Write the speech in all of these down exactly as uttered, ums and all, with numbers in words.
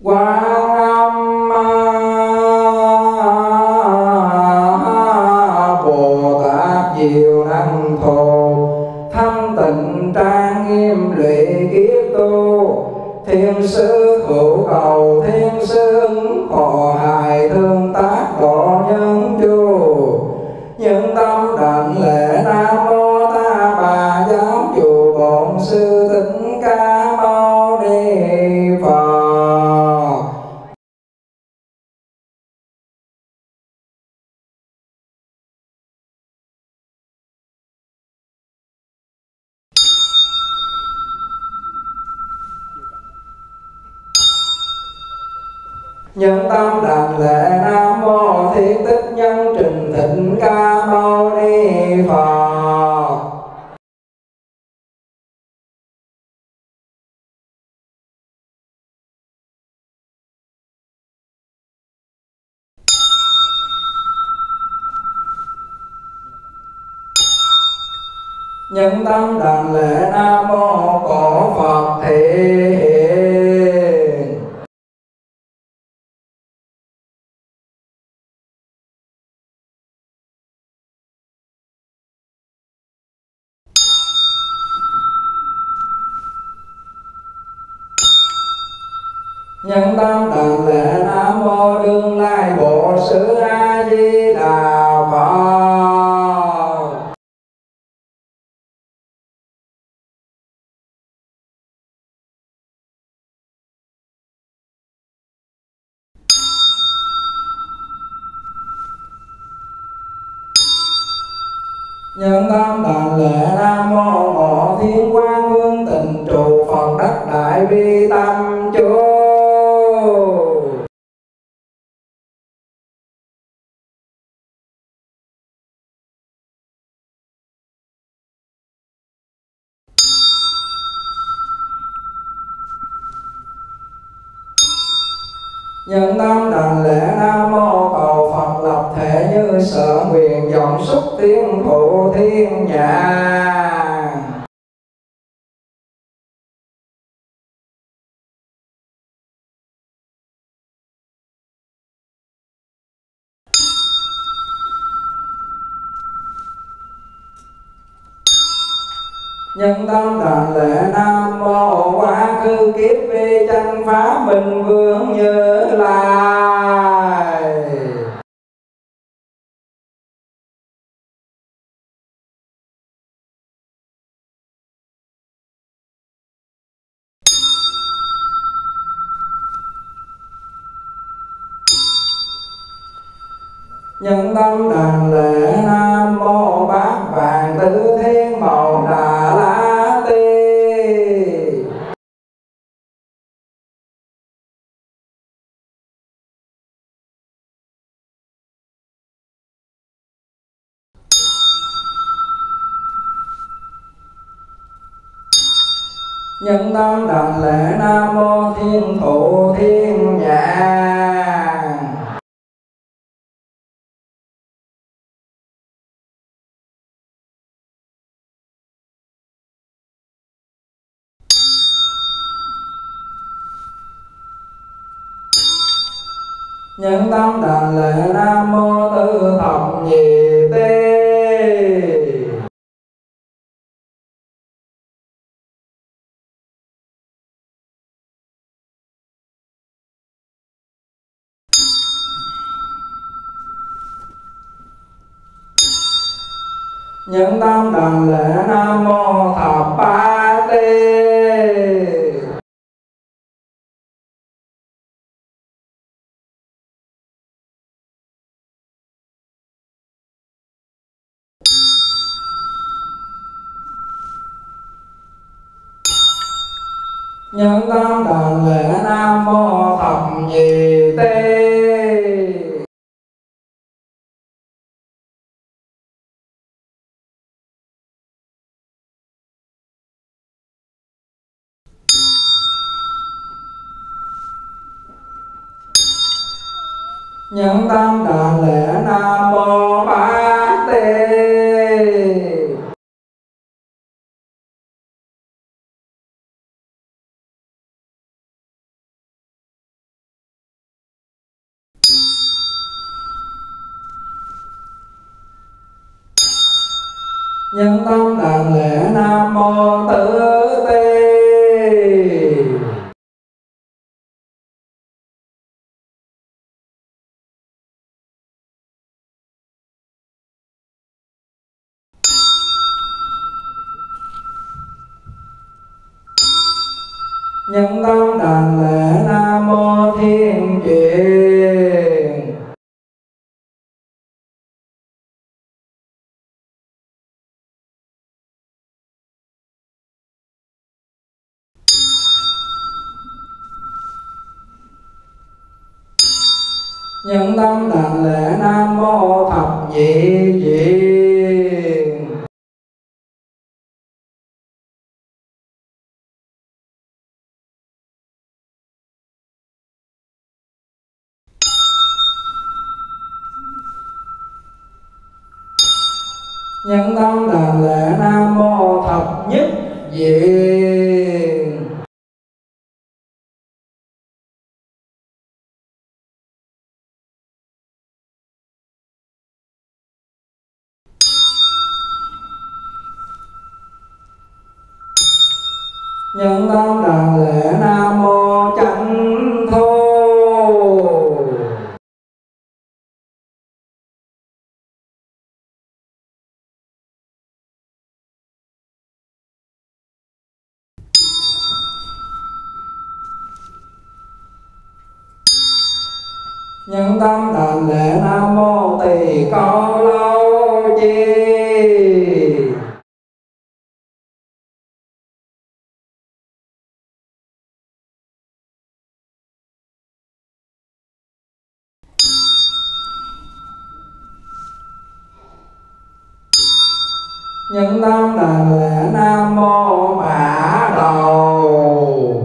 Quán Âm Bồ Tát diệu năng thù, thanh tịnh trang nghiêm lụy kiếp tu. Thiên sứ hữu cầu thiên sướng, họ hài thương tác độ nhân chu. Nhân tâm đảnh lễ Nam Mô Ta Bà Giáo Chủ Bổn Sư Thích Ca Mâu Ni Phật. Nhân tâm đảnh lễ Nam Mô Thiên Tích Nhân Trình Thịnh Ca Mâu Ni Phật. Nhân tâm đảnh lễ Nam Mô Cổ Phật Thị Hiện. Nhân tâm đảnh lễ Nam Mô Đương Lai Bộ Sư A Di Đà Phật. Nhân tâm đảnh lễ Nam Mô Ngộ Thiên Quang Vương Tịnh Trụ Phật Đất Đại Bi Tâm Chú. Nhân tâm đảnh lễ Nam Mô Cầu Phật lập thể như sở nguyện vọng xúc thiên thụ thiên nhãn. Nhân tâm đảnh lễ Nam Mô Quá Khứ Kiếp Vi Chánh Pháp Minh Vương Như Lai. Nhân tâm đảnh lễ Nam Mô Bát Vạn Tứ Thiên Màu Đà La Ti. Nhân tâm đảnh lễ Nam Mô Thiên Thụ Thiên Nhãn. Nhân tâm đảnh lễ Nam Mô Tư Thập Nhị Ti. Nhân tâm đảnh lễ Nam Mô Thập Ba Ti. Nhân tâm đảnh lễ Nam Mô Thập Nhị Ti. Nhân tâm đảnh lễ Nam Mô Bát Ti. Nhân tâm đảnh lễ Nam Mô Tứ Ti. Nhân tâm đảnh lễ Nam Mô Thiên Truyền. Nhân tâm đảnh lễ Nam Mô Thập Nhị Diên. Nhân tâm đảnh lễ Nam Mô Thập Nhất Diên. Nhân tâm đảnh lễ Nam Mô Chánh Thô. Nhân tâm đảnh lễ Nam Mô Tỳ Cô Lâu Chi. Nhân tâm đảnh lễ Nam Mô Mã Đầu.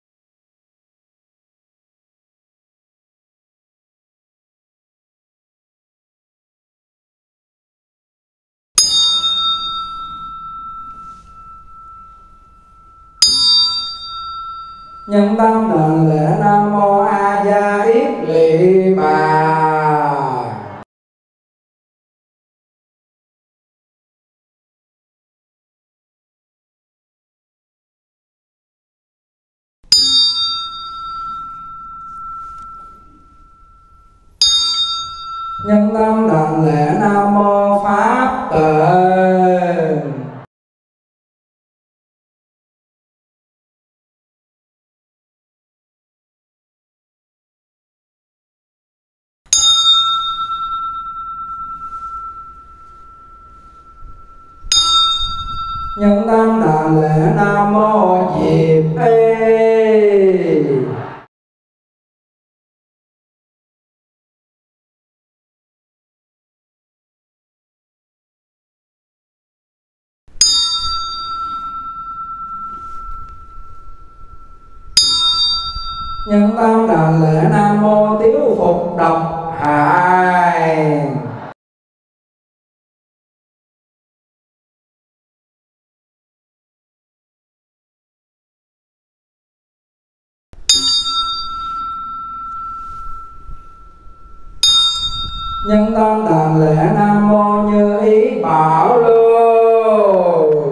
Nhân tâm đảnh lễ Nam Mô A Gia Yết Lỵ Bà. Nhân tâm đảnh lễ Nam Mô Pháp Tền. Nhân tâm đảnh lễ Nam Mô Diệp Ê. Nhân tâm đảnh lễ Nam Mô Tiếu Phục Độc Hại. Nhân tâm đảnh lễ Nam Mô Như Ý Bảo Lưu.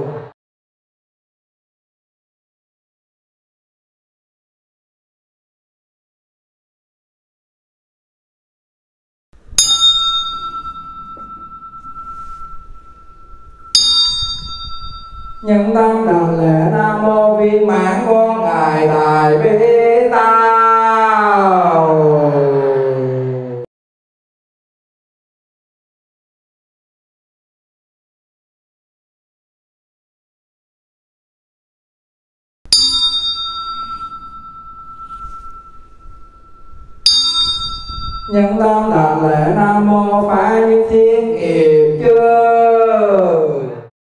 Nhân tâm đảnh lễ Nam Mô Viên Mãn Quan Ngài Đại Bi Tao. Nhân tâm đảnh lễ Nam Mô Phá Nhất Thiên Nghiệp Chư.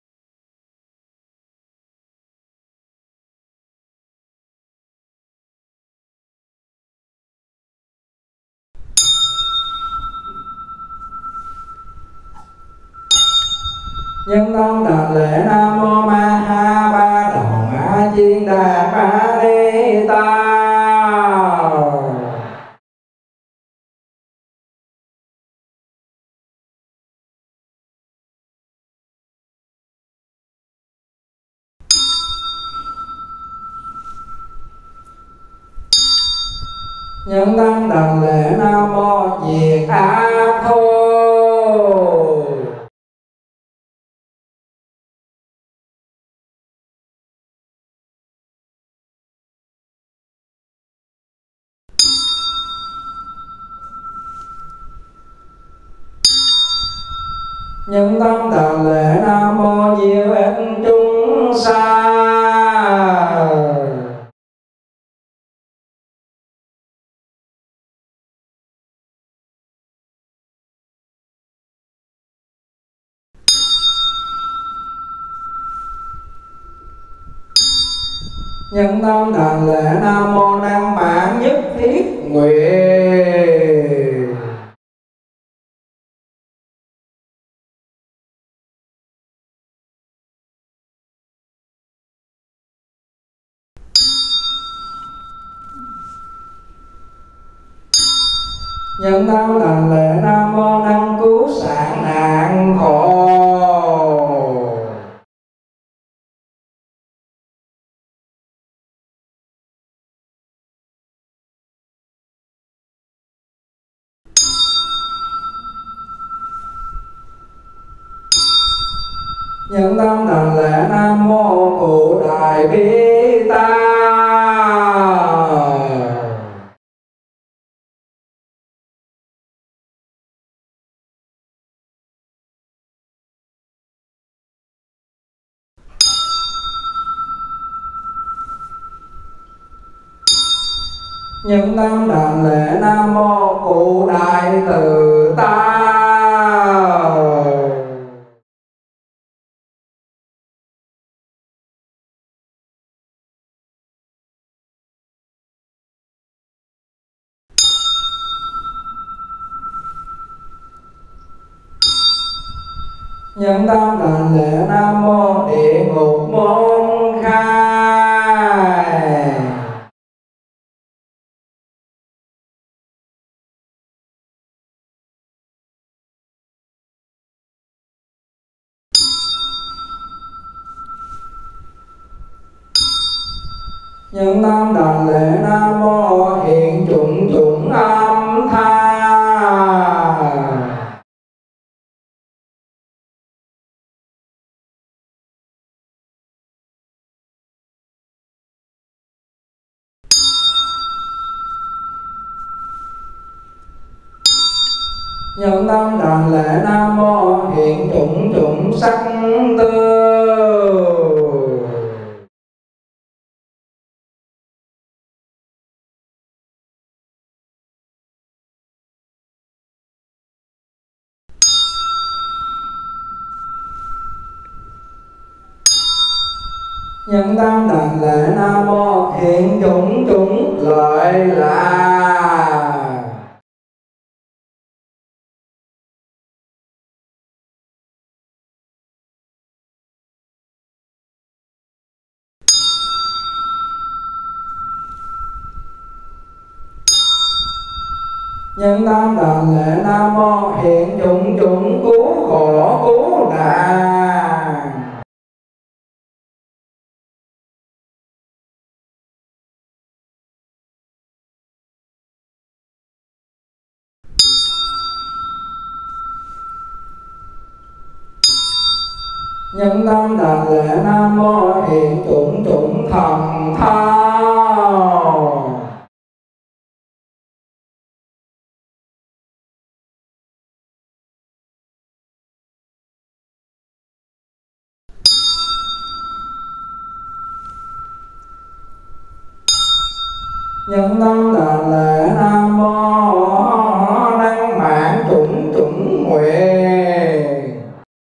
Nhân tâm đảnh lễ Nam Mô Ma Ha Ba Đầu A Di Đà Ba Đế Tao. Nhân tâm đảnh lễ Nam Mô Diệt Ác Thôi. Nhân tâm đảnh lễ Nam Mô Diệu Ích Chúng Sanh. Nhân tâm đảnh lễ Nam Mô Năng Mạn Nhất Thiết Nguyện. Nhân tâm đảnh lễ Nam Mô Năng Cứu Sản Nạn Khổ. Nhân tâm đảnh lễ Nam Mô Cụ Đại Bi Ta. Nhân tâm đảnh lễ Nam Mô Cụ Đại Từ Ta. Nhân tâm đảnh lễ Nam Mô Địa Ngục Môn Khai. Nhân tâm đảnh lễ Nam Mô Hiện Chủng Chủng Âm Thanh. Nhân tâm đảnh lễ Nam Mô Hiện Chủng Chủng Sắc Tư. Nhân tâm đảnh lễ Nam Mô Hiện Chủng Chủng Lợi Lạc. Nhân tâm đảnh lễ Nam Mô Hiện Chủng Chủng Cứu Khổ Cứu Nạn. Nhân tâm đảnh lễ Nam Mô Hiện Chủng Chủng Thần Thao. Nhân tâm đảnh lễ Nam Mô Năng Mạn Chủng Chủng Nguyện.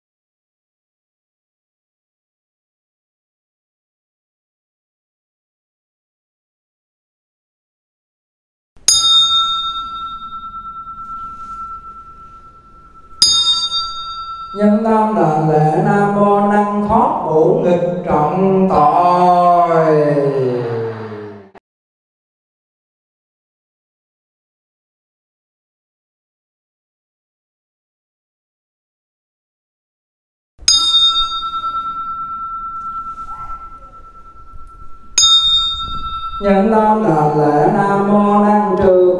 Nhân tâm đảnh lễ Nam Mô Năng Thoát Ngũ Nghịch Trọng Tội. Nhân tâm đảnh lễ Nam Mô Năng Trừ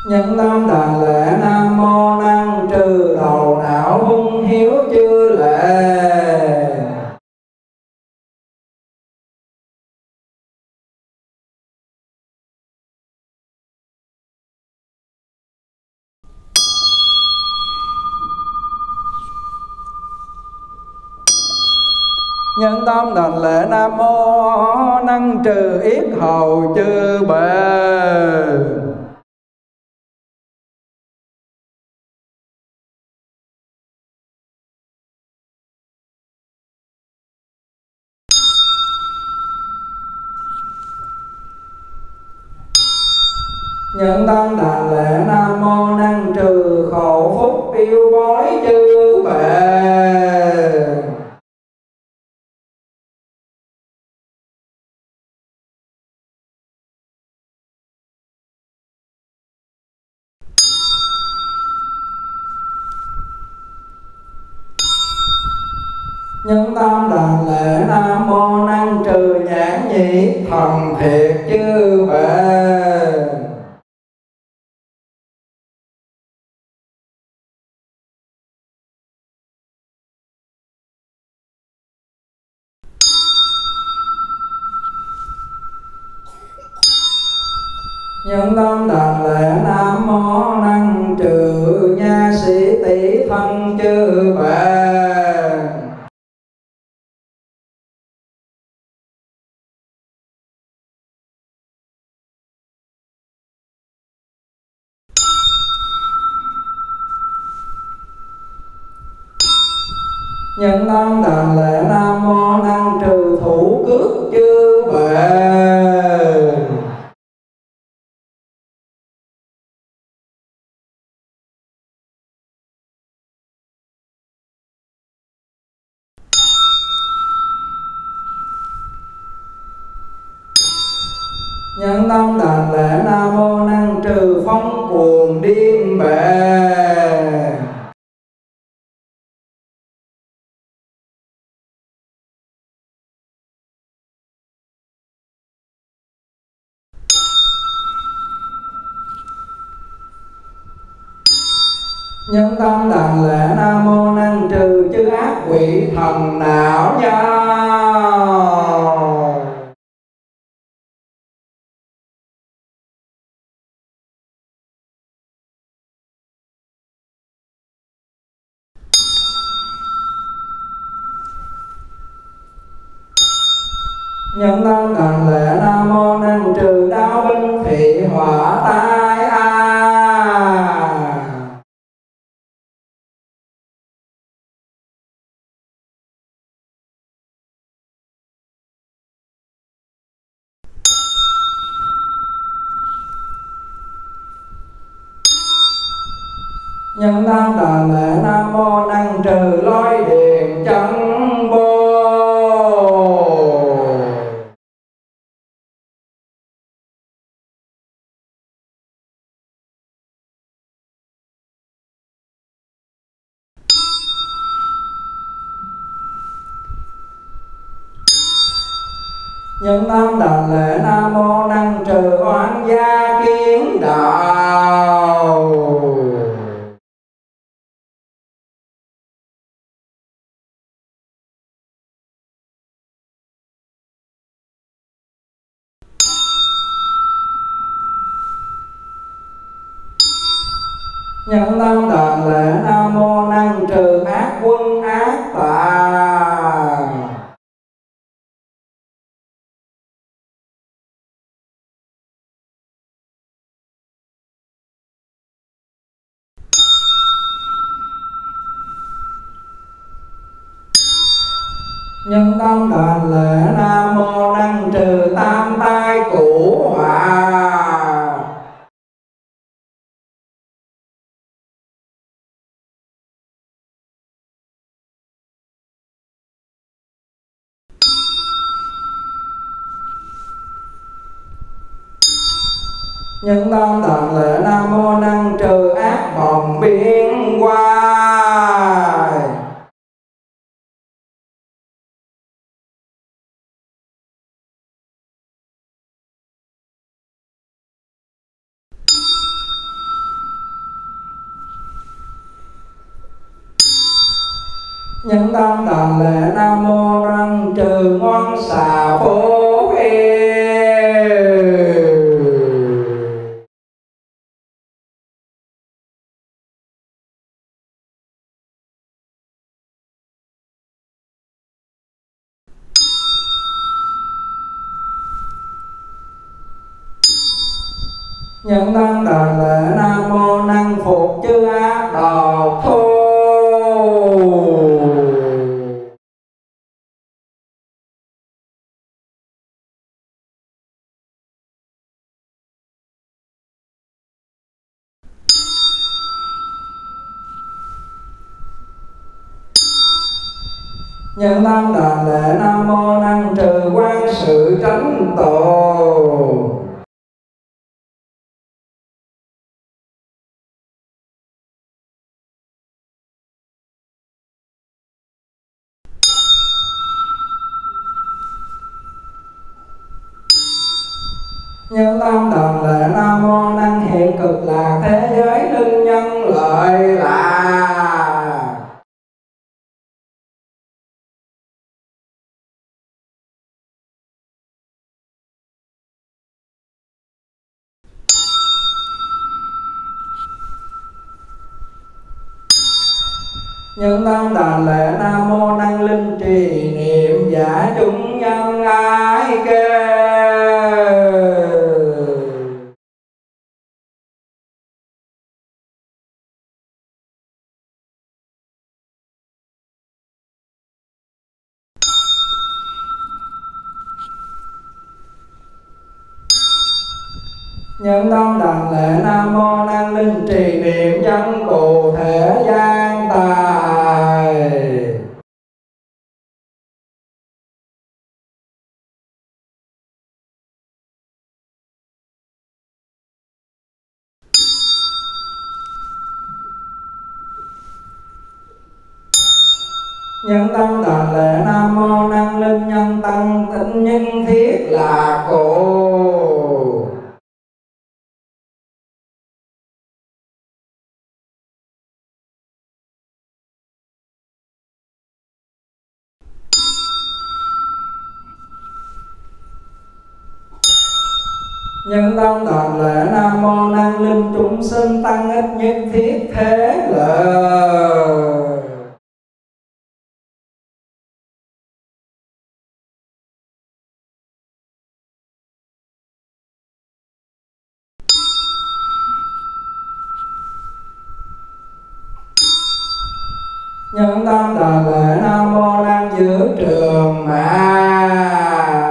Nhân tâm đảnh lễ Nam Mô Năng trừ đầu não hung hiếu chư lệ. Nhân tâm đảnh lễ Nam Mô Năng trừ yết hầu chư bề. Nhân tâm đảnh lễ Nam Mô Năng trừ khổ phúc yêu bói chư bề. Nhân tâm đảnh lễ Nam Mô Năng trừ nhãn nhĩ thần thiệt chư bề. Nhân tâm đảnh lễ Nam Mô Năng trừ nha sĩ tỷ thân chư bề. Nhân tâm đảnh lễ Nam Mô Năng trừ thủ cước chư bề. Nhân tâm đảnh lễ Nam Mô Năng trừ phong cuồng điên bề. Nhân tâm đảnh lễ Nam Mô Năng trừ chư ác quỷ thần não nhau. Nhân tâm đảnh lễ Nam Mô Năng trừ đao binh thị hỏa tai a. Nhân tâm đảnh lễ Nam Mô Năng trừ lôi điện chân vô. Nhân tâm đảnh lễ Nam Mô Năng trừ oan gia kiến đạo. Nhân tâm đảnh lễ Nam Mô Năng trừ ác quân ác tà. Nhân tâm đảnh lễ Nam Mô Năng trừ tam tai cũ họa. Nhân tâm đảnh lễ Nam Mô Năng trừ ác vọng biên hoài. Nhân tâm đảnh lễ Nam mô răng trừ ngoan xà phố e. Nhân tâm đảnh lễ Nam mô năng phục chư ác độc thô. Nhân tâm đảnh lễ Nam mô năng trừ quan sự tránh tổ. Nhân tâm đảnh lễ Nam mô năng hiện cực lạc thế giới linh nhân lợi lạc. Nhân tâm đảnh lễ Nam mô năng linh trì niệm giả chúng nhân ái kê. Nhân tâm đảnh lễ Nam mô năng linh trì niệm nhân cụ thể gian tài. Nhân tâm đảnh lễ Nam mô năng linh nhân tăng tịnh nhân thiết lạc cụ. Nhân tâm đảnh lễ Nam mô năng linh chúng sinh tăng ích nhất thiết thế lợi. Nhân tâm đảnh lễ Nam mô năng giữ trường mà.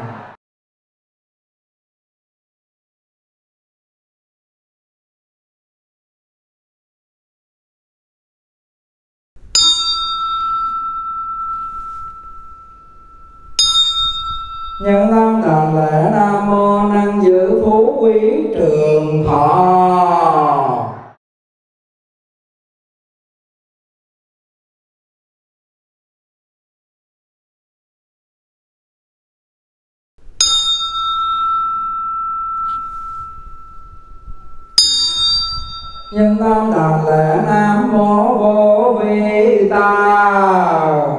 Nhân tâm đảnh lễ Nam mô năng giữ phú quý trường thọ. Nhân tâm đảnh lễ Nam mô vô vi ta.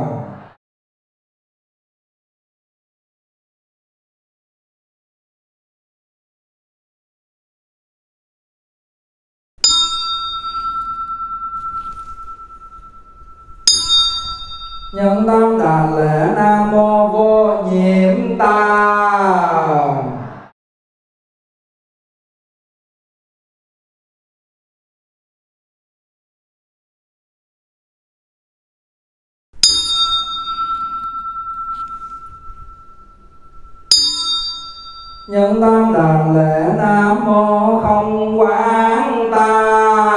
Nhân tâm đảnh lễ Nam mô vô nhiễm ta. Nhân tâm đảnh lễ Nam mô không quán ta.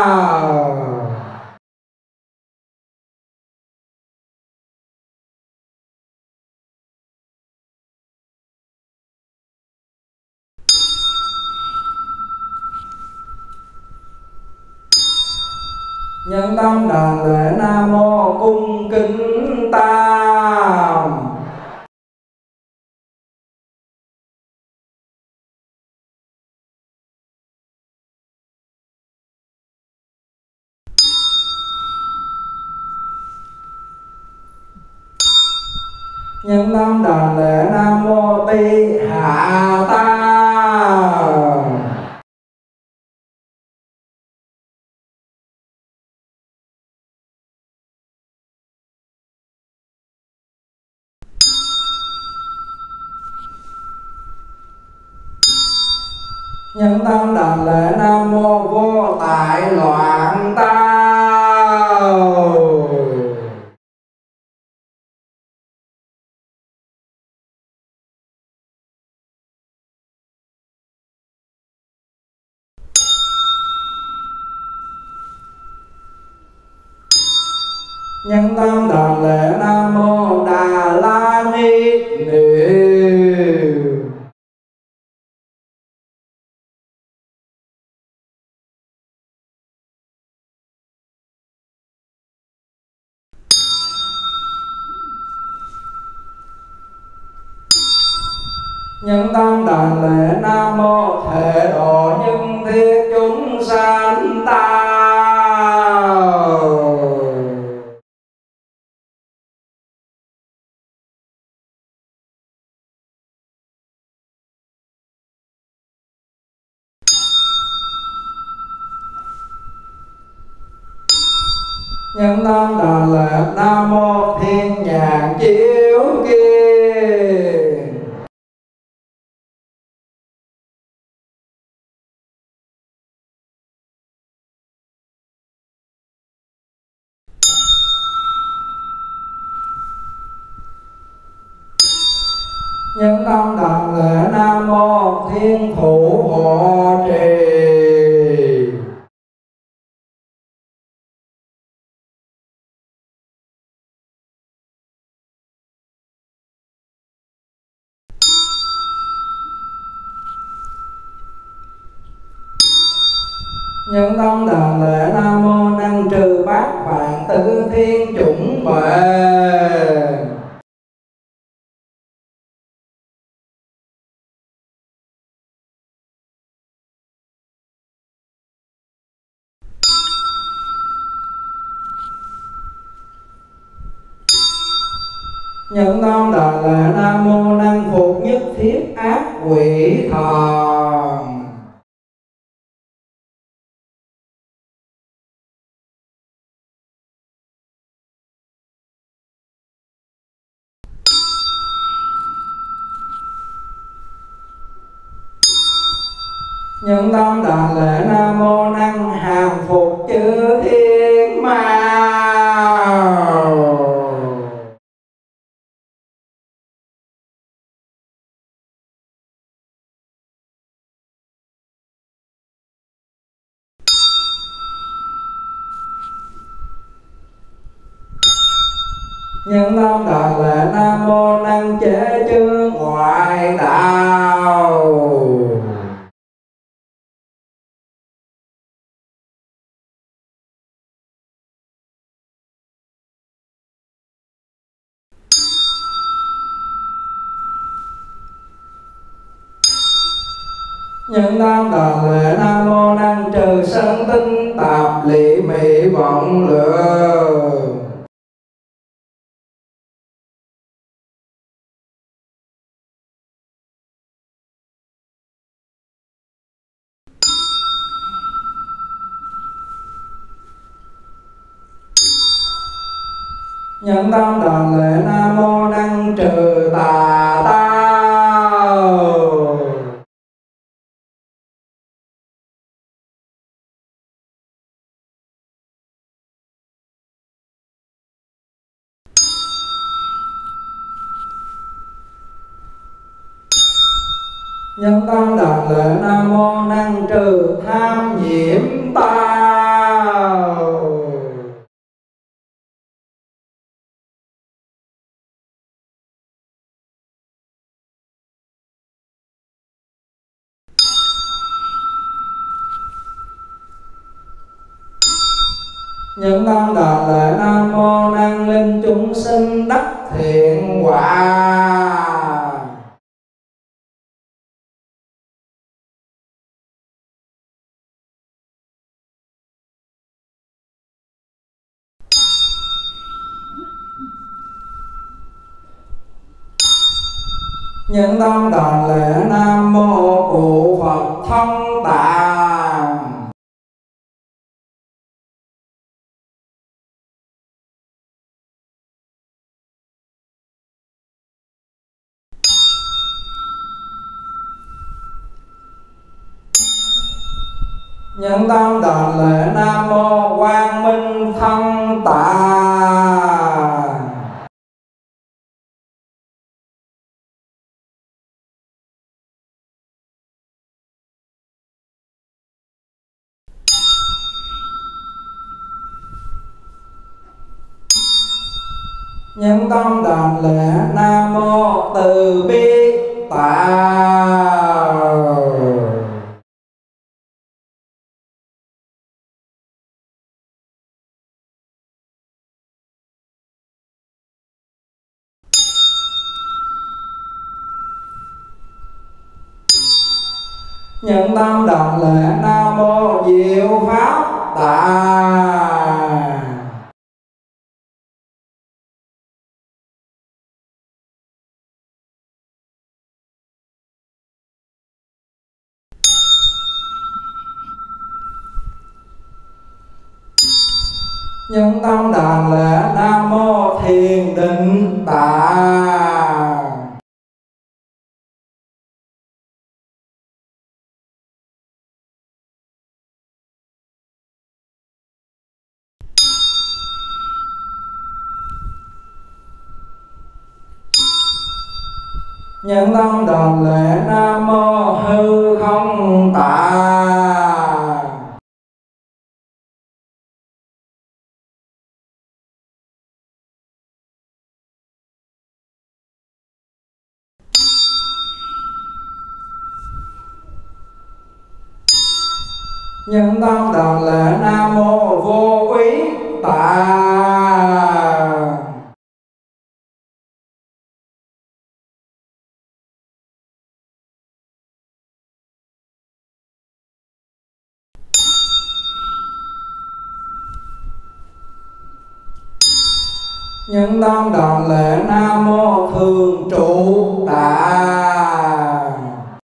Nhân tâm đảnh lễ Nam mô cung kính tam. Nhân tâm đảnh lễ Nam Mô Ti Hạ Ta. Nhân tâm đảnh lễ Nam Mô Vô Tại Loạn Tao. Nhân tâm đảnh lễ Nam Mô Đà La Ni Niệm. Nhân tâm đảnh lễ Nam Mô Thể Độ Nhân Thiết Chúng Sanh Tao. Nhân tâm đảnh lễ Nam Mô Thiên Nhãn Chiếu Kiên. Nhân tâm đảnh lễ Nam Mô Thiên Thủ Hộ Trì. Nhân tâm đảnh lễ Nam Mô Năng Trừ Bát Vạn Tứ Thiên Chủng Bệnh. Nhân tâm đảnh lễ Nam Mô Năng Phục Nhất Thiết Ác Quỷ Thần. Nhân tâm đảnh lễ Nam Mô Năng Hàm Phục Chư Thiên Ma. Nhân tâm đảnh lễ Nam Mô Năng Chế Chư Ngoại Đạo. Nhân tâm đảnh lễ Nam Mô Năng Trừ Sân Tinh Tạp Lị Mị Vọng Lượng. Nhân tâm đảnh lễ Nam Mô Năng Trừ Tà Tao. Nhân tâm đảnh lễ Nam Mô Năng Trừ Tham Nhiễm Tao. Nhân tâm đảnh lễ Nam Mô Năng Linh Chúng Sinh Đắc Thiện Quả. Nhân tâm đảnh lễ Nam mô Cụ Phật Thông Tạng. Nhân tâm đảnh lễ Nam mô Quang Minh Thân Tạng. Nhân tâm đảnh lễ Nam mô Từ Bi Tạng. Nhân tâm đảnh lễ Nam mô Diệu Pháp Tạng. Nhân tâm đảnh lễ Nam mô Thiền Định Tạng. Nhân tâm đảnh lễ Nam mô Hư Không Tạng. Nhân tâm đảnh lễ Nam mô Vô Úy Tạng. Nhân tâm đảnh lễ Nam mô Thường Trụ Tạng.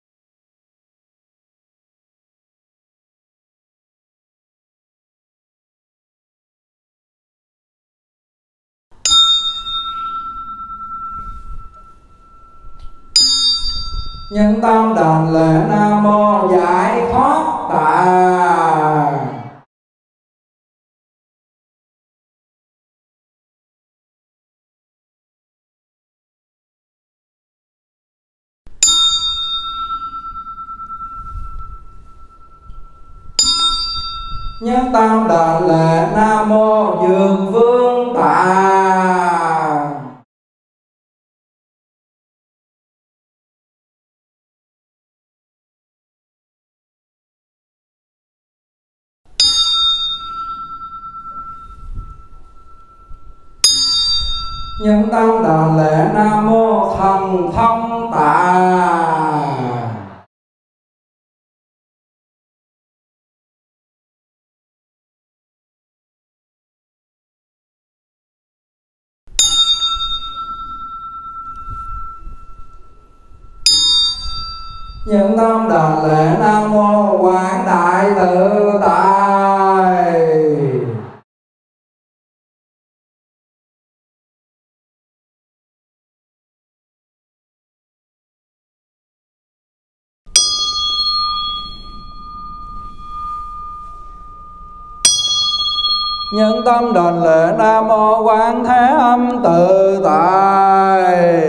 Nhân tâm đảnh lễ Nam mô Giải Thoát Tạng. Nhân tâm đảnh lễ Nam mô Dược Vương Tạng. Nhân tâm đảnh lễ Nam mô Thần Thông Tạng. Nhân tâm đảnh lễ Nam mô Quảng Đại Tự Tại. Nhân tâm đảnh lễ Nam mô Quán Thế Âm Tự Tại.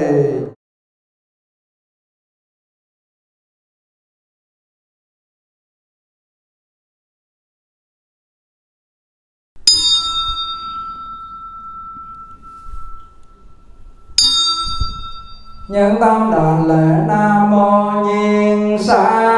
Nhân tâm đảnh lễ Nam mô Nhiên Sa.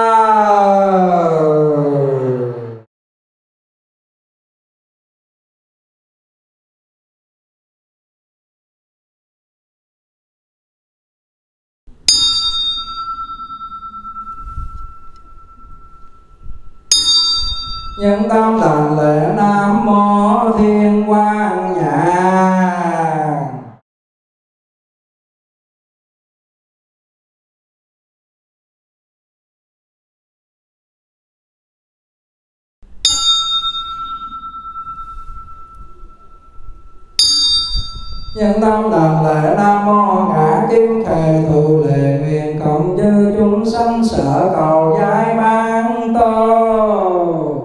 Nhân tâm đảnh lễ Nam mô Thiên Quang Nhãn. Nhân tâm đảnh lễ Nam Mô Ngã Kim Khề Thù Lệ Nguyện cộng chư chúng sanh sở cầu giải mang tô.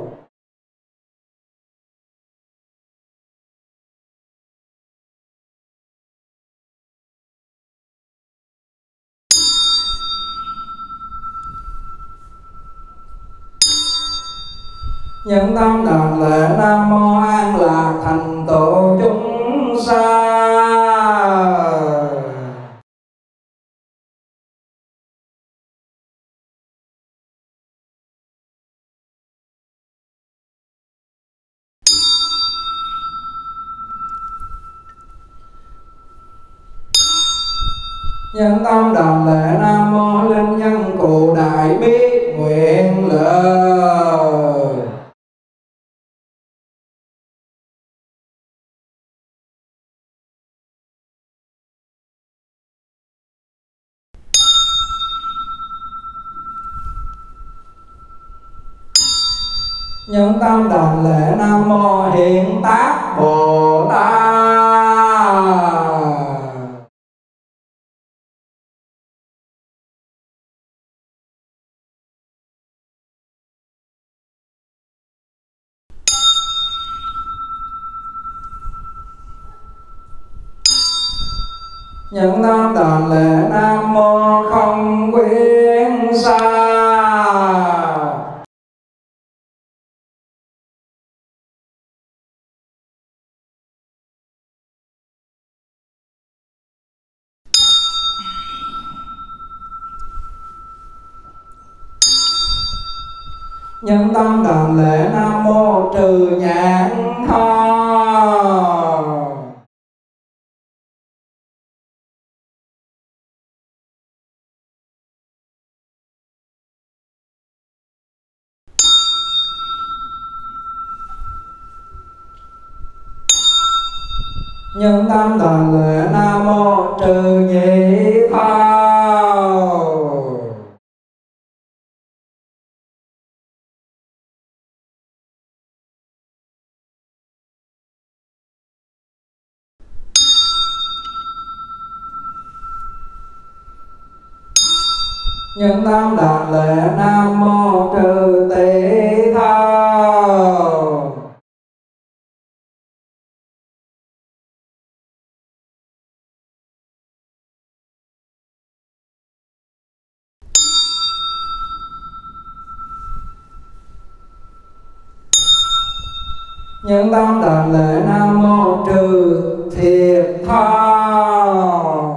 Nhân tâm đảnh lễ Nam Mô An Lạc Thành Tổ chúng sanh. Nhân tâm đảnh lễ Nam Mô Linh Nhân Cụ Đại Bi Nguyện Lời. Nhân tâm đảnh lễ Nam Mô Hiện Tác Bồ Tát. Nhân tâm đảnh lễ Nam Mô Không Quyến Xa. Nhân tâm đảnh lễ Nam Mô Trừ Nhãn Tho. Nhân tâm đảnh lễ Nam Mô Trừ Nhĩ Tho. Nhân tâm đảnh lễ Nam Mô Trừ Tỷ Tho. Nhân tâm đảnh lễ Nam Mô Trừ Thiệt Tho.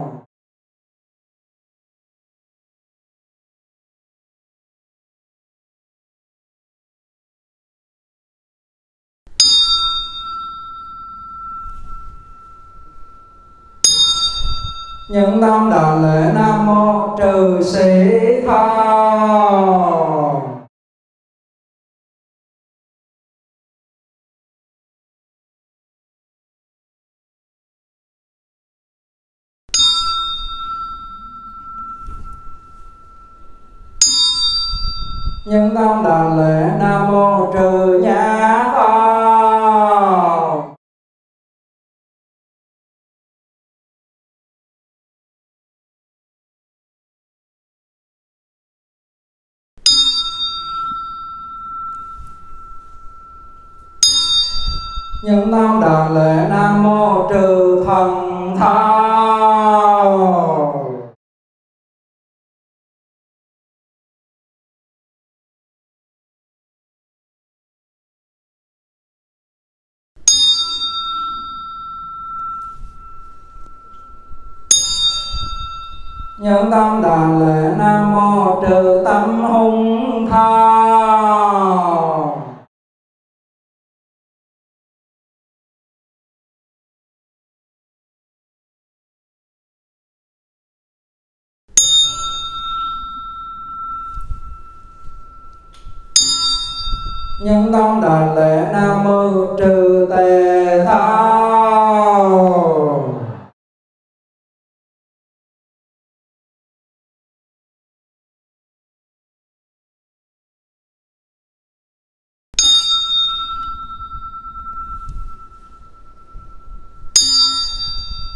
Nhân tâm đảnh lễ Nam Mô Trừ Sĩ Tho. Nhân tâm đảnh lễ Nam Mô Trừ Nhã Tho. Nhân tâm đảnh lễ Nam Mô Trừ Thần Tho. Nhân tâm đảnh lễ Nam Mô Trừ Tâm Hung Tho. Nhân tâm đảnh lễ Nam Mô Trừ Tề Tho.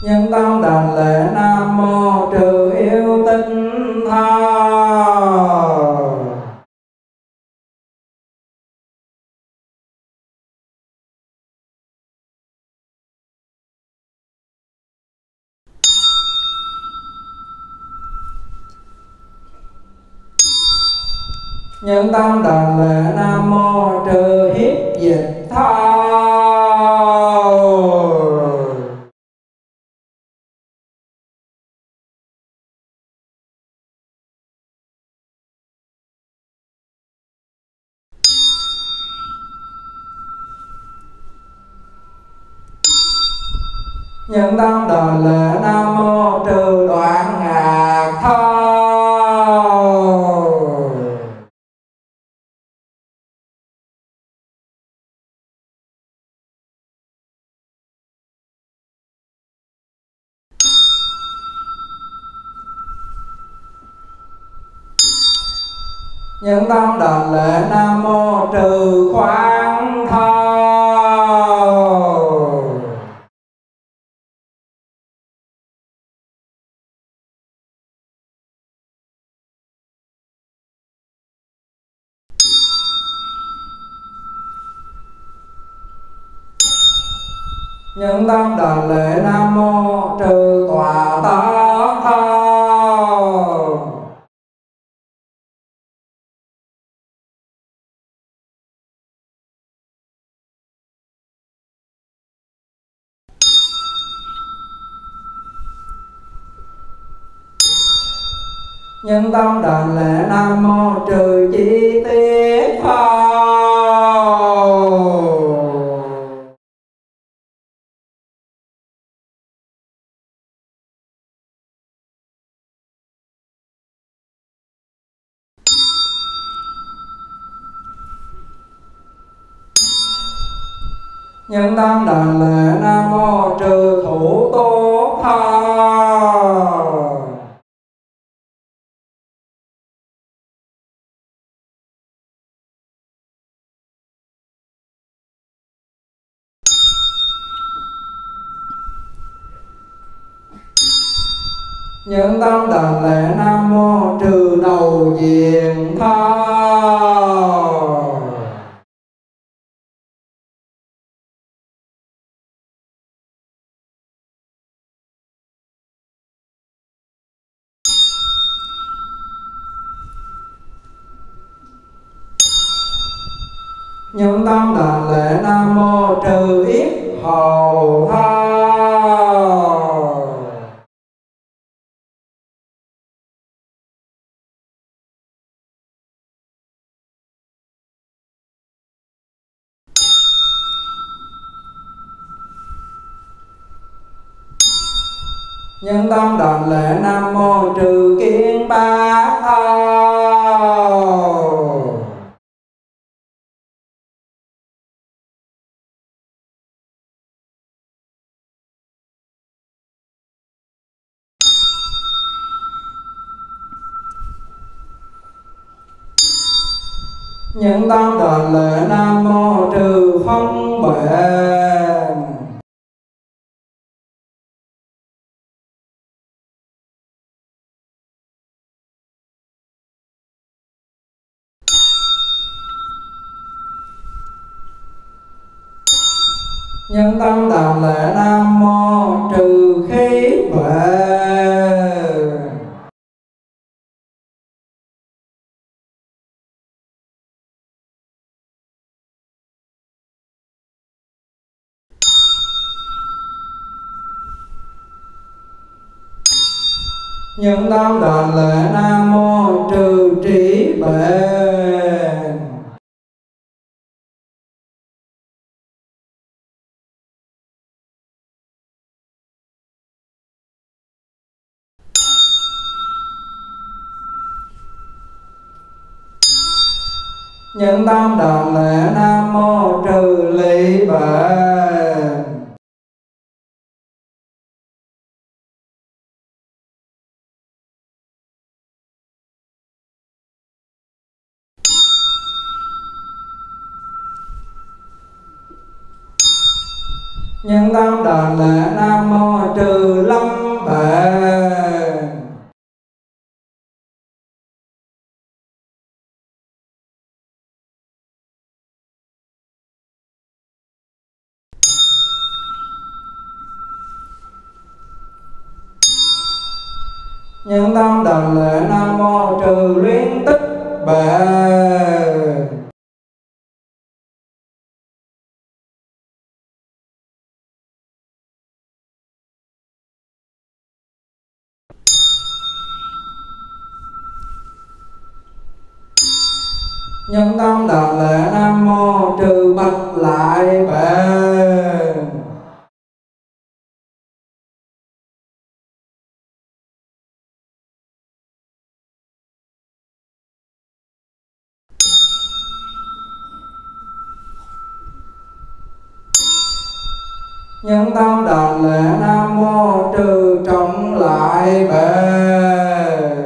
Nhân tâm đảnh lễ Nam Mô Trừ Yêu Tinh Tha. Nhân tâm đảnh lễ Nam Mô Trừ Hiếp Dịch Tha. Nhân tâm đảnh lễ Nam Mô Trừ Đoạn Ngạc Tha. Nhân tâm đảnh lễ Nam Mô Trừ Khoáng Tha. Nhân tâm đảnh lễ Nam Mô Trừ Tọa Tác Tha. Nhân tâm đảnh lễ Nam Mô Trừ Chi Tiết Tha. Nhân tâm đảnh lễ Nam Mô Trừ Thủ Tốt Tha. Nhân tâm đảnh lễ Nam Mô Trừ Đầu Diện Tha. Nhân tâm đảnh lễ Nam Mô Trừ Yết Hầu Tha. Nhân tâm đảnh lễ Nam Mô Trừ Kiên Bát Tha. Nhân tâm đảnh lễ Nam Mô Trừ Phân Bệnh. Nhân tâm đảnh lễ Nam Mô Trừ Khí Bệnh. Nhân tâm đảnh lễ Nam Mô Trừ Trí Bệnh. Nhân tâm đảnh lễ Nam Mô Trừ Lý Bệnh. Nhân tâm đảnh lễ Nam Mô Trừ Lâm Bệ. Nhân tâm đảnh lễ Nam Mô Trừ Luyến Tích Bệ. Nhân tâm đảnh lễ Nam Mô Trừ Bạch Lại Bệ. Nhân tâm đảnh lễ Nam Mô Trừ Trọng Lại Bệ.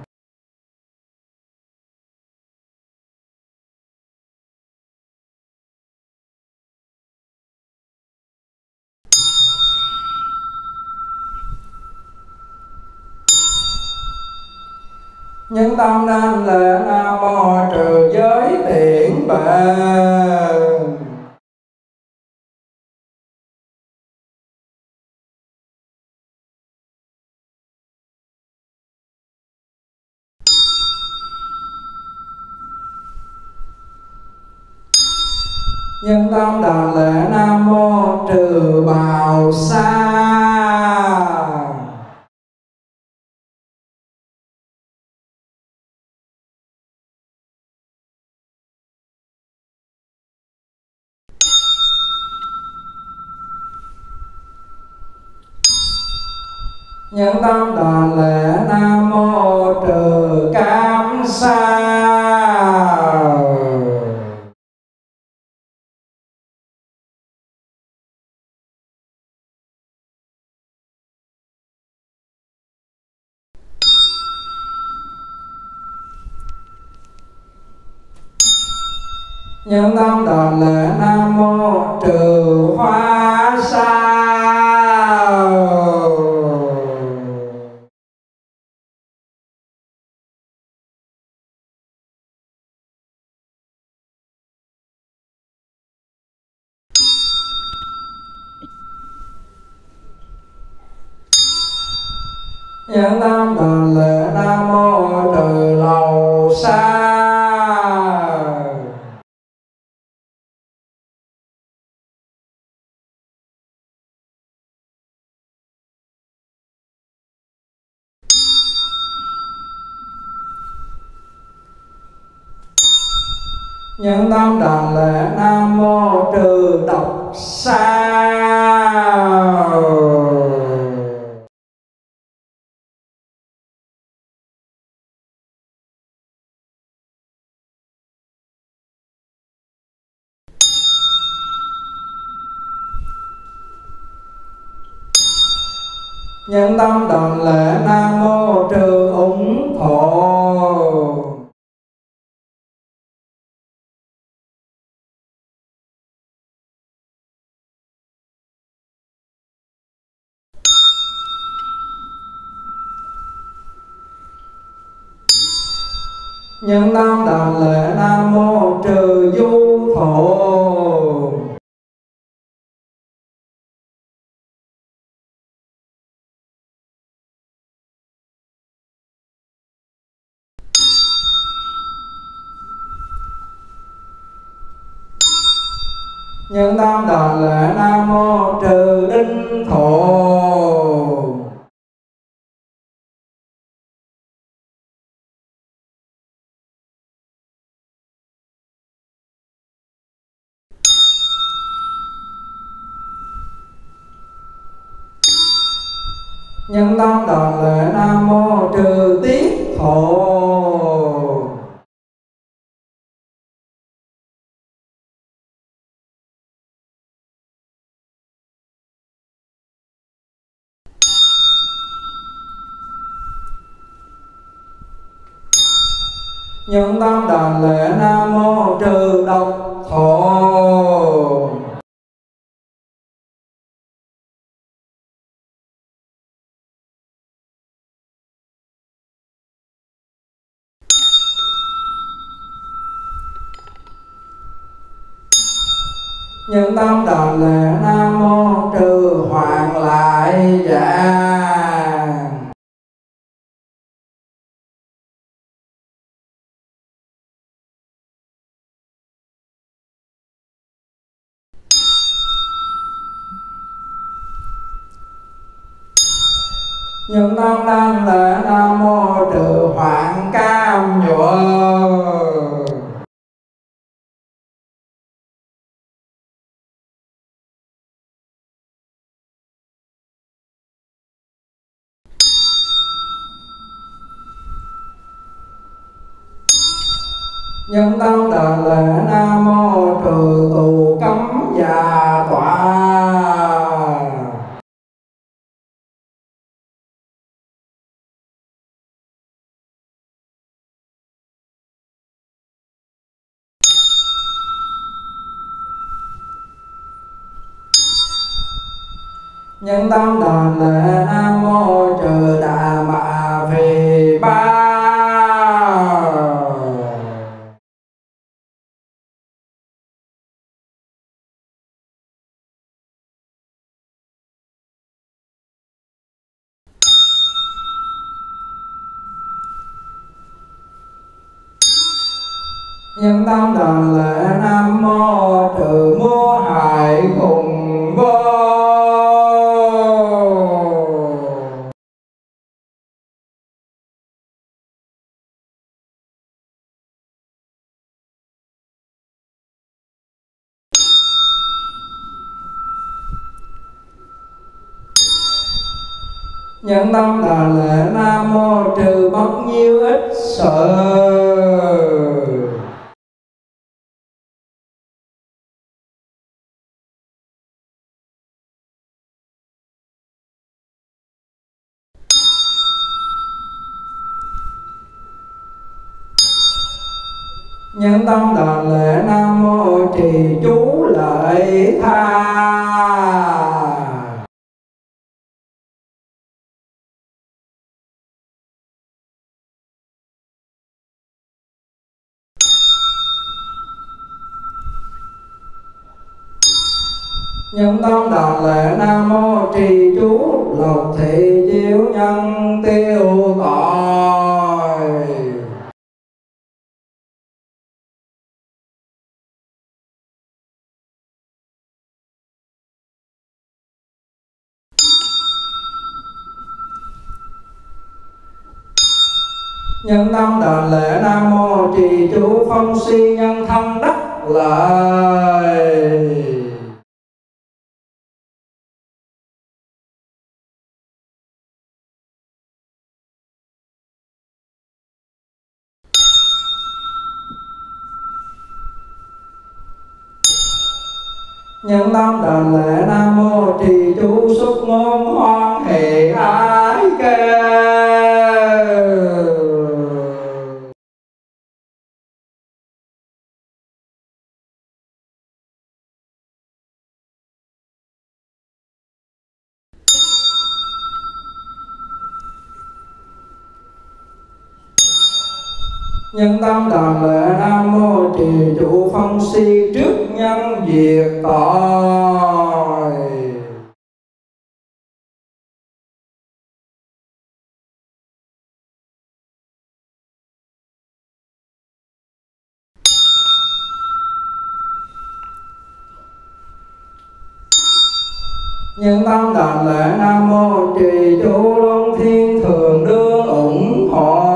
Nhân tâm đảnh lễ Nam Mô Trừ Giới Tiễn Bệ. Nhân tâm đảnh lễ Nam Mô Trừ Bào Xa. Nhân tâm đảnh lễ Nam Mô Trừ Cam Sa. Nhân tâm đảnh lễ Nam Mô Trừ Hoa Sao. Nhân tâm đảnh lễ Nam Mô Trừ Lầu Xa. Nhân tâm đảnh lễ Nam Mô Trừ Độc Sao. Nhân tâm đảnh lễ Nam Mô Trừ Ủng Thổ. Nhân tâm đảnh lễ Nam Mô Trừ Du Thổ. Nhân tâm đảnh lễ Nam Mô Trừ Đinh Thổ. Nhân tâm đảnh lễ Nam Mô Trừ Tiết Thổ. Nhân tâm đảnh lễ Nam Mô Trừ Độc Thổ. Nhân tâm đảnh lễ Nam mô Trừ Hoạn Lại Giảng. Nhân tâm đảnh lễ Nam mô Trừ Hoạn Cam Nhựa. Nhân tâm đảnh lễ Nam mô Trừ Tù Cấm Già Tọa. Nhân tâm đảnh lễ Nam mô Trừ Đà Mạ Phì Ba. Nhân tâm đảnh lễ Nam mô Trừ Mua Hại Khùng Vô. Nhân tâm đảnh lễ Nam mô Trừ Bất Nhiêu Ích Sự. Nhân tâm đảnh lễ Nam mô Trì Chú Lợi Tha. Nhân tâm đảnh lễ Nam mô Trì Chú Lộc Thị Chiếu Nhân Tiêu Tội. Nhân tâm đảnh lễ Nam mô Trì Chú Phong Si Nhân Thân Đắc Lợi. Nhân tâm đảnh lễ Nam mô Trì Chú Xuất Ngôn Hoan Hỷ Ái Kêu. Nhân tâm đảnh lễ Nam mô Trì Chủ Phong Si Trước Nhân Diệt Tội. Nhân tâm đảnh lễ Nam mô Trì Chủ Luân Thiên Thường Đương ủng hộ.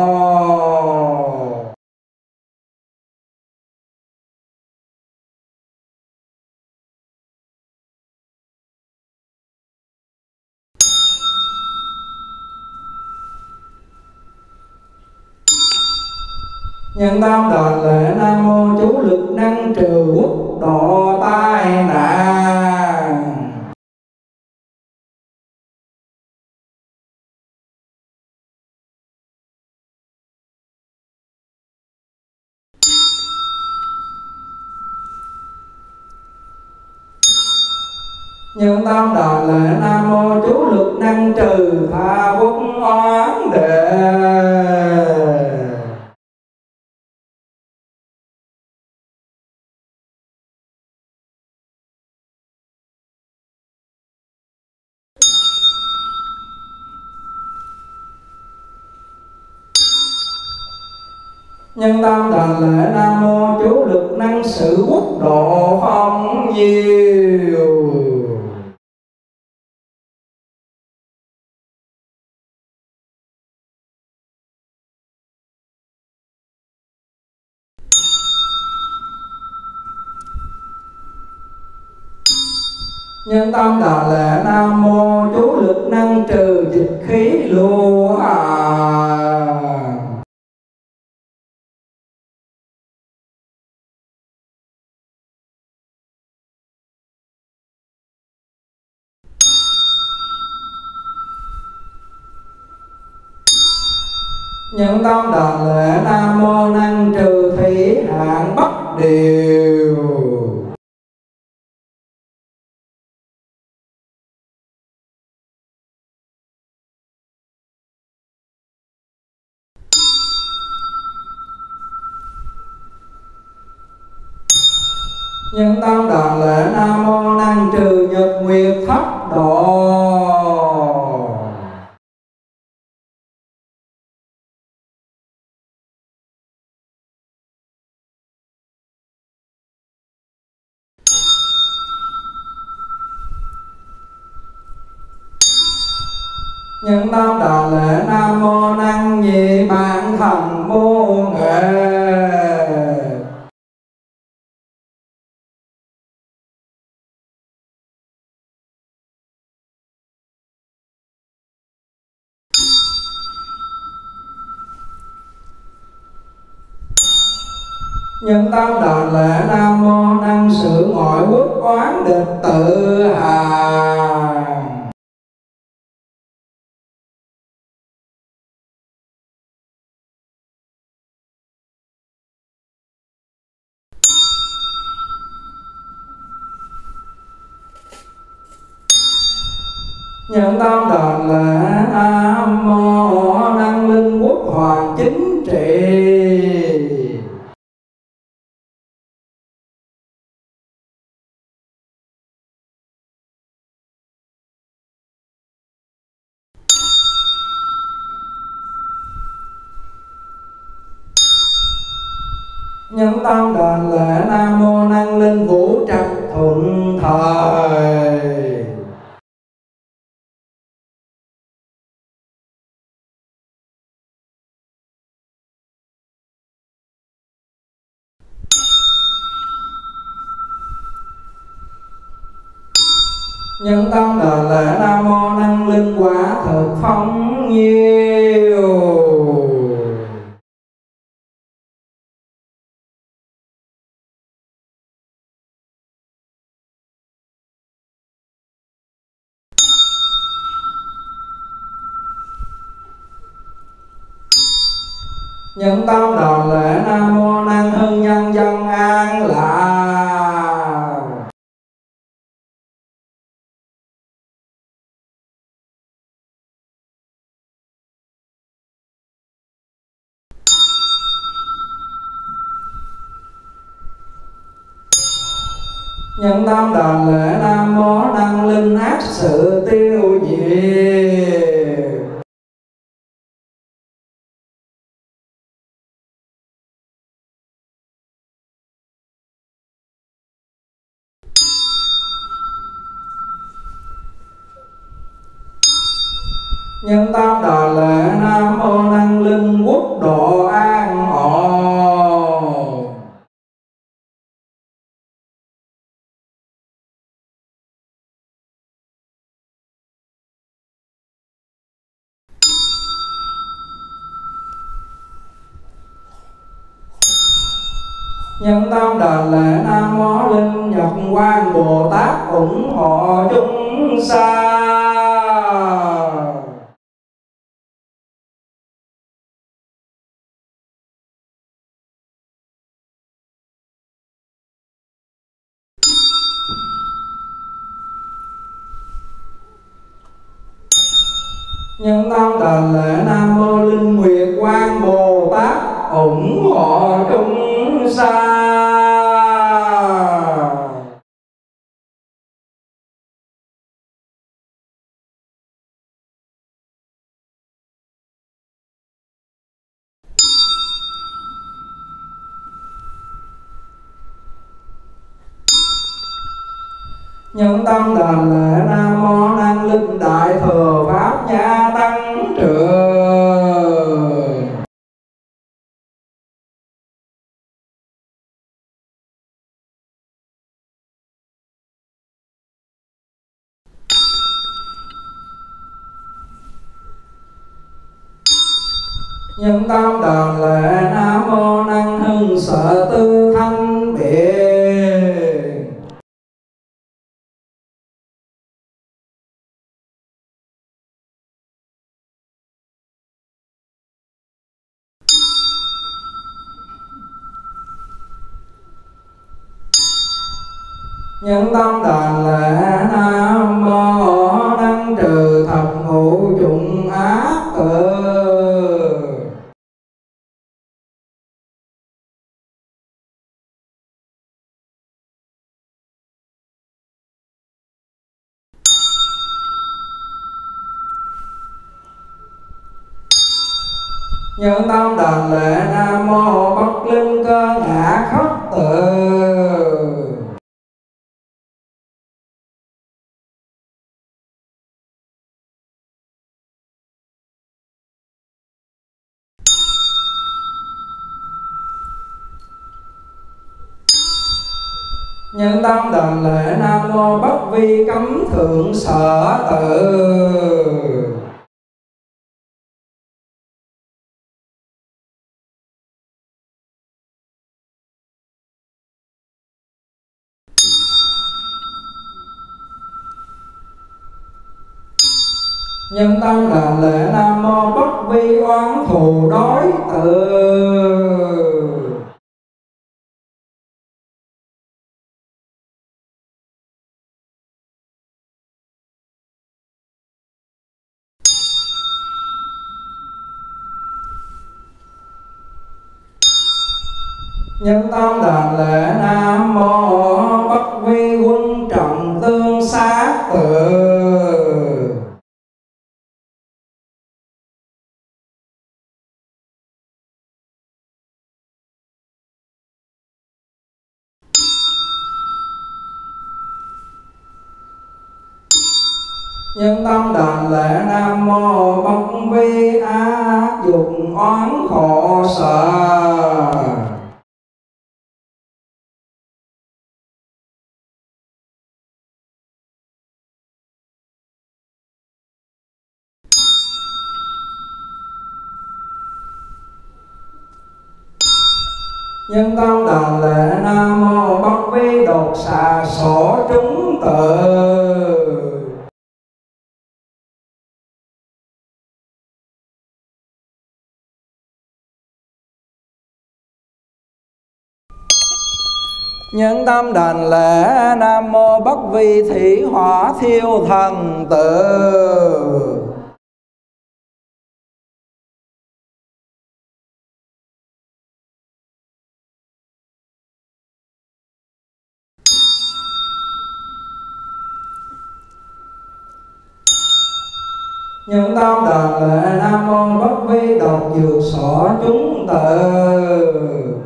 Nhân tâm đảnh lễ Nam mô Chú Lực Năng Trừ Quốc Độ Tai Nạn. Nhân tâm đảnh lễ Nam mô Chú Lực Năng Trừ Tha Quốc Oán Đề. Nhân tâm đảnh lễ Nam Mô chú lực năng sử quốc độ phong diệu. Nhân tâm đảnh lễ Nam Mô chú lực năng trừ dịch khí lưu hành. Nhân tâm đảnh lễ Nam Mô năng trừ thủy hạn bất điều. Nhân tâm đảnh lễ Nam Mô năng trừ nhật nguyệt thất độ. Nhân tâm đảnh lễ Nam Mô năng nhị bản thành môn nghệ. Nhân tâm đảnh lễ Nam Mô năng sự ngoại quốc oán địch tự hàng. Nhân tâm đảnh lễ Nam Mô năng linh quốc hoàng chính trị. Nhân tâm đảnh lễ Nam Mô năng linh vũ trạch thuận thời. Nhân tâm đảnh lễ Nam Mô năng linh quả thực phóng nhiêu. Nhân tâm đảnh lễ Nam Mô năng hưng nhân dân an lạc. Nhân tâm đảnh lễ Nam Mô năng linh ác sự tiêu diệt. Nhân tâm đảnh lễ Nam Mô năng linh quốc độ an ổn. Nhân tâm đảnh lễ Nam Mô linh Nhật Quang Bồ Tát ủng hộ chúng sanh. Nhân tâm đảnh lễ Nam Mô linh Nguyệt Quang Bồ Tát ủng hộ chúng sanh. Nhân tâm đảnh lễ Nam mô Năng Linh Đại Thừa Pháp Gia Tăng Trưởng. Nhân tâm đảnh lễ Nam mô Năng Hưng Sở Tư Thanh Biện. Nhân tâm đảnh lễ Nam mô Năng Trừ Thập Ngũ Chủng Ác Tử. Nhân tâm đảnh lễ Nam mô Bất Linh Cơ Ngã Khất Tự. Nhân tâm đảnh lễ Nam mô Bất Vi Cấm Thượng Sở Tự. Nhân tâm đảnh lễ Nam mô Bất Vi Oán Thù Đối Tự. Nhân tâm đảnh lễ Nam mô Bất Vi Quân Trọng Tương Sát Tự. Nhân tâm đảnh lễ Nam mô Bất Vi Ác Dục Oán Khổ Sở. Nhân tâm đảnh lễ Nam mô Bất Vi Đột Xà Sổ Trúng Tự. Nhân tâm đảnh lễ Nam mô Bất Vi Thủy Hỏa Thiêu Thần Tự. Nhân tâm đảnh lễ Nam mô Bất Vi Độc Dược Sổ Trúng Tự.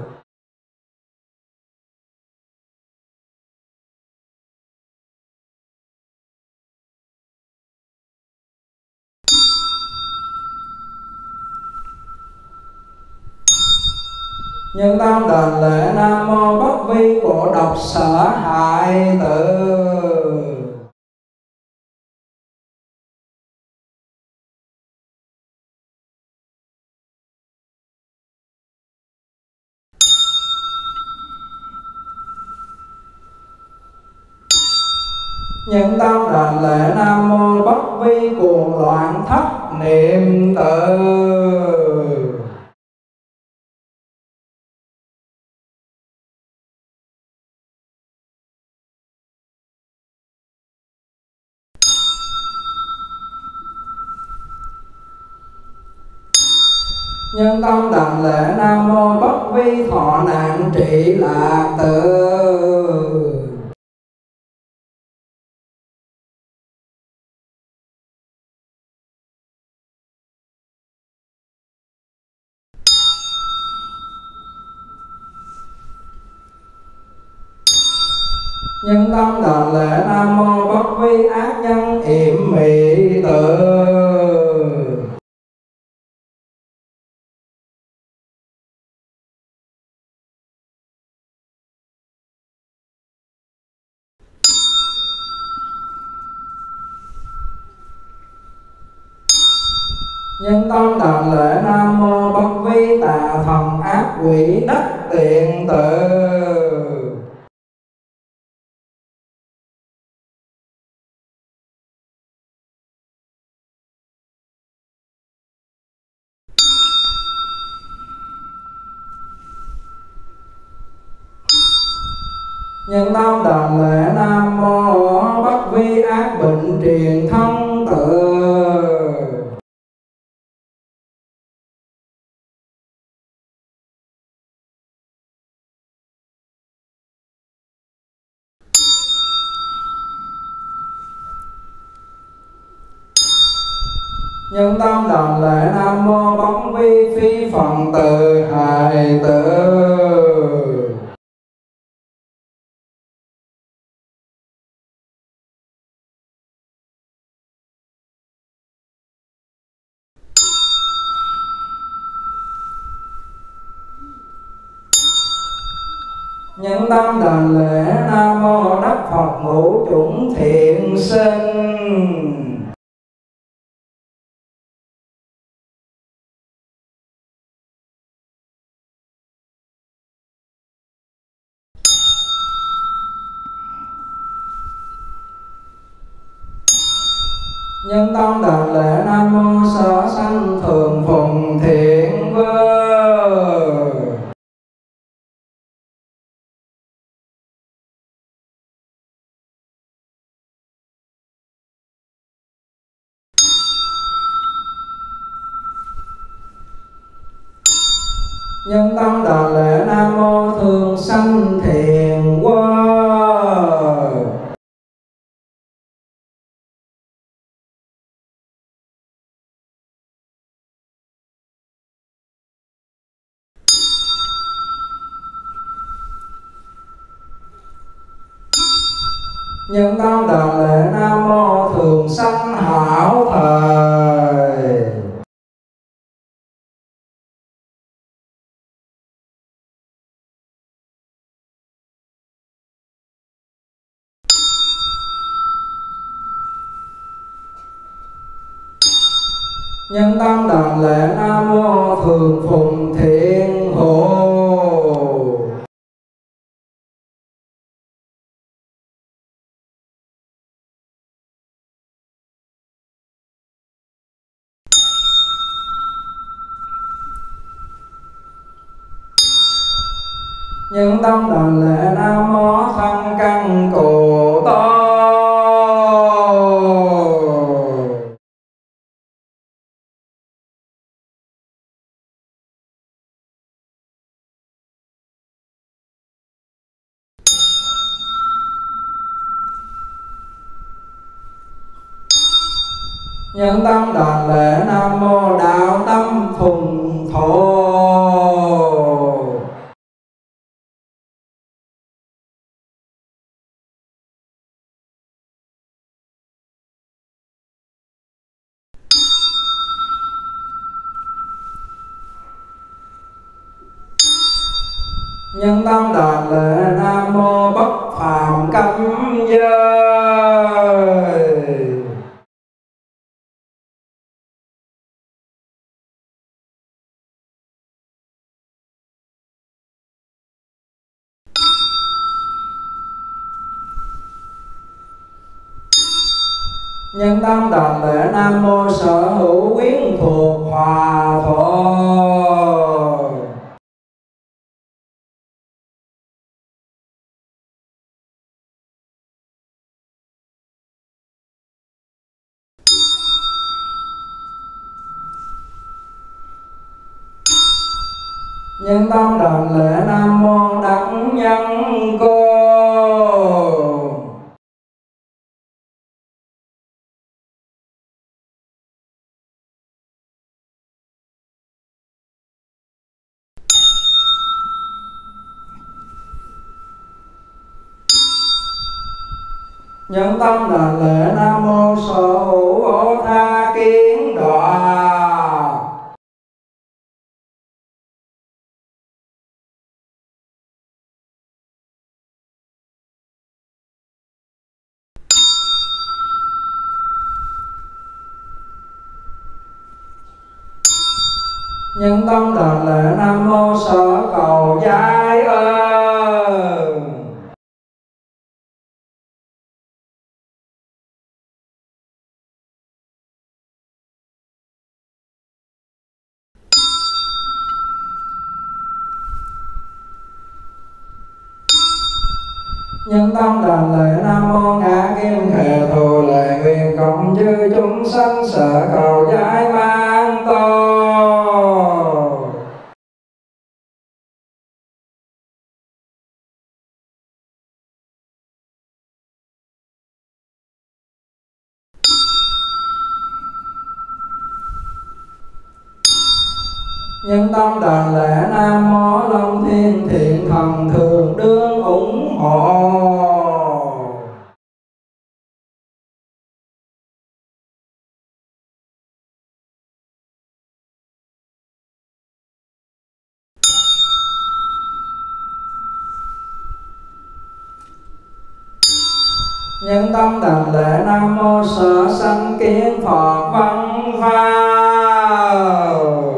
Nhân tâm đảnh lễ Nam mô Bất Vi Cổ Độc Sở Hại Tự. Nhân tâm đảnh lễ Nam mô Bất Vi Cuồng Loạn Thất Niệm Tự. Nhân tâm đảnh lễ Nam mô Bất Vi Thọ Nạn Trị Lạc Tự. Nhân tâm đảnh lễ Nam mô Bất Vi Ác Nhân Yểm Mị Tự. Nhân tâm đảnh lễ Nam mô Bất Vi Tà Thần Ác Quỷ Đắc Tiện Tự. Nhân tâm đảnh lễ Nam mô Bất Vi Ác Bệnh Truyền Thân Tự. Nhân tâm đảnh lễ Nam mô Bất Vi Phi Phận Tự Hài Tự. Nhân tâm đảnh lễ Nam mô Đắc Phật Ngũ Chủng Thiện Sinh. Nhân tâm đảnh lễ Nam mô Sở Sanh Thường Phùng Thiện Vương. Nhân tâm đảnh lễ Nam mô Thường Sanh Thiền Quân. Nhân tâm đảnh lễ Nam mô Thường Sanh Hảo Thời. Nhân tâm đảnh lễ Nam mô Thường Phùng Thiện Hộ. Nhân tâm đảnh lễ Nam mô Thân Căn Cổ To. Nhân tâm đảnh lễ Nam mô Đạo Tâm Phùng Thọ. Nhân tâm đảnh lễ Nam mô Bất Phàm Cấm Giới. Nhân tâm đảnh lễ Nam mô Sở Hữu Quyến Thuộc Hòa Thọ. Nhân tâm đảnh lễ Nam mô Đẳng Nhân Cô. Nhân tâm đảnh lễ Nam mô Sở Hữu Vô Tha Kiến Đọa. Nhân tâm đảnh lễ Nam mô Sở Cầu Giai Ơn. Nhân tâm đảnh lễ Nam mô Ngã Kim Khệ Thù Lệ Huyền Cộng chư chúng sanh sở cầu giải mang tô. Nhân tâm đảnh lễ Nam mô Long Thiên Thiện Thần Thường Đương ủng hộ. Nhân tâm đảnh lễ Nam mô Sở Sanh Kiến Phật Văn Phao.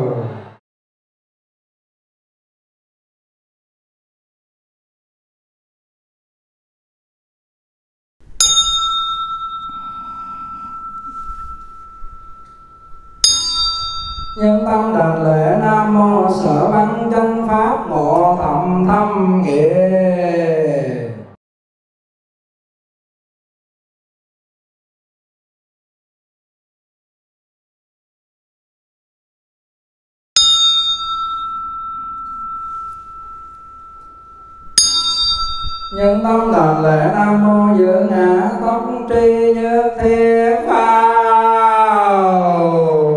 Nhân tâm đảnh lễ Nam mô Sở Văn Chánh Pháp Ngộ Thầm Thâm Nghĩa. Nhân tâm đảnh lễ Nam mô Dự Ngã Tốc Tri Nhất Thiết Phao.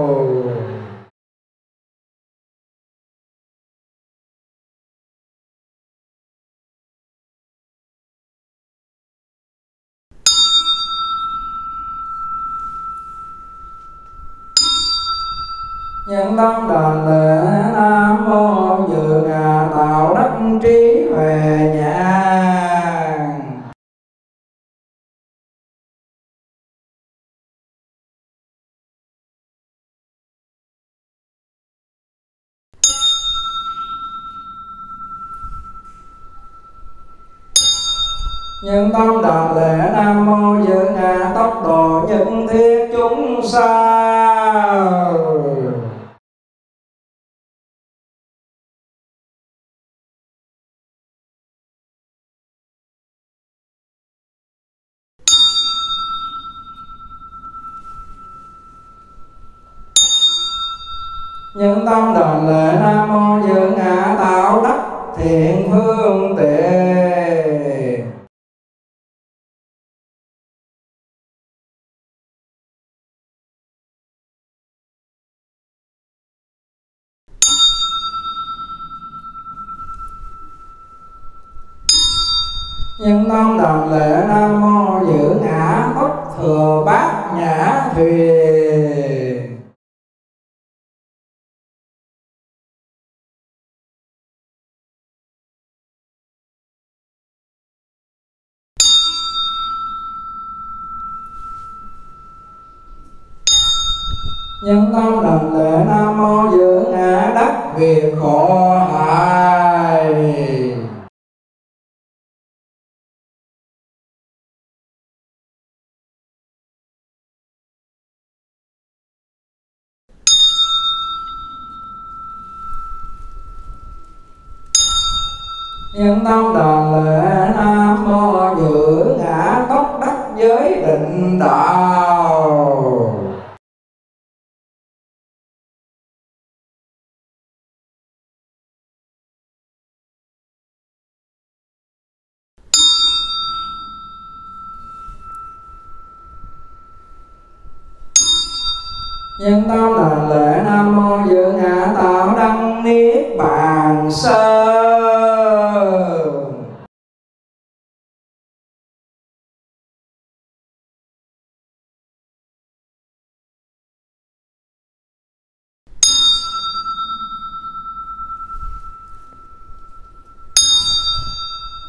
Nhân tâm đảnh lễ Nam mô Dự Ngã Tạo Đắc Trí Huệ Nhãn. Nhân tâm đảnh lễ Nam mô Dự Ngã Tốc Độ Nhất Thiết Chúng Sanh. Nhân tâm đảnh lễ Nam mô Dự Ngã Tạo Đắc Thiện Phương Tiện. Nhân tâm đảnh lễ Nam mô Dự Ngã Tốc Thừa Bát Nhã Thuyền. Nhân tâm đảnh lễ Nam mô Dự Ngã Đắc Việt Khổ Hại. Nhân tâm đảnh lễ Nam mô Dự Ngã Tốc Đắc Giới Định Đạo. Nhân tâm đảnh lễ Nam mô Dự Ngã Tạo Đăng Niết Bàn Sơn.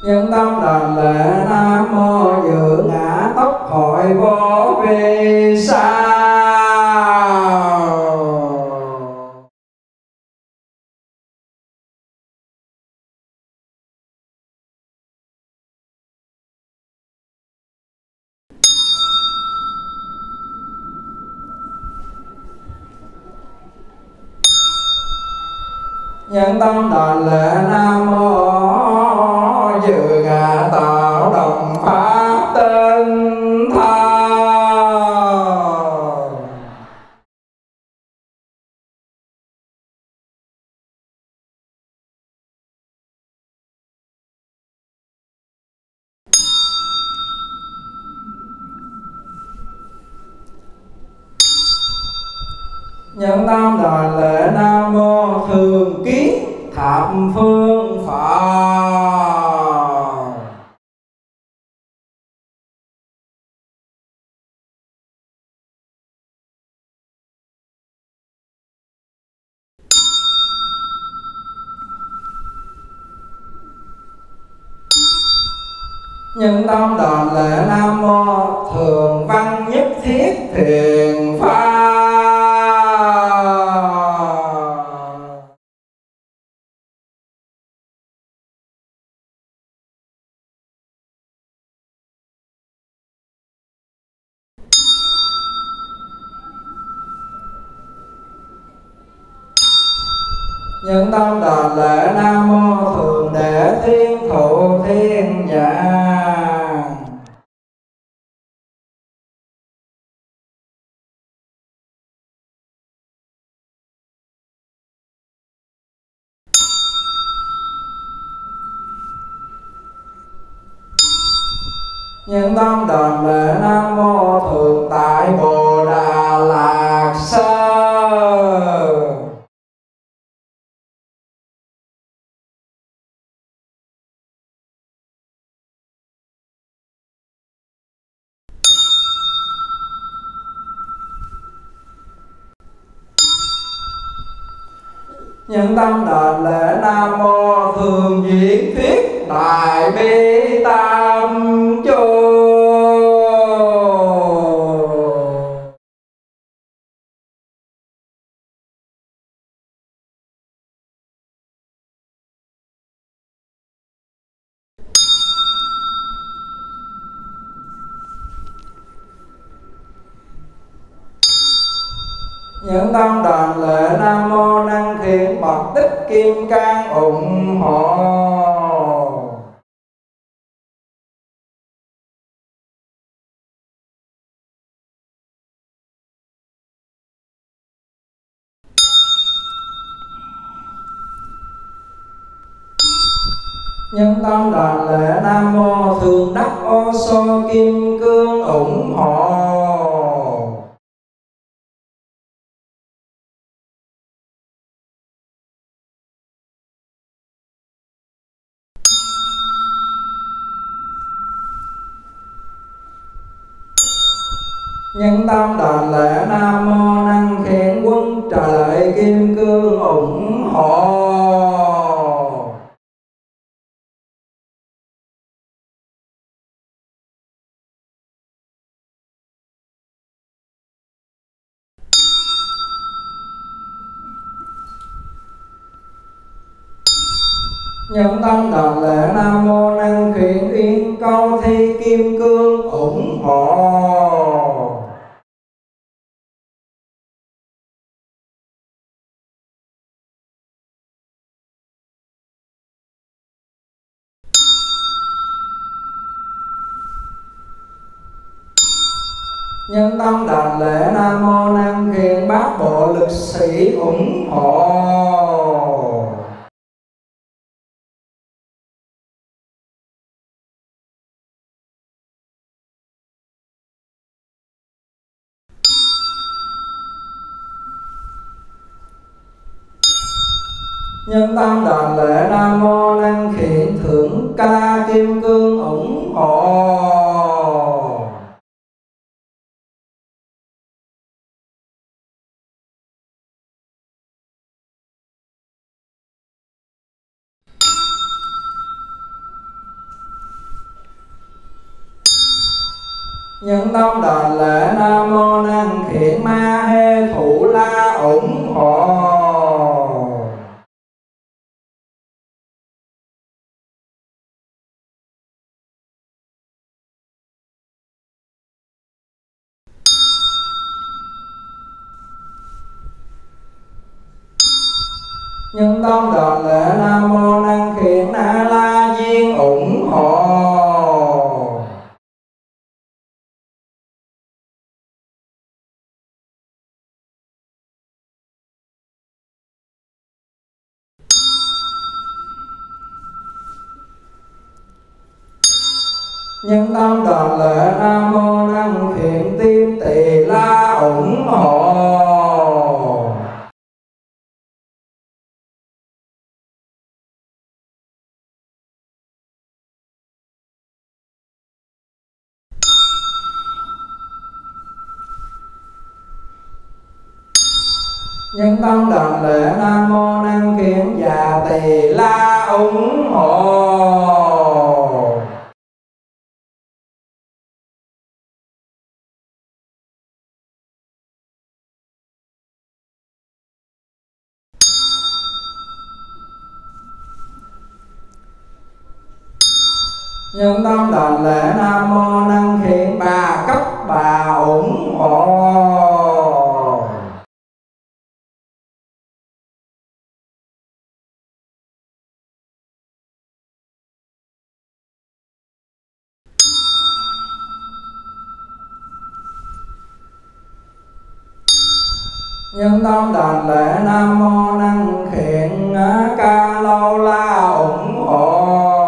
Nhân tâm đảnh lễ Nam Mô Dự Ngã Tốc Hội Vô Vi Sa. Nhân tâm đảnh lễ Nam Mô Dự Ngã Tạo Đồng Pháp Tinh Tha. Nhân tâm đảnh lễ Nam Mô Thường Kiết Thập Phương Phật. Nhân tâm đảnh lễ Nam Mô Thường Văn Nhất Thiết Thiền Pháp. Nhân tâm đảnh lễ Nam Mô Thượng Đệ Thiên Thụ Thiên Nhãn. Nhân tâm đảnh lễ Nam Mô Thượng Tại Bồ Đà Lạc Sơ. Nhân tâm đảnh lễ Nam Mô Thường Diễn Thuyết Đại Bi Tâm Chú. Nhân tâm đảnh lễ Nam Mô Năng Khiển Mật Tích Kim Cang ủng hộ. Nhân tâm đảnh lễ Nam Mô Thường Đắc Ô Sô Kim Cương ủng hộ. Nhân tâm đảnh lễ Nam Mô Năng Khiển Quân Trả Lợi Kim Cương ủng hộ. Nhân tâm đảnh lễ Nam Mô Năng Khiển Yên Câu Thi Kim Cương ủng hộ. Nhân tâm đảnh lễ Nam Mô Năng Khiển Bát Bộ Lực Sĩ ủng hộ. Nhân tâm đảnh lễ Nam Mô Năng Khiển Thượng Ca Kim Cương ủng hộ. Nhân tâm đền lễ Nam Mô Năng Khiển Ma Hê Thủ La ủng hộ. Nhân tâm đền lễ Nam Mô Năng Khiển Na La Diên ủng hộ. Nhân tâm đền lễ Nam Mô Năng Khiển Tim Tỳ La ủng hộ. Nhân tâm đền lễ Nam Mô Năng Khiển Già Tỳ La ủng hộ. Nhân tâm đền lễ Nam Mô Năng Khiển Bà Cấp Bà ủng hộ. Nhân tâm đền lễ Nam Mô Năng Khiển Ca Lâu La ủng hộ.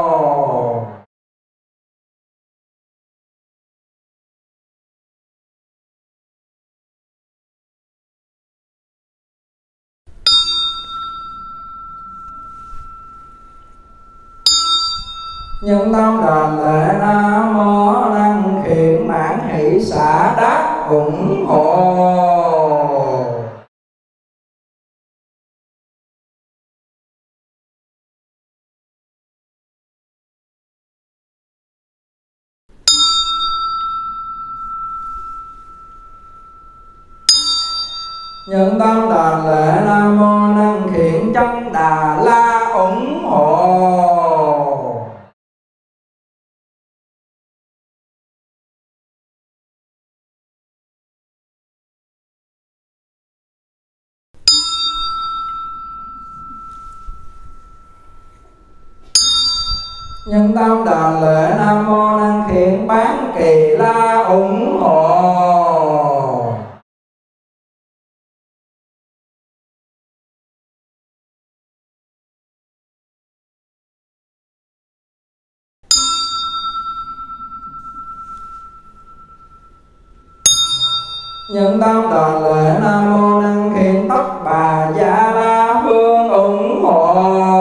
Nhân tâm đền lễ Nam Mô Năng Khiển Mãn Hỷ Xả Đắc ủng hộ. Nhân tâm đền lễ Nam Mô Năng Khiển Chân Đà La ủng hộ. Nhân tâm đền lễ Nam Mô Năng Khiển Bán Kỳ La ủng hộ. Nhân tâm đền lễ Nam Mô Năng Khiển Tất Bà Gia La Hương ủng hộ.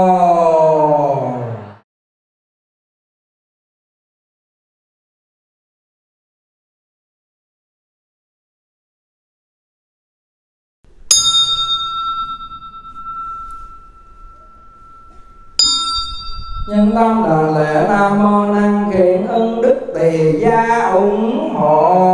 Nhân tâm đền lễ Nam Mô Năng Khiển Ưng Đức Tỳ Gia ủng hộ.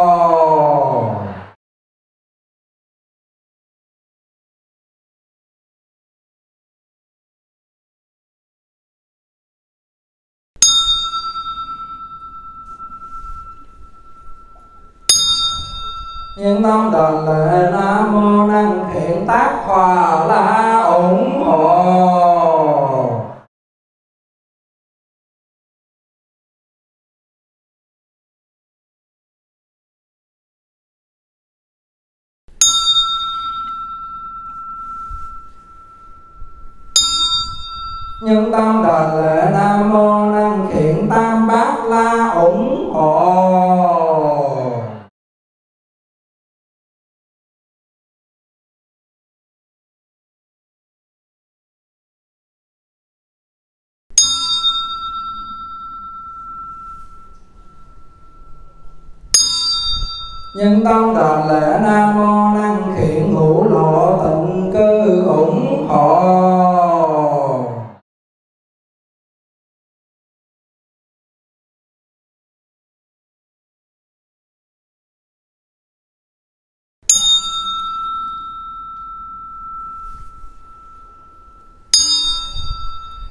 Nhân tâm đền lễ Nam Mô Năng Khiển Tác Hòa La ủng hộ. Nhân tâm đền lễ Nam Mô Năng Khiển Tam Bát La ủng hộ. Nhân tâm đền lễ Nam Mô Năng Khiển Ngũ Lộ Tịnh Cư ủng hộ.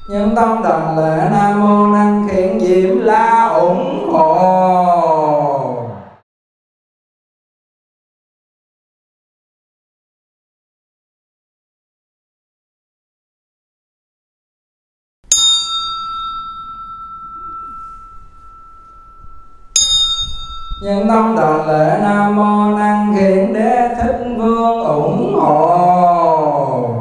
Nhân tâm đảnh lễ Nam Mô Năng Khiển Diệm La ủng hộ. Nhân tâm đảnh lễ Nam Mô Năng Khiển Đế Thích Vương ủng hộ.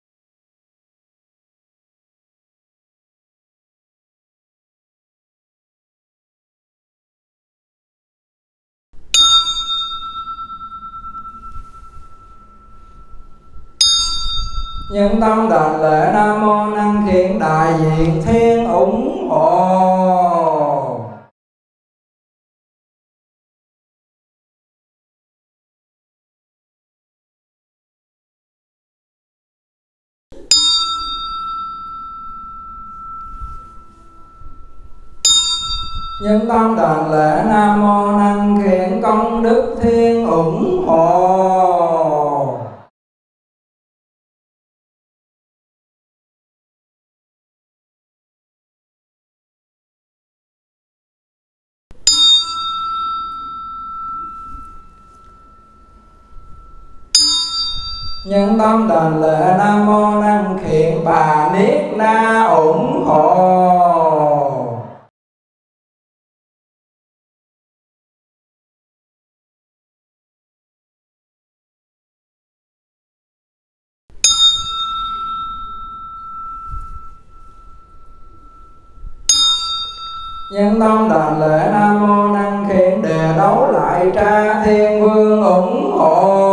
Nhân tâm đảnh lễ Nam Mô Năng Khiển Đại Diện Thiên ủng hộ. Nhân tâm đảnh lễ Nam Mô Năng Khiển Công Đức Thiên ủng hộ. Nhân tâm đảnh lễ Nam Mô Năng Khiển Bà Niết Na ủng hộ. Nhân tâm đảnh lễ Nam Mô Năng Khiển Đề Đấu Lại Tra Thiên Vương ủng hộ.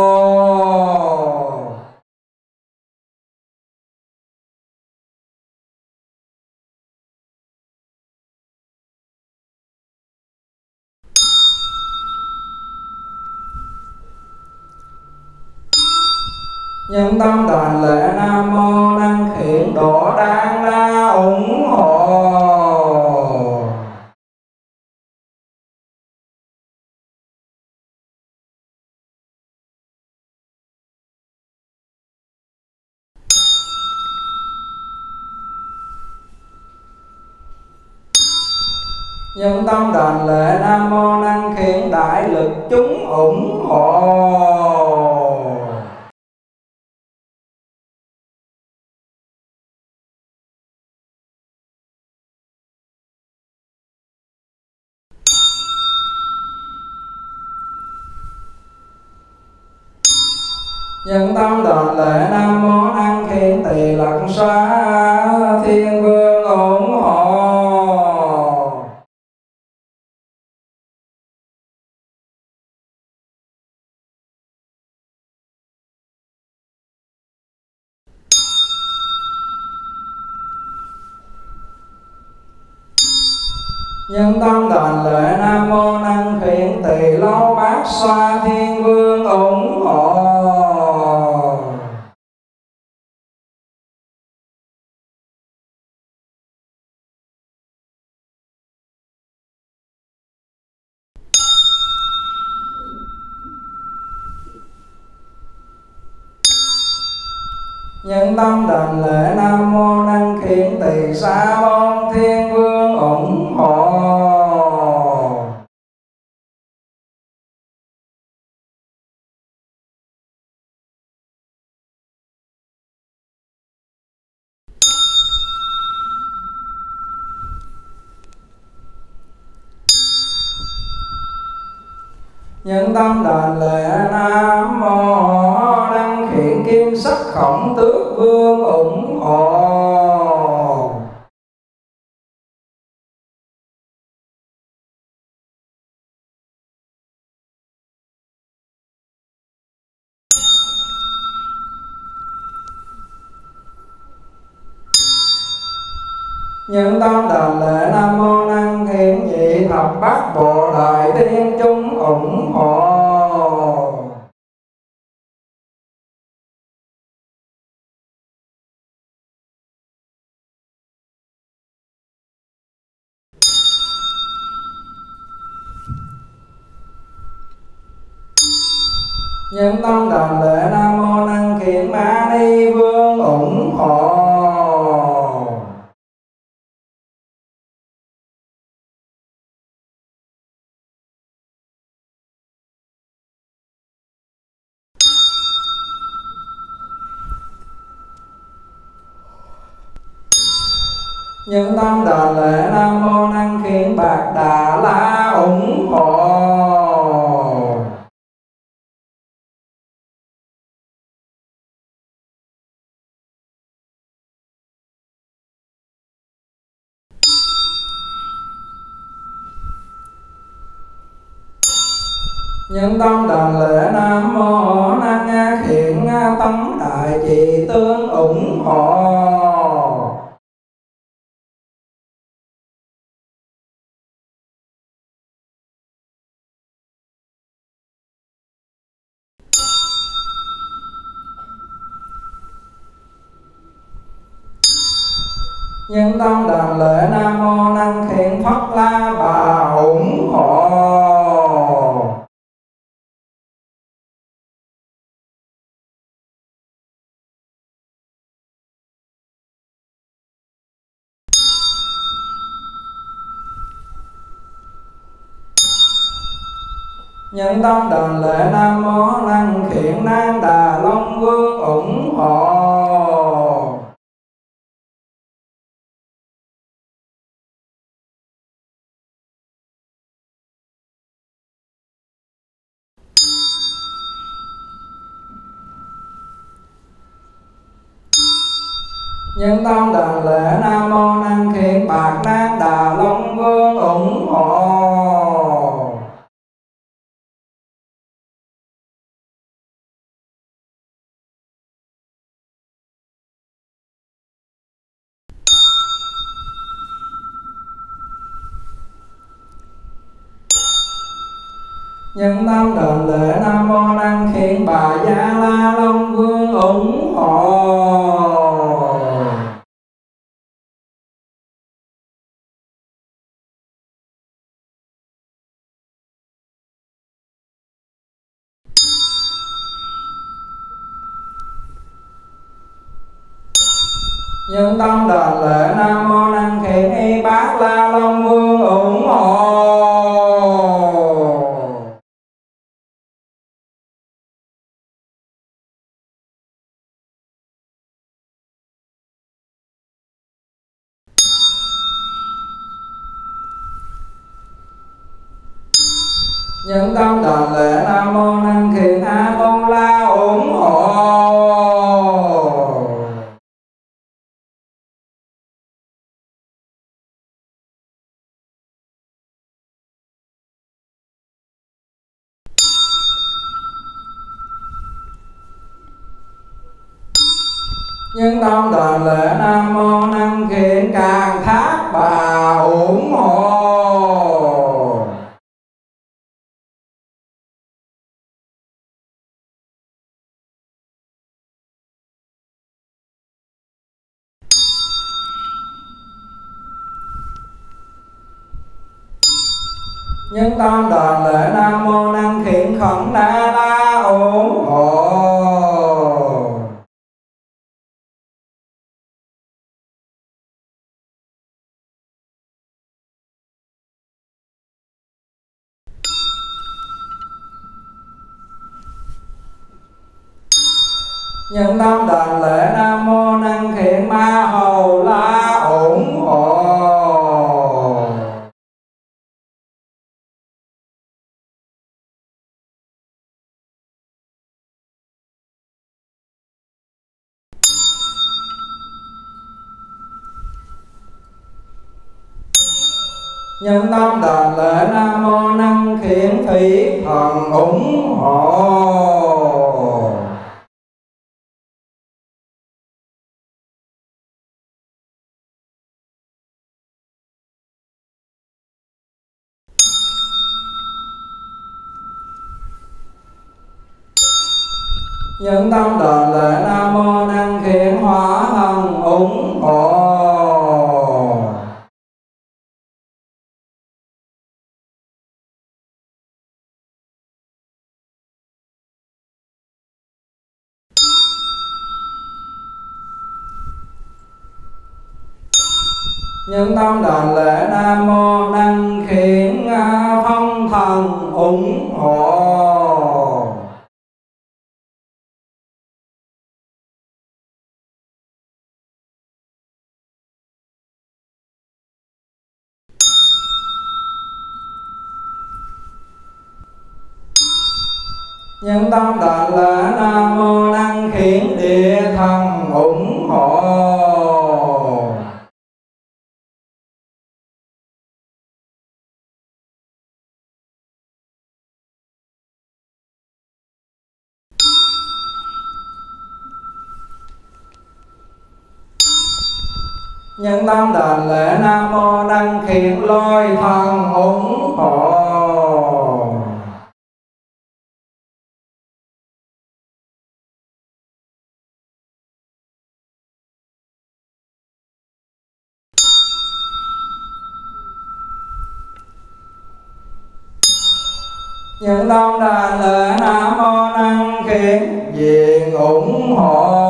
Nhân tâm đảnh lễ Nam Mô Năng Khiển Độ Đan La ủng hộ. Nhân tâm đảnh lễ Nam Mô Năng Khiển Đại Lực Chúng ủng hộ. Nhân tâm đảnh lễ Nam Mô Năng Khiển Tỳ Lặc Xá Thiên Vương ủng hộ. Nhân tâm đảnh lễ Nam Mô Năng Khiển Tỳ Lâu Bát Xoa Thiên Vương ủng hộ. Nhân tâm đảnh lễ Nam Mô Năng Khiển Tỳ Sa Môn Thiên Vương ủng hộ. Nhân tâm đảnh lễ Nam Mô Năng Khiển Kim Sắc Khổng Tước Vương ủng hộ. Nhân tâm đảnh lễ Nam Mô Năng Khiển Nhị Thập Bát Bộ Đại Thiên chúng ủng hộ. Nhân tâm đảnh lễ Nam Mô Năng Khiển Ma Ni Vương ủng hộ. Nhân tâm đền lễ Nam Mô Năng Khiển Bạc Đà La ủng hộ. Nhân tâm đền lễ Nam Mô Năng Khiển Tấn Đại Trì Tướng ủng hộ. Nhân tâm đền lễ Nam Mô Năng Khiển Phất La Bà ủng hộ. Nhân tâm đền lễ Nam Mô Năng Khiển Nan Đà Long Vương ủng hộ. Nhân tâm đền lễ Nam Mô Năng Khiển Bạc Nan Đà Long Vương ủng hộ. Nhân tâm đền lễ Nam Mô Năng Khiển Bà Gia La Long Vương ủng hộ. Nhân tâm đền lễ Nam Mô Năng Khiển Y Bát La Long Vương ủng hộ. Nhân tâm đền lễ Nam Mô Năng Khiển A Tôn La ủng hộ. Nhân tâm đền lễ Nam Mô Năng Khiển Càng Thác Bà ủng hộ. Nhân tâm đền lễ Nam Mô Năng Khiển Khẩn Na La ủng hộ. Nhân tâm đền lễ Nam Mô Năng Khiển Ma Hầu La ủng hộ. Nhân tâm đền lễ Nam Mô Năng Khiển Thủy Thần ủng hộ. Nhân tâm đền lễ Nam Mô Năng Khiển Hỏa Thần ủng hộ. Nhân tâm đền lễ Nam Mô Năng Khiển Phong Thần ủng hộ. Nhân tâm đảnh lễ Nam Mô Năng Khiển Địa Thần ủng hộ. Nhân tâm đảnh lễ Nam Mô Năng Khiển Lôi Thần ủng hộ. Nhân tâm đảnh lễ Nam Mô Năng Khiển Diện ủng hộ.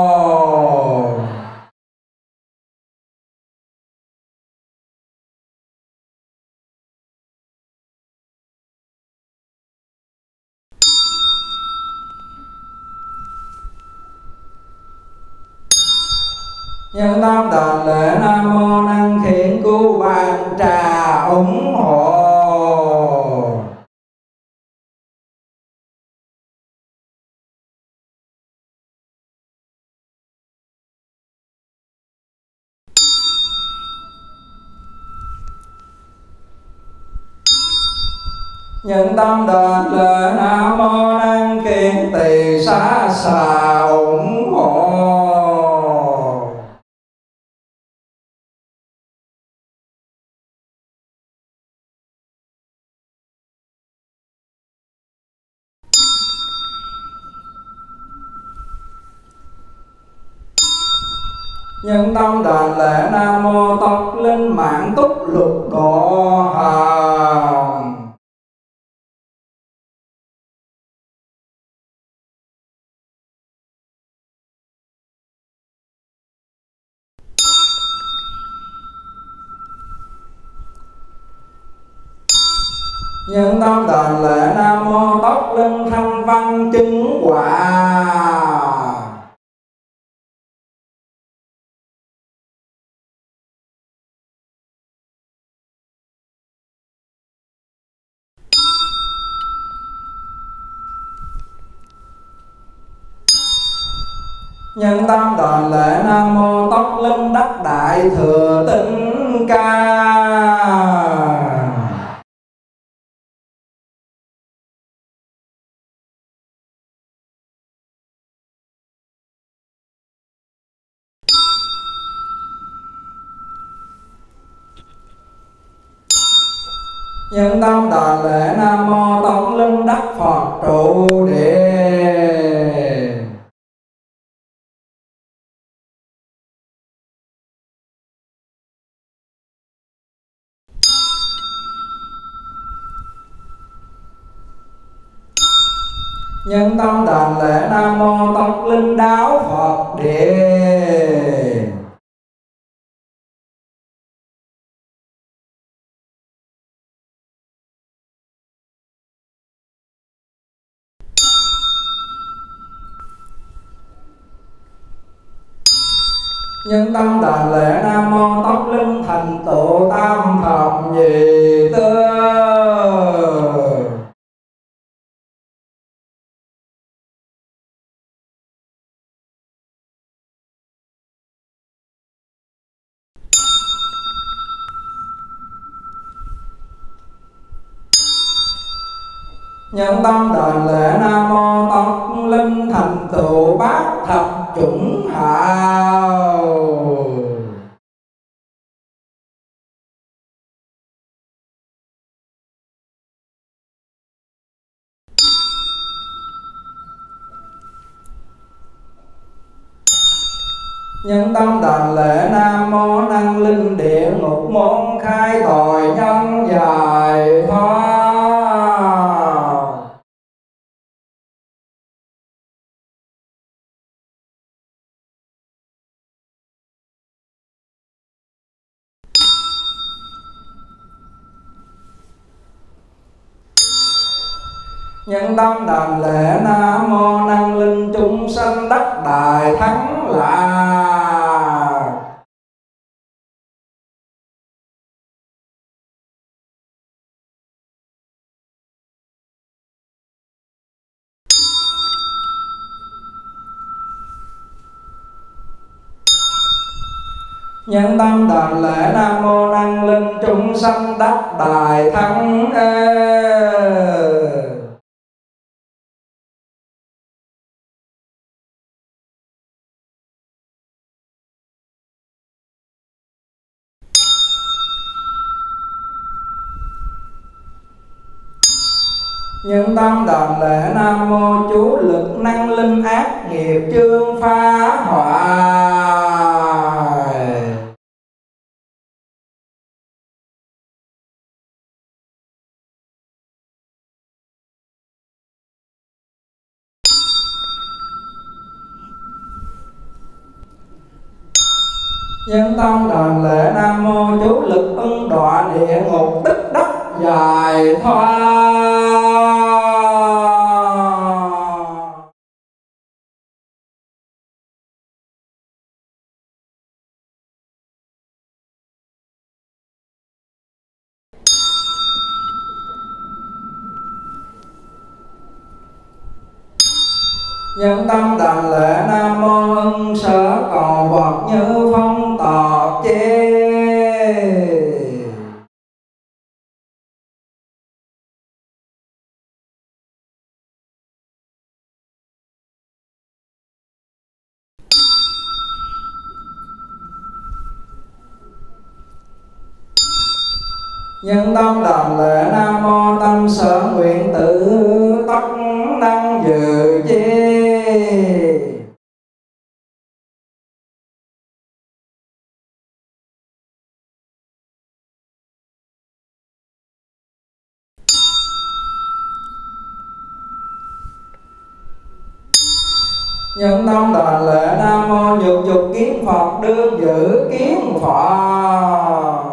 Nhân tâm đảnh lễ Nam Mô Năng Khiển Cứu Bàn Trà ủng hộ. Nhân tâm đảnh lễ Nam Mô Năng Khiển Tỳ Xá Xà ủng hộ. Nhân tâm đảnh lễ Nam Mô Tộc Linh Mãn Túc Lục Độ Hàm. Nhân tâm đảnh lễ Nam Mô Tóc Linh Thanh Văn Chứng Quả. Nhân tâm đảnh lễ Nam Mô Tóc Linh Đắc Đại Thừa Tinh Ca. Nhân tâm đảnh lễ Nam Mô Tông Linh Đắc Phật trụ địa. Nhân tâm đảnh lễ Nam Mô Tông Linh Đáo Phật địa. Nhân tâm đảnh lễ Nam Mô Tóc Linh Thành Tựu Tam Thập Nhị Tư. Nhân tâm đảnh lễ Nam Mô Tóc Linh Thành Tựu Bát Thập Chủng Hào. Nhân tâm đảnh lễ Nam Mô Năng Linh Địa Ngục Môn Khai Tội Nhân Giải Thoát. Nhân tâm đảnh lễ Nam Mô Năng Linh Chúng Sanh Đắc Đại Thắng Lạc. Nhân tâm đảnh lễ Nam Mô Năng Linh chúng sanh đắc đại thắng ê. Nhân tâm đảnh lễ Nam Mô chú lực năng linh ác nghiệp chương phá hoại. Nhân tâm đảnh lễ Nam Mô chú lực ưng đọa địa ngục tích đắc giải thoát. Nhân tâm đảnh lễ Nam Mô ưng sở cầu Phật như phong tọt chê. Nhân tâm đảnh lễ Nam Mô tâm sở nguyện tự tất năng dự chi. Nhân tâm đảnh lễ Nam Mô nhược dục kiến Phật đương giữ kiến Phật.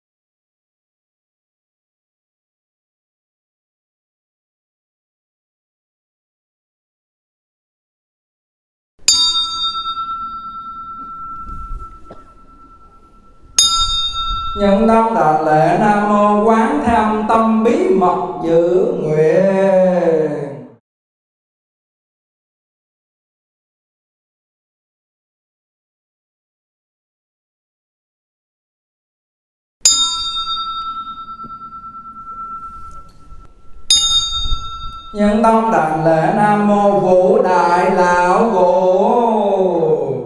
Nhân tâm đảnh lễ Nam Mô quán tham tâm bí mật giữ nguyện. Nhân tâm đảnh lễ Nam Mô Vũ Đại Lão Vũ.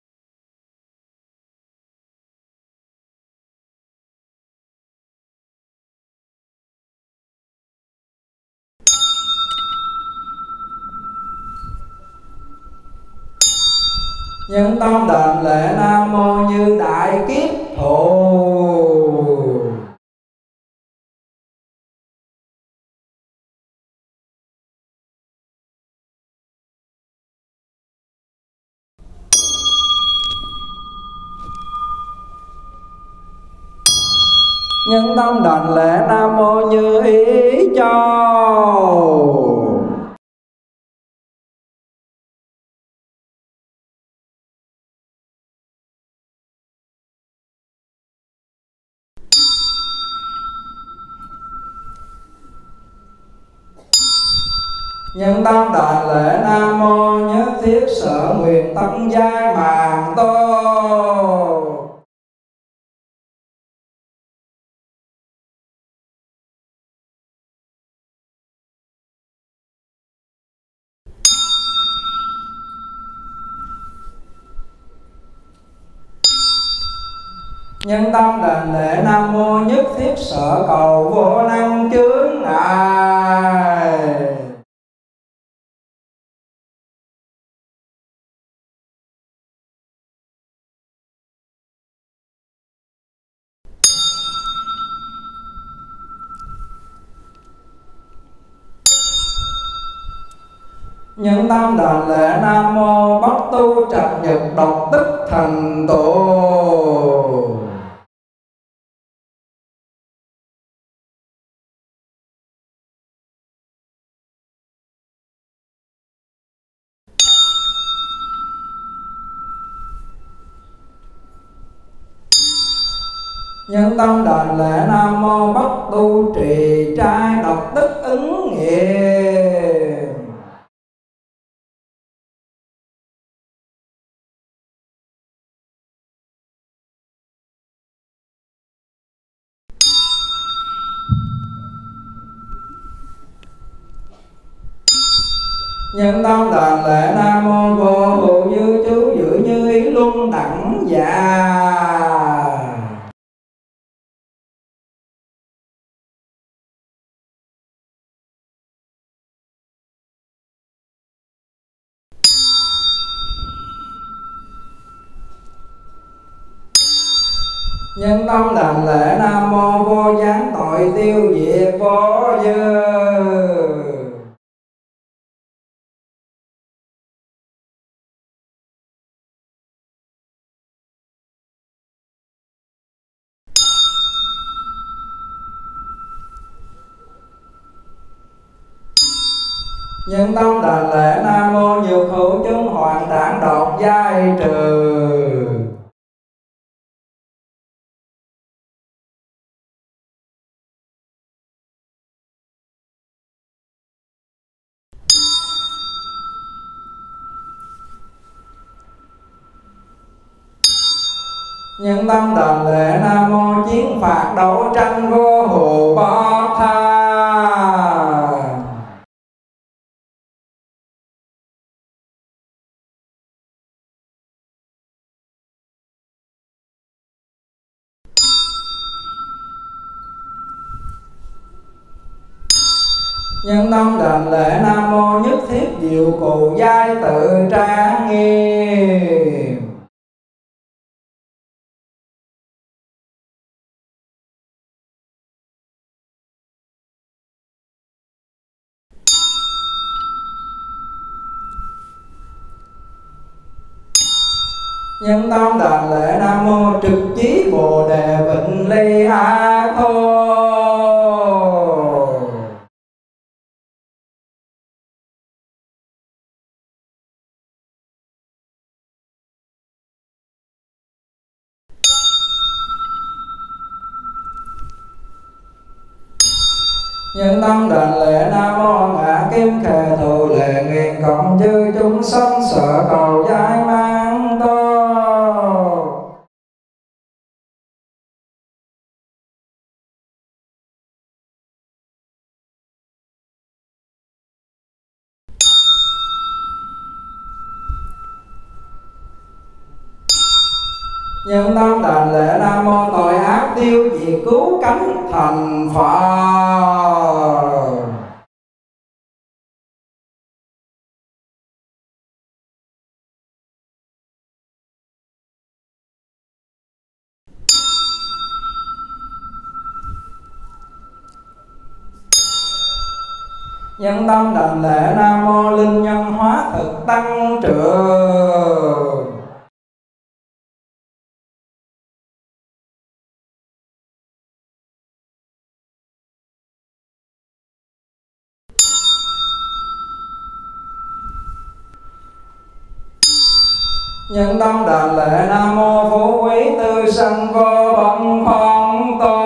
Nhân tâm đảnh lễ Nam Mô Như Đại Kiếp Thù. Nhân tâm đảnh lễ Nam Mô Như Ý Châu. Nhân tâm đảnh lễ Nam Mô Nhất Thiết Sở Nguyện Tâm Giai Màng Tô. Nhân tâm đảnh lễ Nam Mô Nhất Thiết Sở Cầu Vô Năng Chướng Ngại. Nhân tâm đảnh lễ Nam Mô Bất Tu Trạch Nhật Độc Tích Thành Tựu. Nhân tâm đảnh lễ Nam Mô Bất Tu Trì Trai Độc Tích Ứng Nghiệm. Nhân tâm đảnh lễ Nam mô Vô Hữu Như Chú giữ như ý luân đẳng dạ. Nhân tâm đảnh lễ Nam mô Vô Gián tội tiêu diệt vô dư. Nhân tâm đảnh lễ Nam mô Nhược Hữu Chúng Hoàng Đảng độc giai trừ. Nhân tâm đảnh lễ Nam mô Chiến phạt đấu tranh vô hữu bát tha. Nhân tâm đảnh lễ Nam mô Nhất thiết diệu cụ giai tự trang nghiêm. Nhân tâm đảnh lễ Nam mô Trực chí Bồ đề Vịnh Ly A Thô. Nhân tâm đảnh lễ Nam mô Ngã Kim Khề Thù Lệ Nguyện cộng chư chúng sanh sợ cầu giải mang tô. Nhân tâm đảnh lễ Nam mô tội ác tiêu diệt cứu cánh thành Phật. Nhân tâm đảnh lễ Nam mô Linh Nhân Hóa Thực Tăng Trưởng. Nhân tâm đảnh lễ Nam mô Phú Quý Tư Sanh Vô Bận Phong Tô.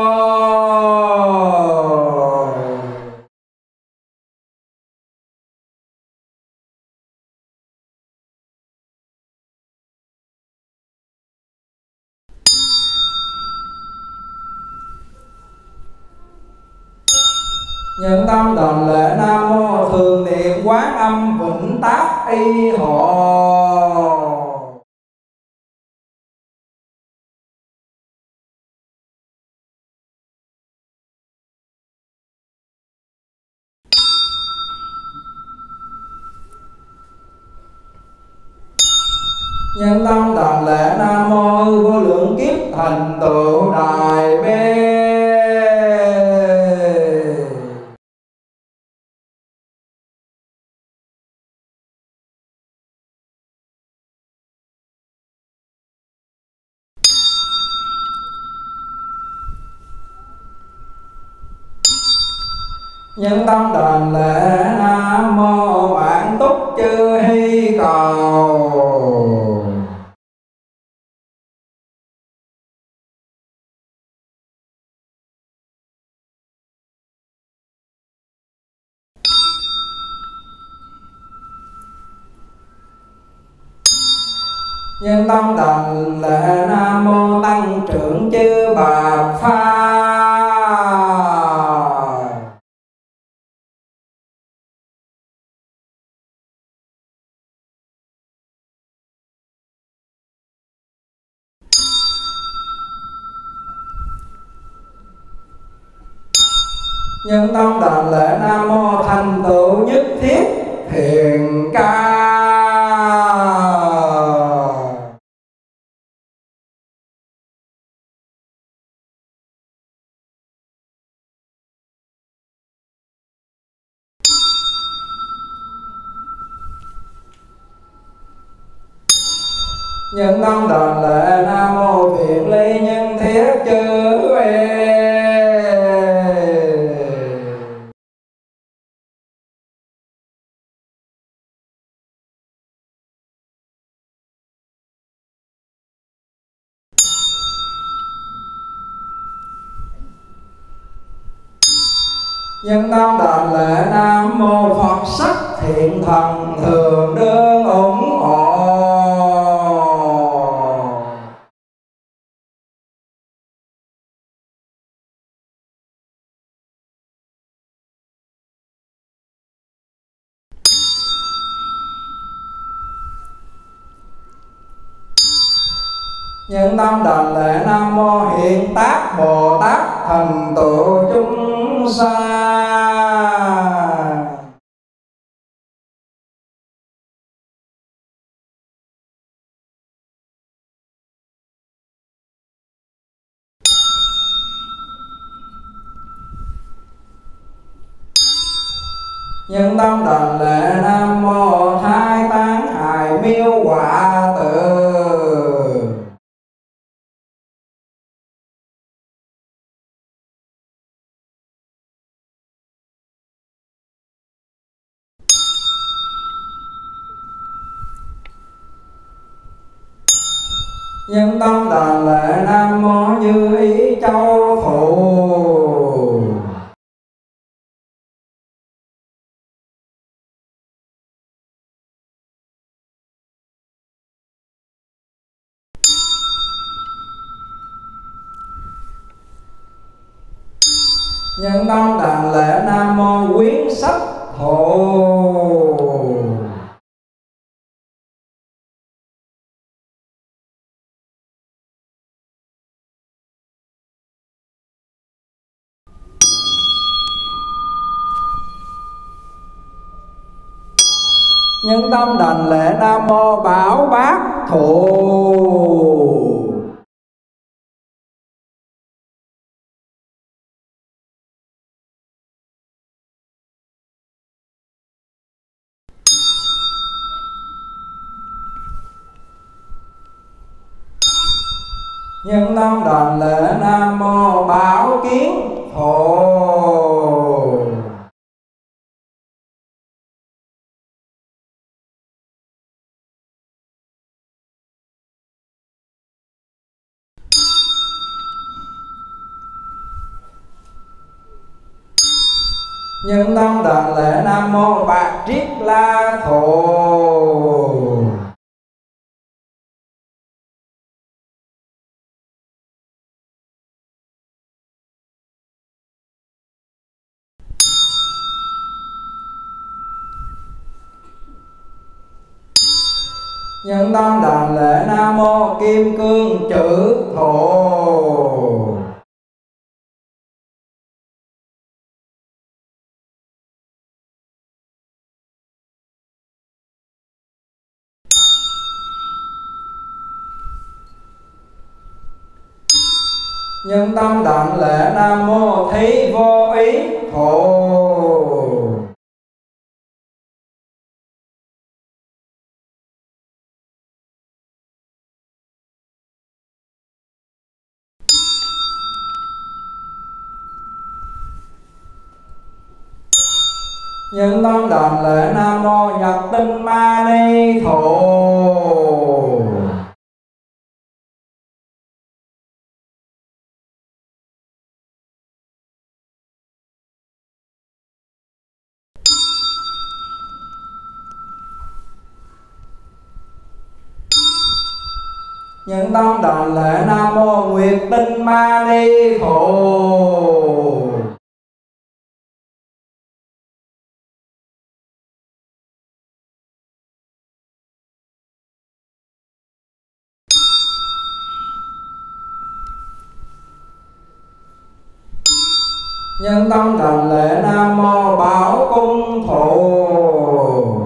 Nhân tâm đảnh lễ Nam mô Thường Niệm Quán Âm Vĩnh Tác Y Hộ. Nhân tâm đảnh lễ Nam mô Hư Vô Lượng Kiếp Thành Tựu Đại Bi. Nhân tâm đảnh lễ Nam mô Bản Túc Chư Hy Cầu. Nhân tâm đảnh lễ Nam mô Tăng Trưởng Chư Bạc Pha. Nhân tâm đảnh lễ Nam Mô thành tựu nhất thiết thiện ca. Nhân tâm đảnh lễ Nam Mô thiện ly nhân thiết chư ê. Nhân tâm đảnh lễ Nam Mô Phật sắc thiện thần thường đương ủng hộ. Nhân tâm đảnh lễ Nam Mô Hiện Tác Bồ Tát thành tựu chúng sanh. Nhân tâm đảnh lễ Nam Mô Thai Tán Hài Miêu Quả Tự. Nhân tâm đảnh lễ Nam Mô Như Ý Châu Phụ. Nhân tâm đảnh lễ Nam Mô Quyến Sách Thụ. Nhân tâm đảnh lễ Nam Mô Bảo Bát Thụ. Nhân tâm đảnh lễ Nam Mô Bảo Kiến Thụ. Nhân tâm đảnh lễ Nam Mô Bạc Triết La Thụ. Nhân tâm đảnh lễ Nam Mô Kim Cương Chữ Thụ. Nhân tâm đảnh lễ Nam Mô Thí Vô Ý Thụ. Nhân tâm đảnh lễ Nam Mô Nhật Tinh Ma Ni Thụ. Nhân tâm đảnh lễ Nam Mô Nguyệt Tinh Ma Ni Thụ. Nhân tâm đảnh lễ Nam Mô Bảo Cung Thụ.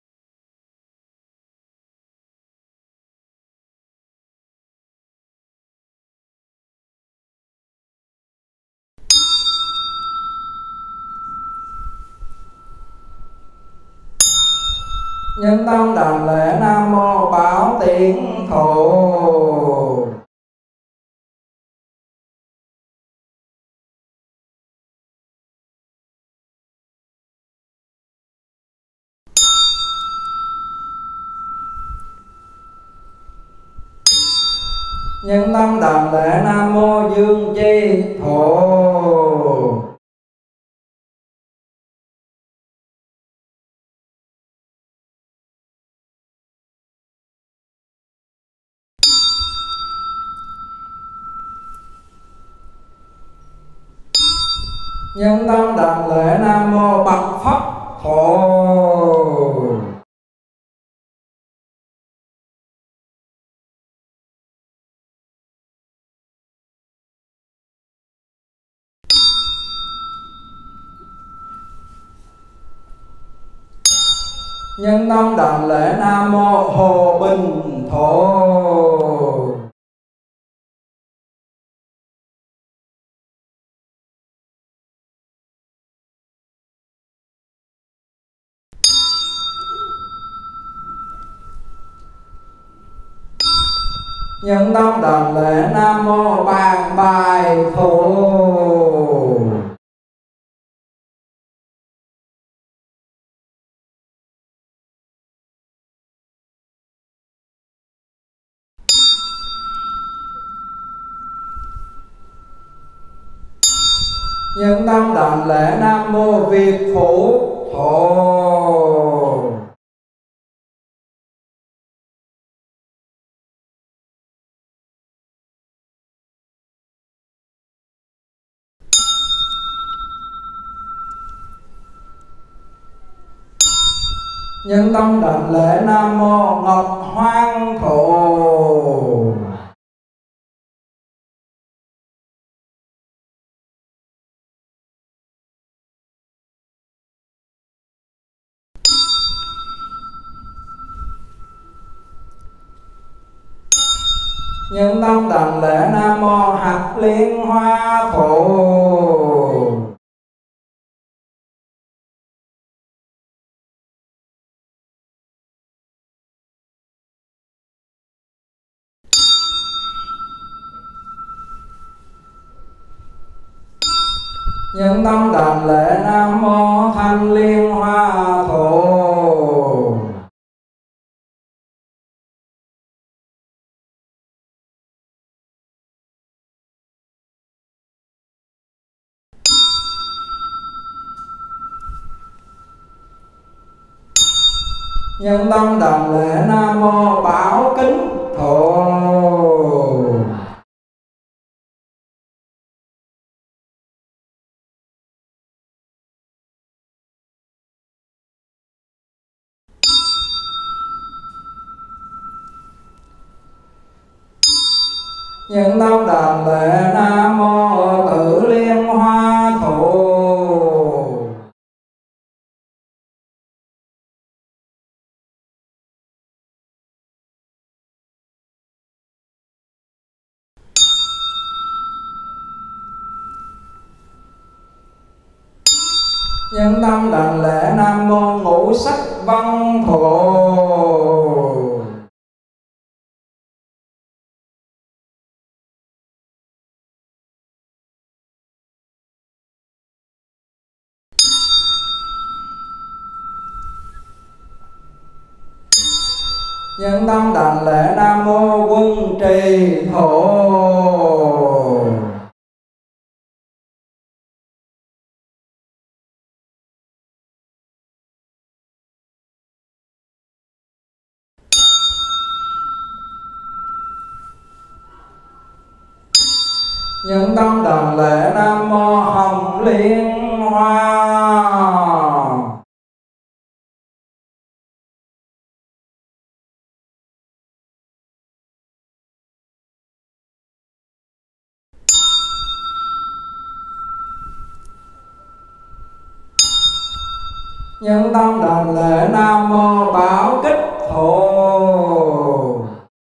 Nhân tâm đảnh lễ Nam Mô Bảo Tiện Thụ. Nhân tâm đảnh lễ Nam Mô Dương Chi Thụ. Nhân tâm đảnh lễ Nam Mô Bậc Pháp Thụ. Nhân tâm đảnh lễ Nam Mô Hồ Bình Thụ. Nhân tâm đảnh lễ Nam Mô Bàn Bài Thụ. Nhân tâm đảnh lễ Nam Mô Việt Phủ Thụ. Nhân tâm đảnh lễ Nam Mô Ngọc Hoang Thụ. Nhân tâm đảnh lễ Nam Mô Hạt Liên Hoa Thụ. Nhân tâm đảnh lễ Nam Mô Thanh Liên Hoa Thụ. Nhân tâm đảnh lễ Nam Mô Bảo Kính Thụ. Nhân tâm đảnh lễ Nam Mô Tử Liên Hoa Thụ. Nhân tâm đảnh lễ Nam Mô Ngũ Sắc Văn Thụ. Nhân tâm đảnh lễ Nam Mô Quân Trì Thụ. Nhân tâm đảnh lễ Nam Mô Hồng Liên Hoa. Nhân tâm đảnh lễ Nam Mô Bảo Kích Thù.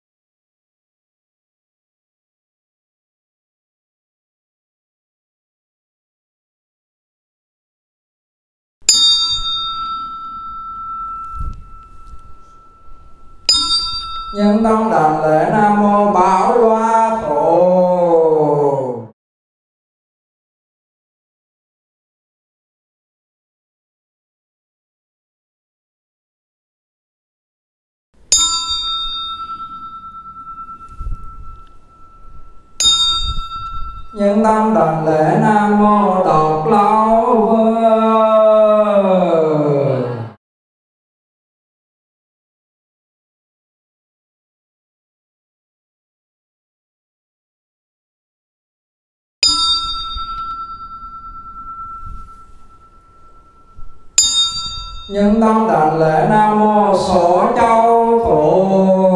Nhân tâm đảnh lễ Nam Mô Bảo Loa Thụ. Nhân tâm đảnh lễ Nam Mô Độc Lão Vương. Nhân tâm đảnh lễ Nam Mô Sở Châu Thụ.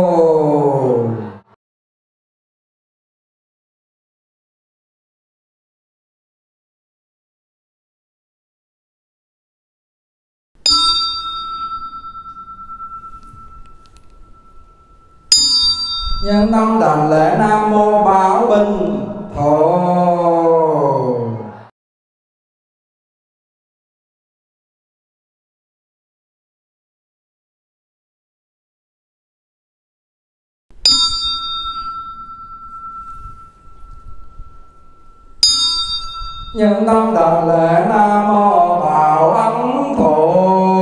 Nhân tâm đảnh lễ Nam Mô Bảo Bình Thụ. Nhân tâm đảnh lễ Nam Mô Bảo Ấn Thụ.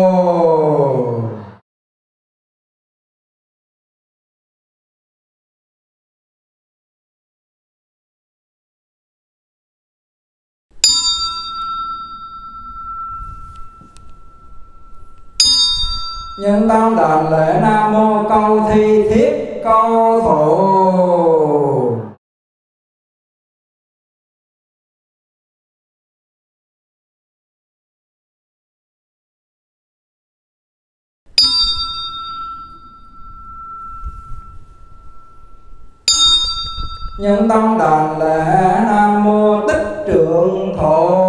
Nhân tâm đảnh lễ Nam Mô Câu Thi Thiết Câu Thụ. Nhân tâm đảnh lễ Nam Mô Tích Trượng Thụ.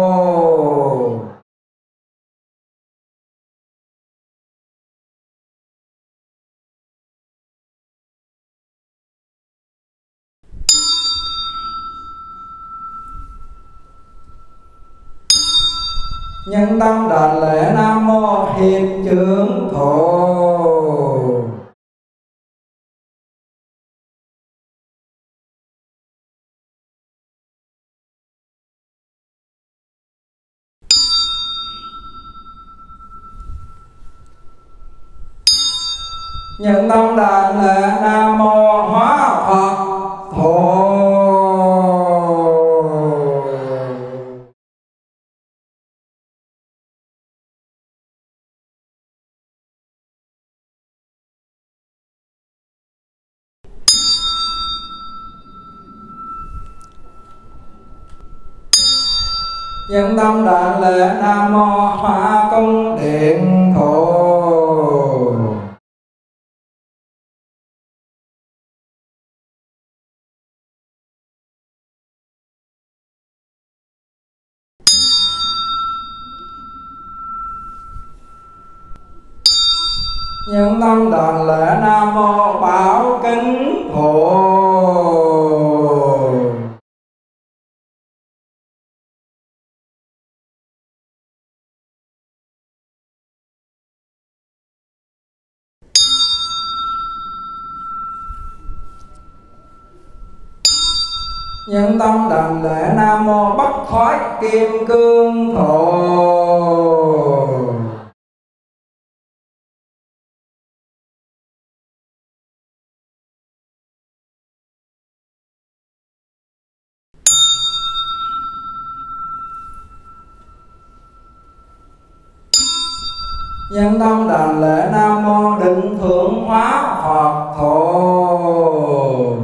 Nhân tâm đảnh lễ Nam Mô Hiệp Trượng Thụ. Nhân tâm đảnh lễ Nam Mô Hóa Phật Thụ. Nhân tâm đảnh lễ Nam Mô Hoa Cung Điện Thụ. Nhân tâm đảnh lễ Nam Mô Bảo Kính Thụ. Nhân tâm đảnh lễ Nam Mô Bất Thoái Kim Cương Thụ. Nhân tâm đảnh lễ Nam Mô Định Thượng Hóa Phật Thụ.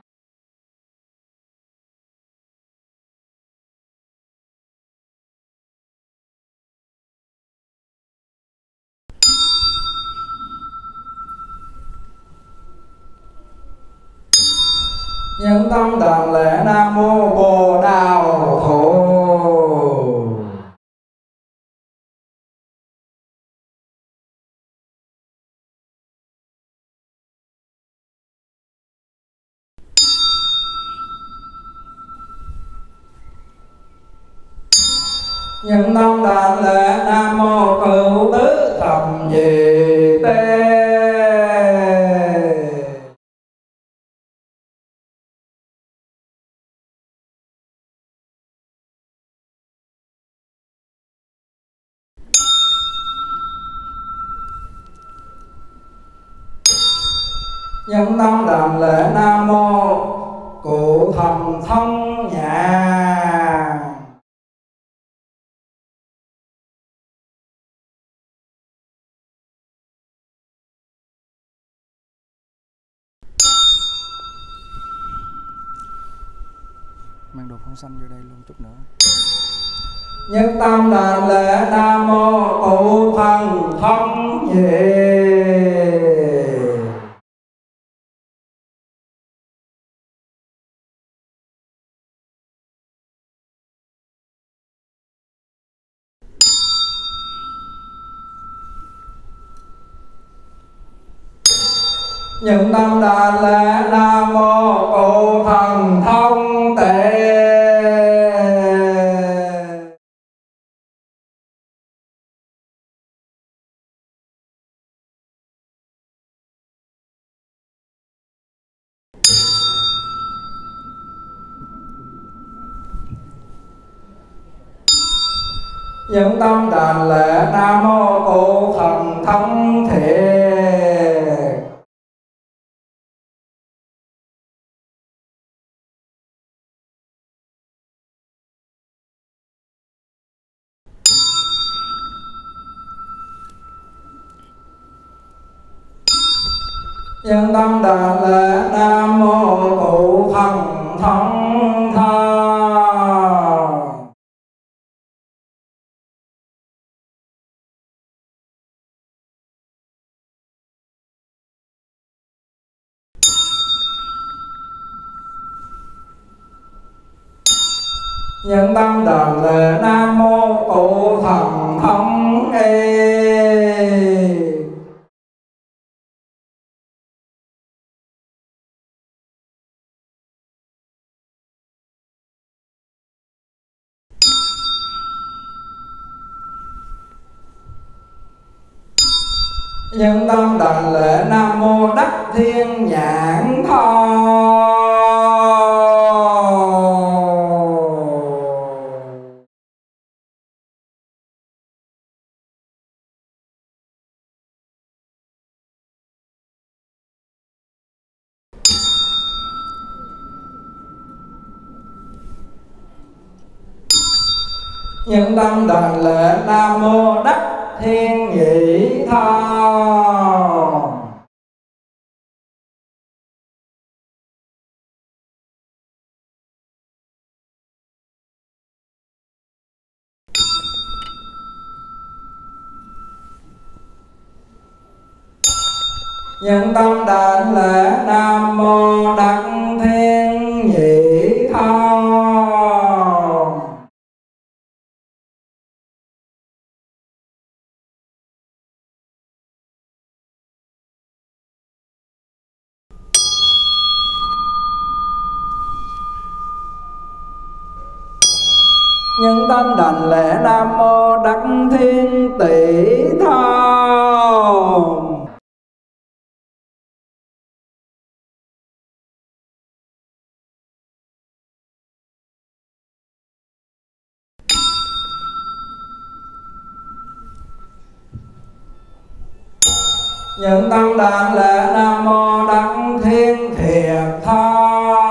Nhân tâm đảnh lễ Nam Mô Bồ Đào Thụ. Nhân tâm đảnh lễ Nam mô Cửu Tứ Thập Nhị Tế. Nhân tâm đảnh lễ Nam mô Cụ Thần Thông Nhãn. Mang đồ phóng sanh vô đây luôn chút nữa. Nhân tâm đảnh lễ Nam mô Cụ Thần Thông Nhị. Nhân tâm đảnh lễ Nam mô Cụ Thần Thông Tệ. Nhân tâm đảnh lễ Nam mô Cụ Thần Thông Thiệt. Nhân tâm đảnh lễ Nam mô Cụ Thần Thông Tha. Nhân tâm đảnh lễ Nam mô Cụ Thần Thông Ê. Nhân tâm đảnh lễ Nam mô Đắc Thiên Nhãn Tho. Nhân tâm đảnh lễ Nam mô Đắc Thiên Nhĩ Tho. Nhân tâm đảnh lễ Nam mô Đắc Thiên Nhĩ Tho. Nhân tâm đảnh lễ Nam mô Đắc Thiên Tỷ Tho. Nhân tâm đảnh lễ Nam mô Đắc Thiên Thiệt Tho.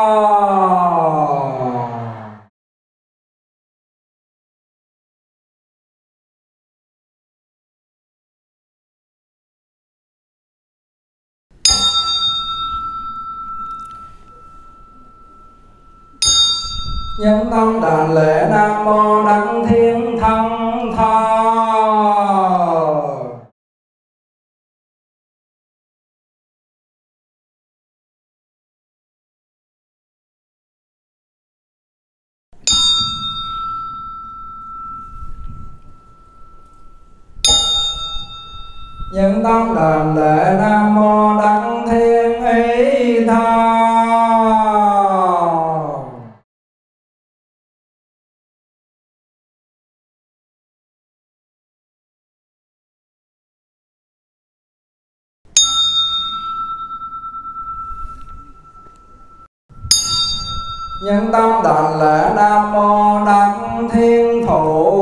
Nhân tâm đảnh lễ Nam mô Đắc Thiên Thân Tho. Nhân tâm đảnh lễ Nam mô Đắc Thiên Ý Tho. Nhân tâm đảnh lễ Nam Mô Đắc Thiên Thủ.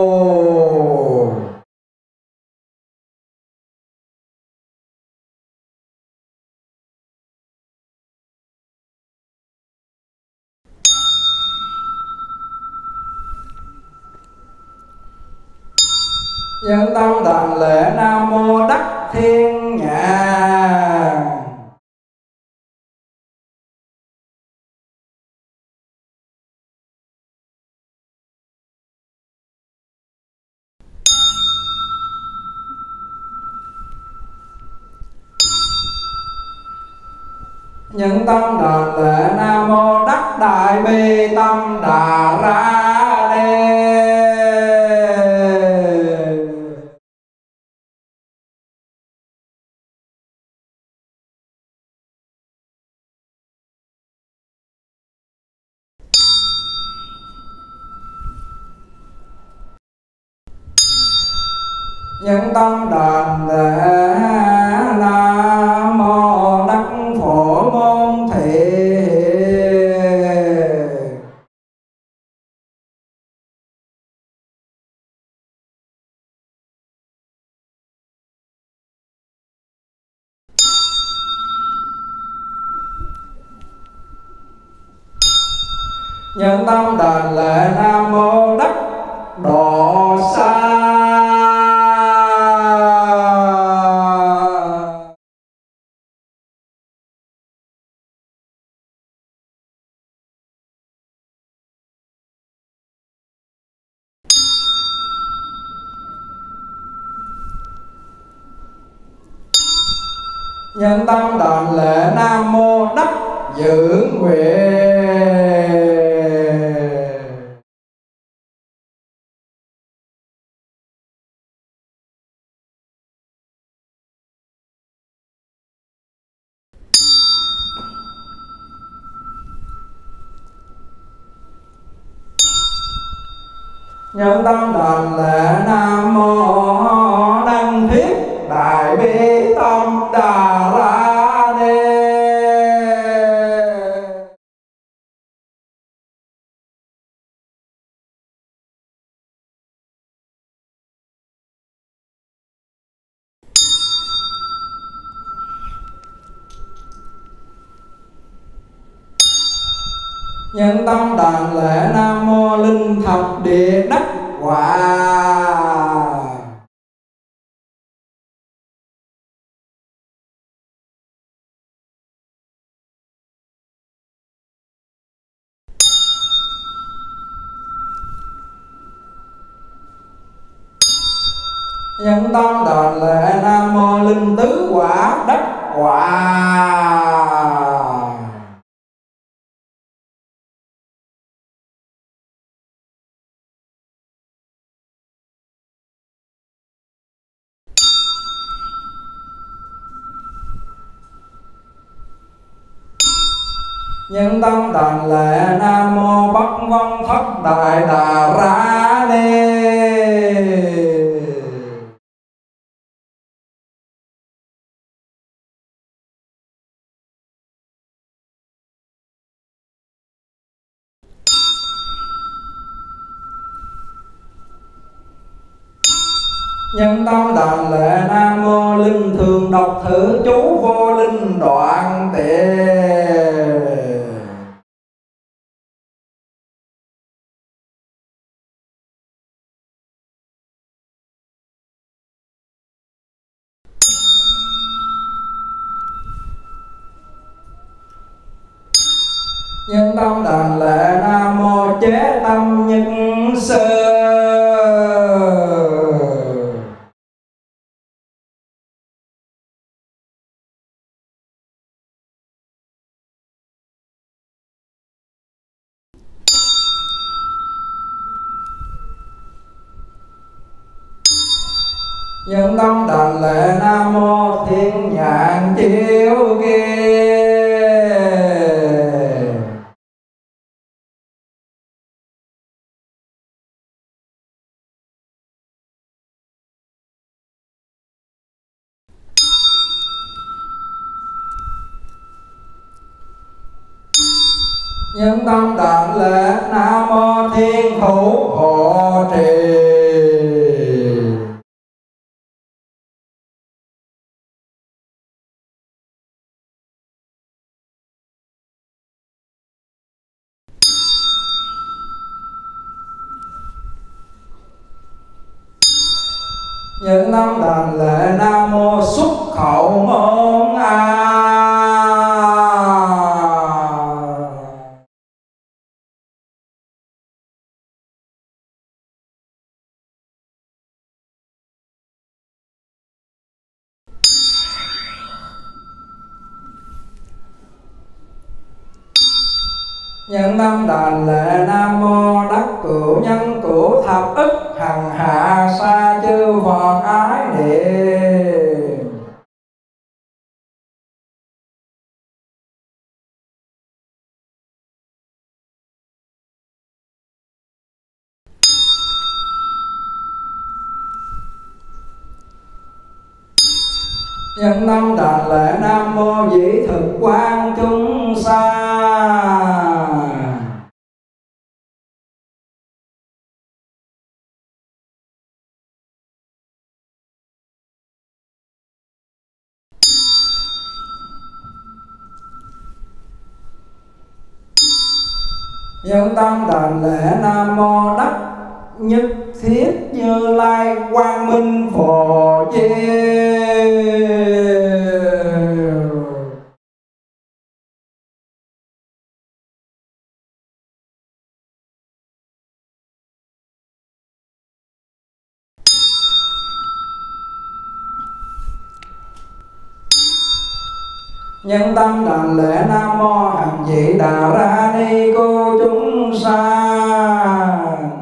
Nhân tâm đảnh lễ Nam Mô Đắc Thiên Nhàn. Nhân tâm đảnh lễ Nam Mô Đắc Đại Bi Tâm Đà Ra Đê. Nhân tâm đảnh lễ Nam Mô Đắc Phổ Môn Thị. Nhân tâm đảnh lễ Nam Mô Đắc Độ Sa. Nhân tâm đảnh lễ Nam Mô Đắc Dưỡng Nguyện. Nhân tâm đảnh lễ Nam Mô Đăng Thiết Đại Bi Tâm Đà Ra Đê. Nhân tâm đảnh lễ Nam Mô Linh Thập Địa Đắc Quả. Nhân tâm đảnh lễ Nam Mô Linh Tứ Quả Đắc Quả. Nhân tâm đảnh lễ Nam Mô Bắc Văn Thất Đại Đà Ra Đê. Nhân tâm đảnh lễ Nam Mô Linh Thường Độc Thử Chú Vô Linh Đoạn Tệ. Nhân tâm đảnh lễ Nam Mô Chế Tâm Nhân Sơ. Nhân tâm đảnh lễ Nam Mô Thiên Nhãn Chiếu Kia. Nhân tâm đảnh lễ Nam Mô Thiên Thủ Hộ Trì. Những năm đảnh lễ Nam Mô Xuất Khẩu Môn A. Những năm đảnh lễ Nam Mô Đắc Cửu Nhân Cửu Thập Ức Hằng Hạ Sa Chư Phật Ái Niệm. Những năm đảnh lễ Nam Mô Dĩ Thực Quang Chúng Sanh. Nhân tâm đảnh lễ Nam Mô Đắc Nhất Thiết Như Lai Quang Minh Phổ Chiêu. Nhân tâm đảnh lễ Nam Mô Hằng Vị Đà Ra Ni Cô chúng sanh.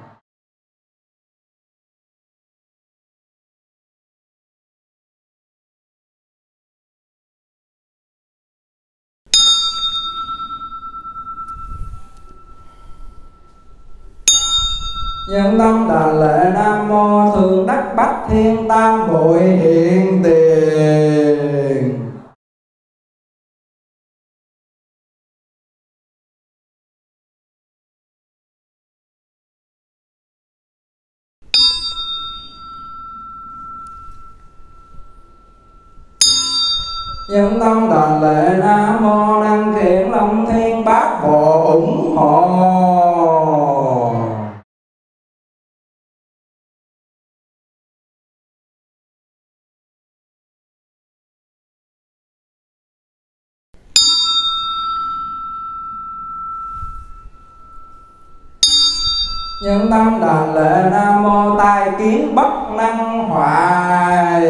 Nhân tâm đảnh lễ Nam Mô Thường Đắc Bách Thiên Tam Bội Hiện Tiền. Nhân tâm đảnh lễ Nam Mô Đăng Khiển Long Thiên Bát Bộ ủng hộ. Nhân tâm đảnh lễ Nam Mô Tai Kiến Bất Năng Hoại.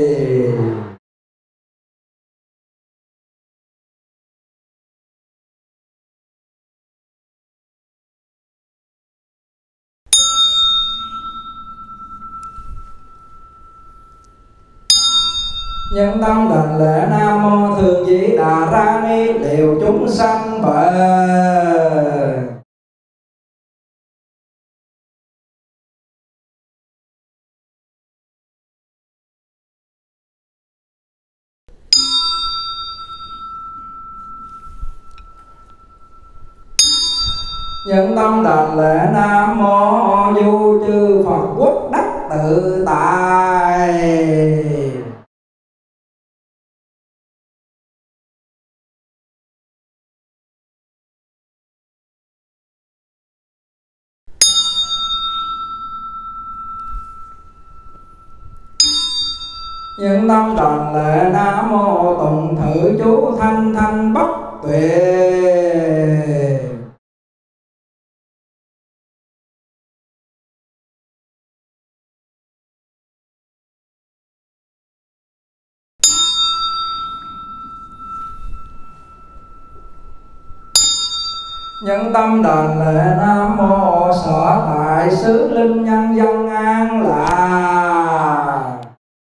Nhân tâm đảnh lễ Nam Mô Thường Dĩ Đà Ra Ni Liệu chúng sanh bệnh. Nhân tâm đảnh lễ Nam Mô Du Chư Phật Quốc Đắc Tự Tại. Nhân tâm đảnh lễ Nam Mô Tụng Thử Chú Thanh Thanh Bất Tuyệt. Nhân tâm đảnh lễ Nam Mô Sở Tại Xứ Linh Nhân Dân An Lạc.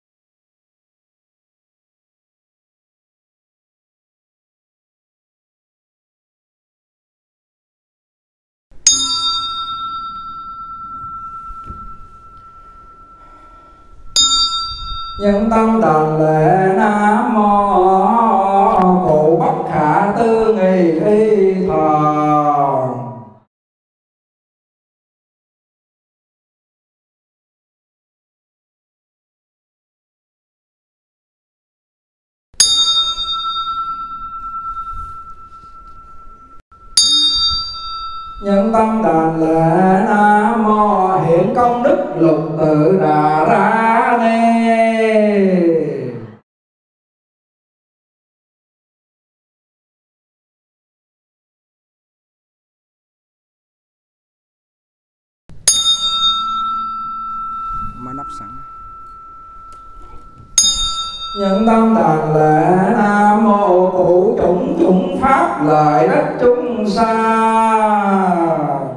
Nhân tâm đảnh lễ Nam Mô Cụ Bất Khả Tư Nghì Y Thần. Nhân tâm đảnh lễ Nam Mô hiện công đức lục tự đà ra ni. Mà nắp sẵn. Nhân tâm đảnh lễ Nam Mô cụ chủng chủng pháp lợi ích chúng sanh.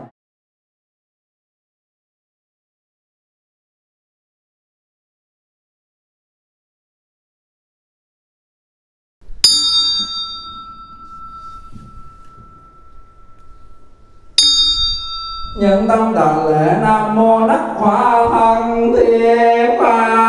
Nhân tâm đảnh lễ Nam Mô Đắc Hoa Thân Thiết Phật.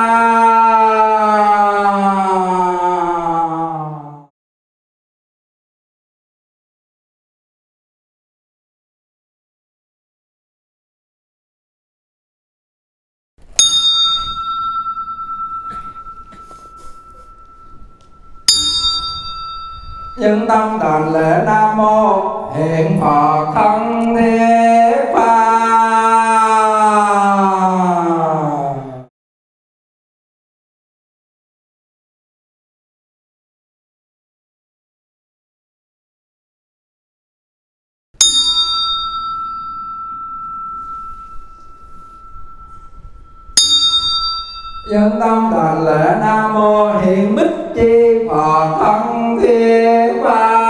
Nhân tâm đảnh lễ Nam Mô Hiện Phật Thân Thiết Phật. Nhân tâm đảnh lễ Nam Mô Hiện Bích Chi Phật Thân Thiết Phật.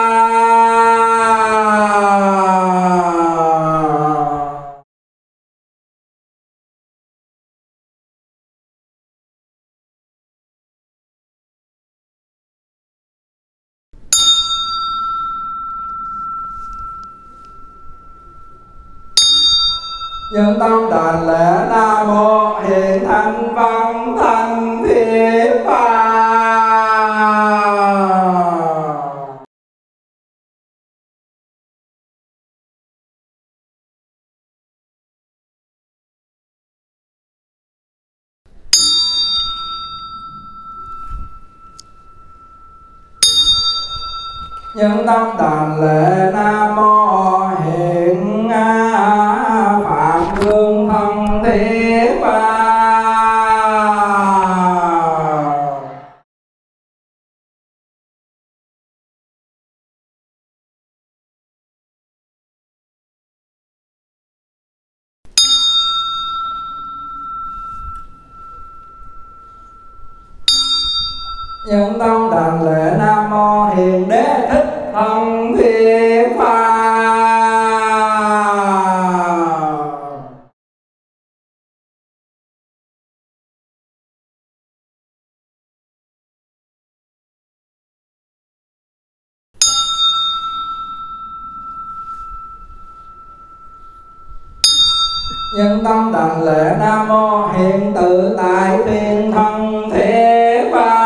Nhân tâm đảnh lễ Nam Mô Hiện Thanh Văn Thân Thiết Phật. Nhân tâm đảnh lễ Nam Mô Hiện Phạm Vương Thân Thiết Phật. Nhân tâm đảnh lễ Nam Mô Hiện Đế Thích Thân Thiết Phật. Nhân tâm đảnh lễ Nam Mô Hiện Tự Tại Thiên Thân Thiết Phật.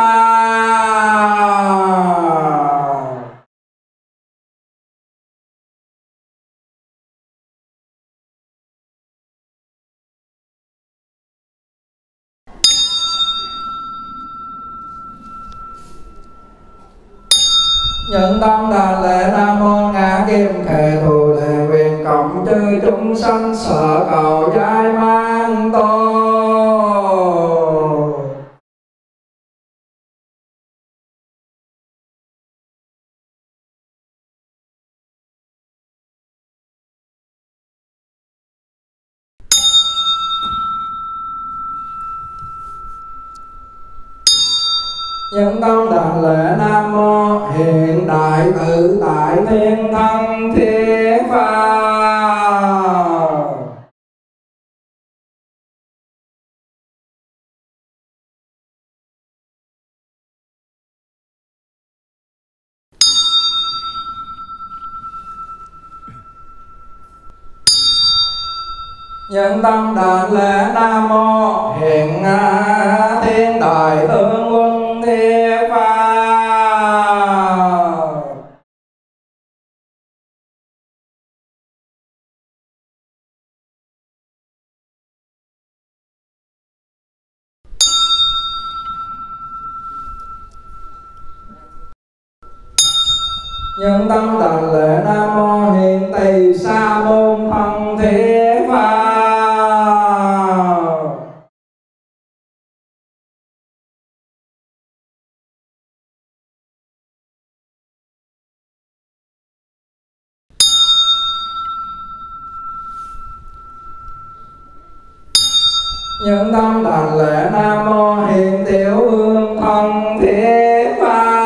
Nhân tâm đảnh lễ Nam Mô Ngã Kim Khệ Thù Lệ Quyền Cộng Chư Chúng Sanh Sở Cầu Giai Man Tô. Nhân tâm đảnh lễ Nam Mô Hiện Đại Tự Tại Thiên Thân Thiết Phật. Nhân tâm đảnh lễ Nam Mô Hiện Thiên Đại Tướng Quân Thiết Phật. Nhân tâm đảnh lễ Nam Mô Hiện Tỳ Sa Môn Thân Thiết Phật. Nhân tâm đảnh lễ Nam Mô Hiện Tiểu Hương Thân Thiết Phật.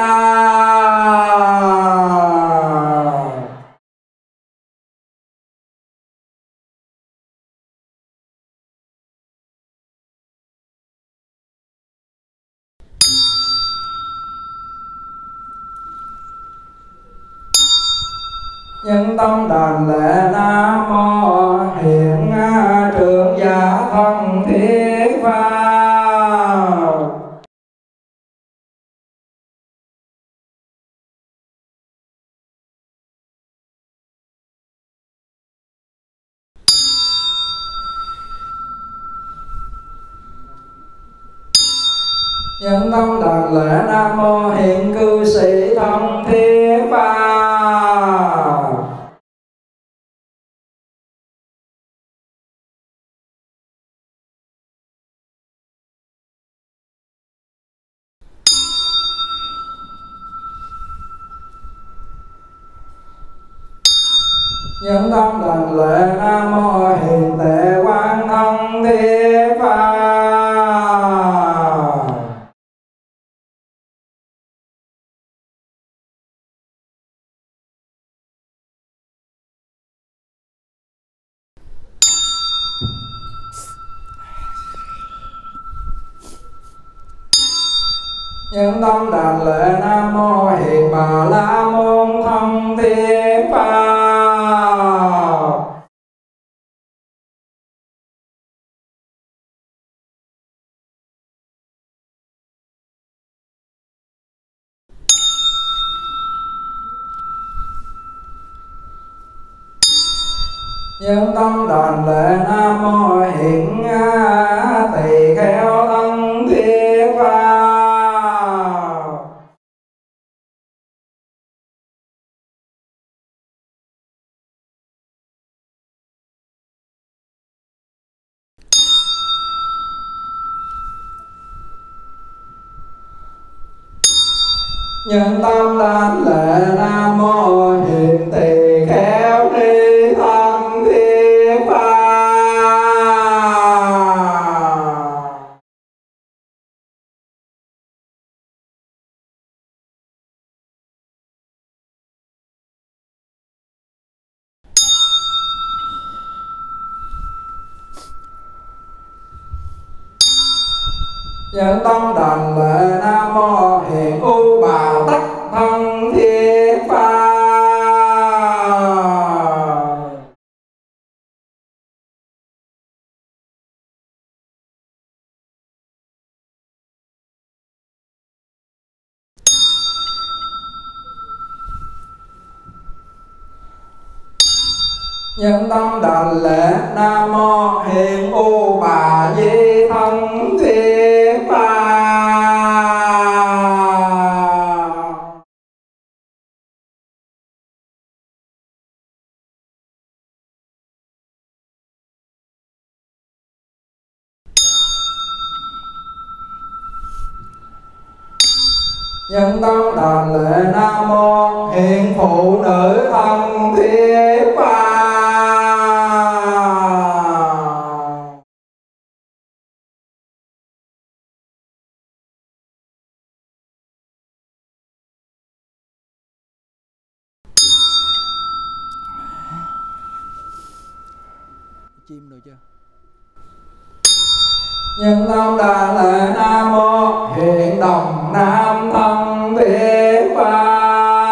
Nhân tâm đảnh lễ Nam Mô Hiện Trưởng Giả Thân Thiết Phật. Nhân tâm đảnh lễ Nam Mô Hiện Cư Sĩ Thân Thiết Phật. Nhân tâm đảnh lễ Nam Mô Hiện Tệ Quang Thân Thiết Phật. Nhân tâm đảnh lễ Nam Mô Hiện Bà La Môn Thân Thiết Phật. Nhân tâm đảnh lễ Nam Mô Hiện Tỳ Kheo Thân Thiết Phật. Nhân tâm đảnh lễ Nam Mô Hiện Tỳ Kheo Ni Thân Thiết Phật. Nhân tâm đảnh lễ Nam Mô Hiện U Bà Tắc Thân Thiết Phật. Nhân tâm đảnh lễ Nam Mô Hiện U Bà Di Thân Thiết Phật. Nhân tâm đảnh lễ Nam Mô Hiện Phụ Nữ Thân Thiết Phật. Chim rồi chưa? Nhân tâm đảnh lễ Nam Mô Hiện Đồng Nam Thân Thiết Phật.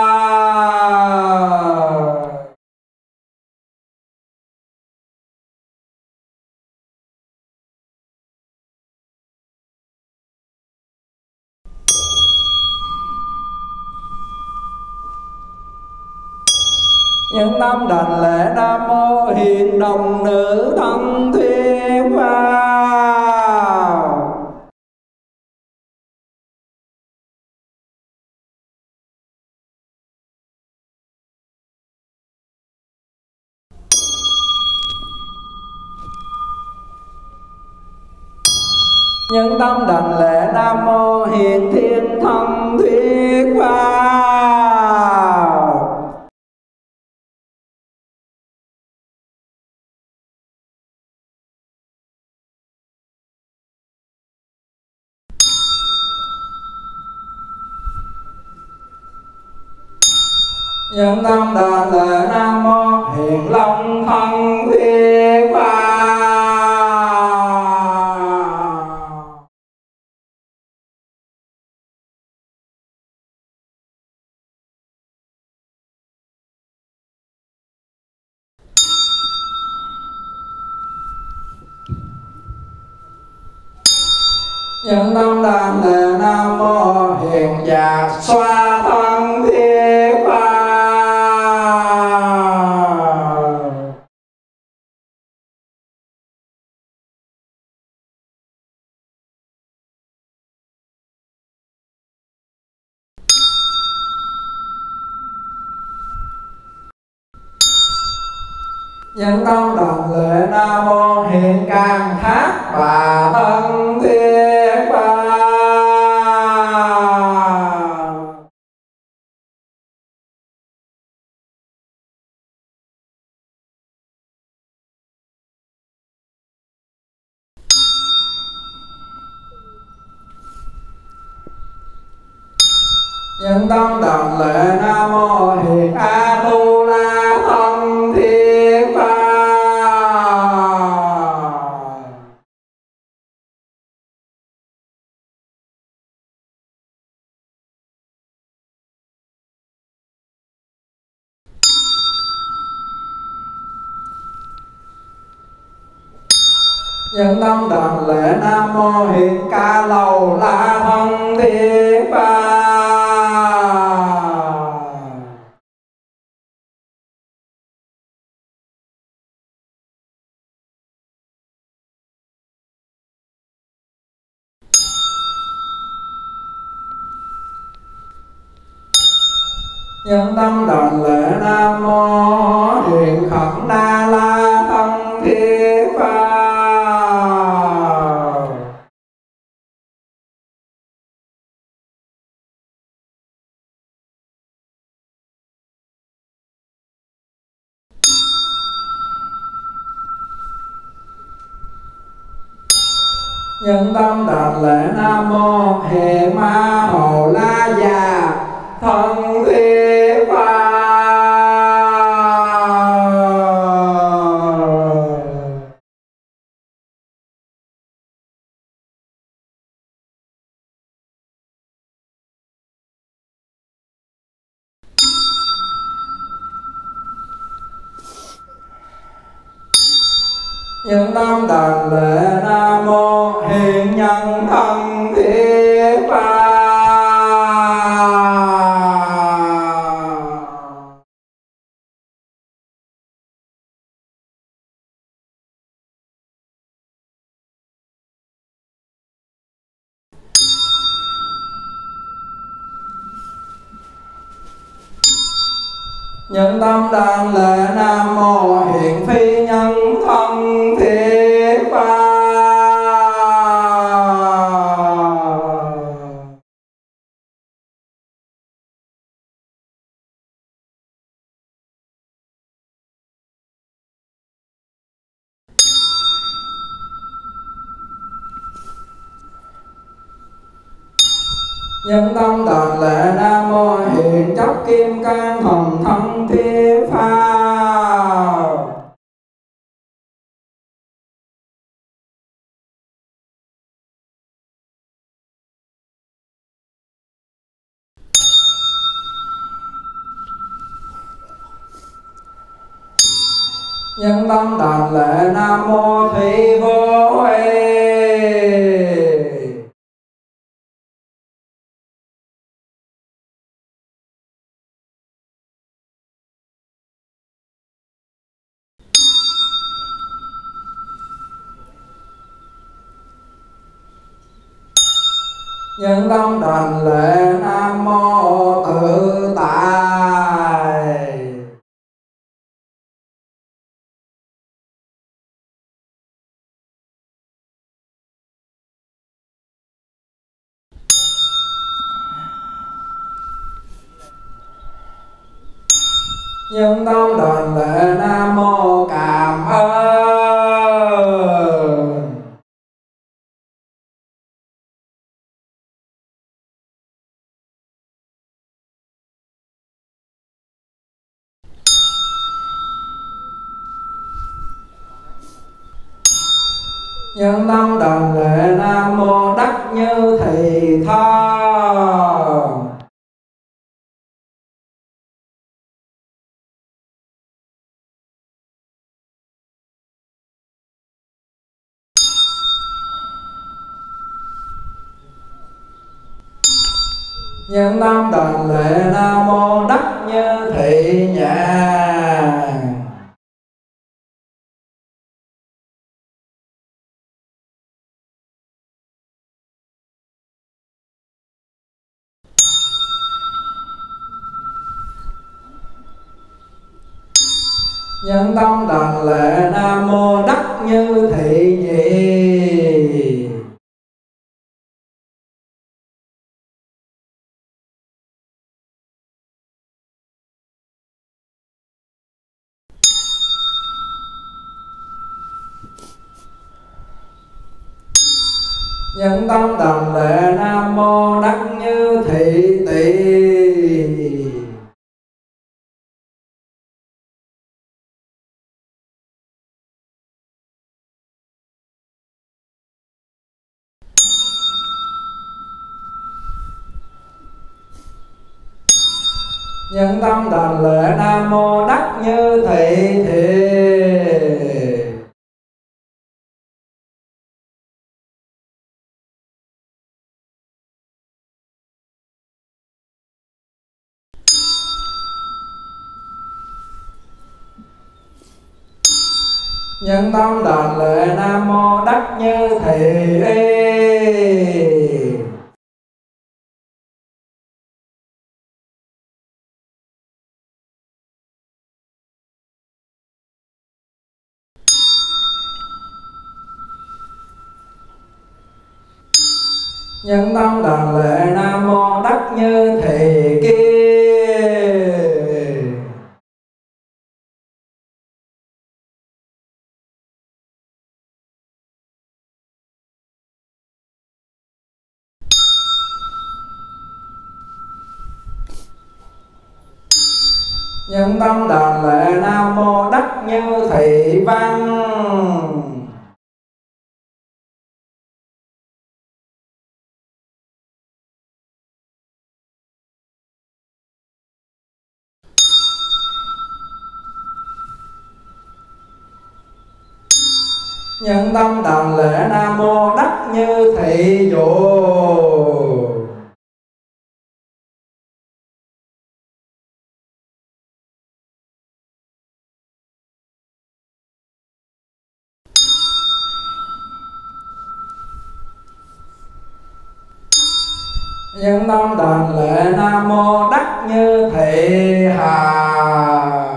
Nhân tâm đảnh lễ Nam Mô Hiện Đồng Nữ Thân Thiết Phật. Nhân tâm đảnh lễ Nam Mô Hiện Thiên Thân Thuyết Pháp. Nhân tâm đảnh lễ Nam Mô Hiện Long Thân Thuyết Pháp. Nhân tâm đảnh lễ Nam Mô Hiện Giác Xoa Thân Thuyết Pháp. Nhân tâm đảnh lễ Nam Mô Hiện Càng Thác Bà Thân Thuyết Pháp. Nhân tâm đảnh lễ Nam Mô Hiện A Tu La Thân Thuyết Pháp. Nhân tâm đảnh lễ Nam Mô Hiện Ca Lầu La Thân Thuyết Pháp. Nhân tâm đảnh lễ Nam Mô Hiện Khẩn Na La Thân Thuyết Pháp. Nhân tâm đảnh lễ Nam Mô Hiện Ma Hồ La Già Thân Thuyết Pháp. Nhân tâm đảnh lễ Nam Mô Hiện Nhân Thân Thuyết Pháp. Nhân tâm đảnh lễ Nam Mô Hiện Phi Nhân Thân Thuyết Pháp. Nhân tâm đảnh lễ Nam Mô Hiện Chấp Kim Cang Thần Thân Thuyết Pháp. Nhân tâm đảnh lễ Nam Mô Thủy Vô Huệ. Nhân tâm đảnh lễ Nam Mô Tự Tại. Nhân tâm đảnh lễ Nam Mô Cảm ơn. Nhân tâm đảnh lễ Nam Mô Đắc Như Thị Tho. Nhân tâm đảnh lễ Nam Mô Đắc Như Thị Nhàn. Nhân tâm đảnh lễ Nam Mô Đắc Như Thị Nhị. Nhân tâm đảnh lễ Nam Mô Đắc Như Thị Tỳ. Nhân tâm đảnh lễ Nam Mô Đắc Như Thị Thiền. Nhân tâm đảnh lễ Nam Mô Đắc Như Thị Y. Nhân tâm đảnh lễ Nam Mô Đắc Như Thị Kia. Nhân tâm đảnh lễ Nam Mô Đắc Như Thị Văn. Nhân tâm đảnh lễ Nam Mô Đắc Như Thị Dụ. Nhân tâm đảnh lễ Nam Mô Đắc Như Thị Hà.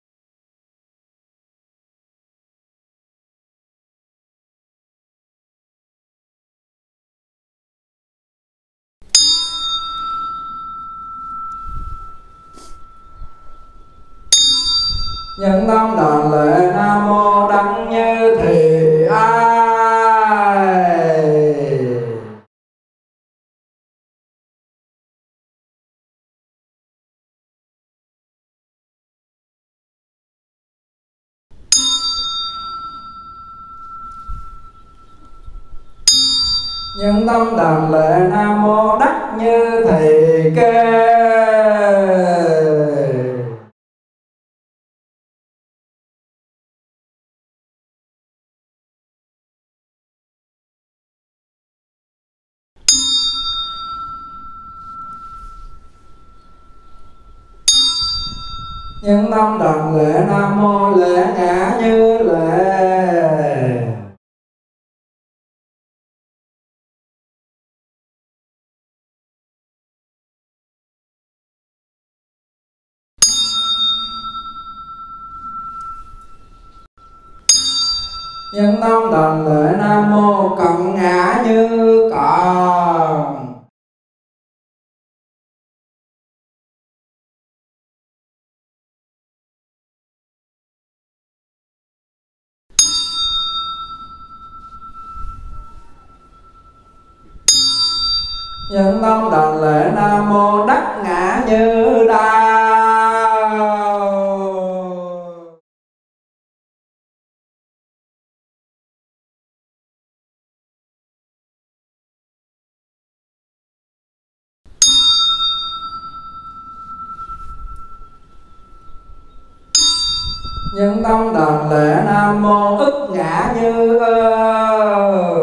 Nhân tâm đảnh lễ Nam Mô Đắc Như Thị Ai. Nhân tâm đảnh lễ Nam Mô Đắc Như Thị Kê. Nhân tâm đảnh lễ Nam Mô Lễ Ngã Như Lệ. Nhân tâm đảnh lễ Nam Mô Cận Ngã Như Còn. Nhân tâm đảnh lễ Nam Mô Đắc Ngã Như Đao. Nhân tâm đảnh lễ Nam Mô Ức Ngã Như Ơ.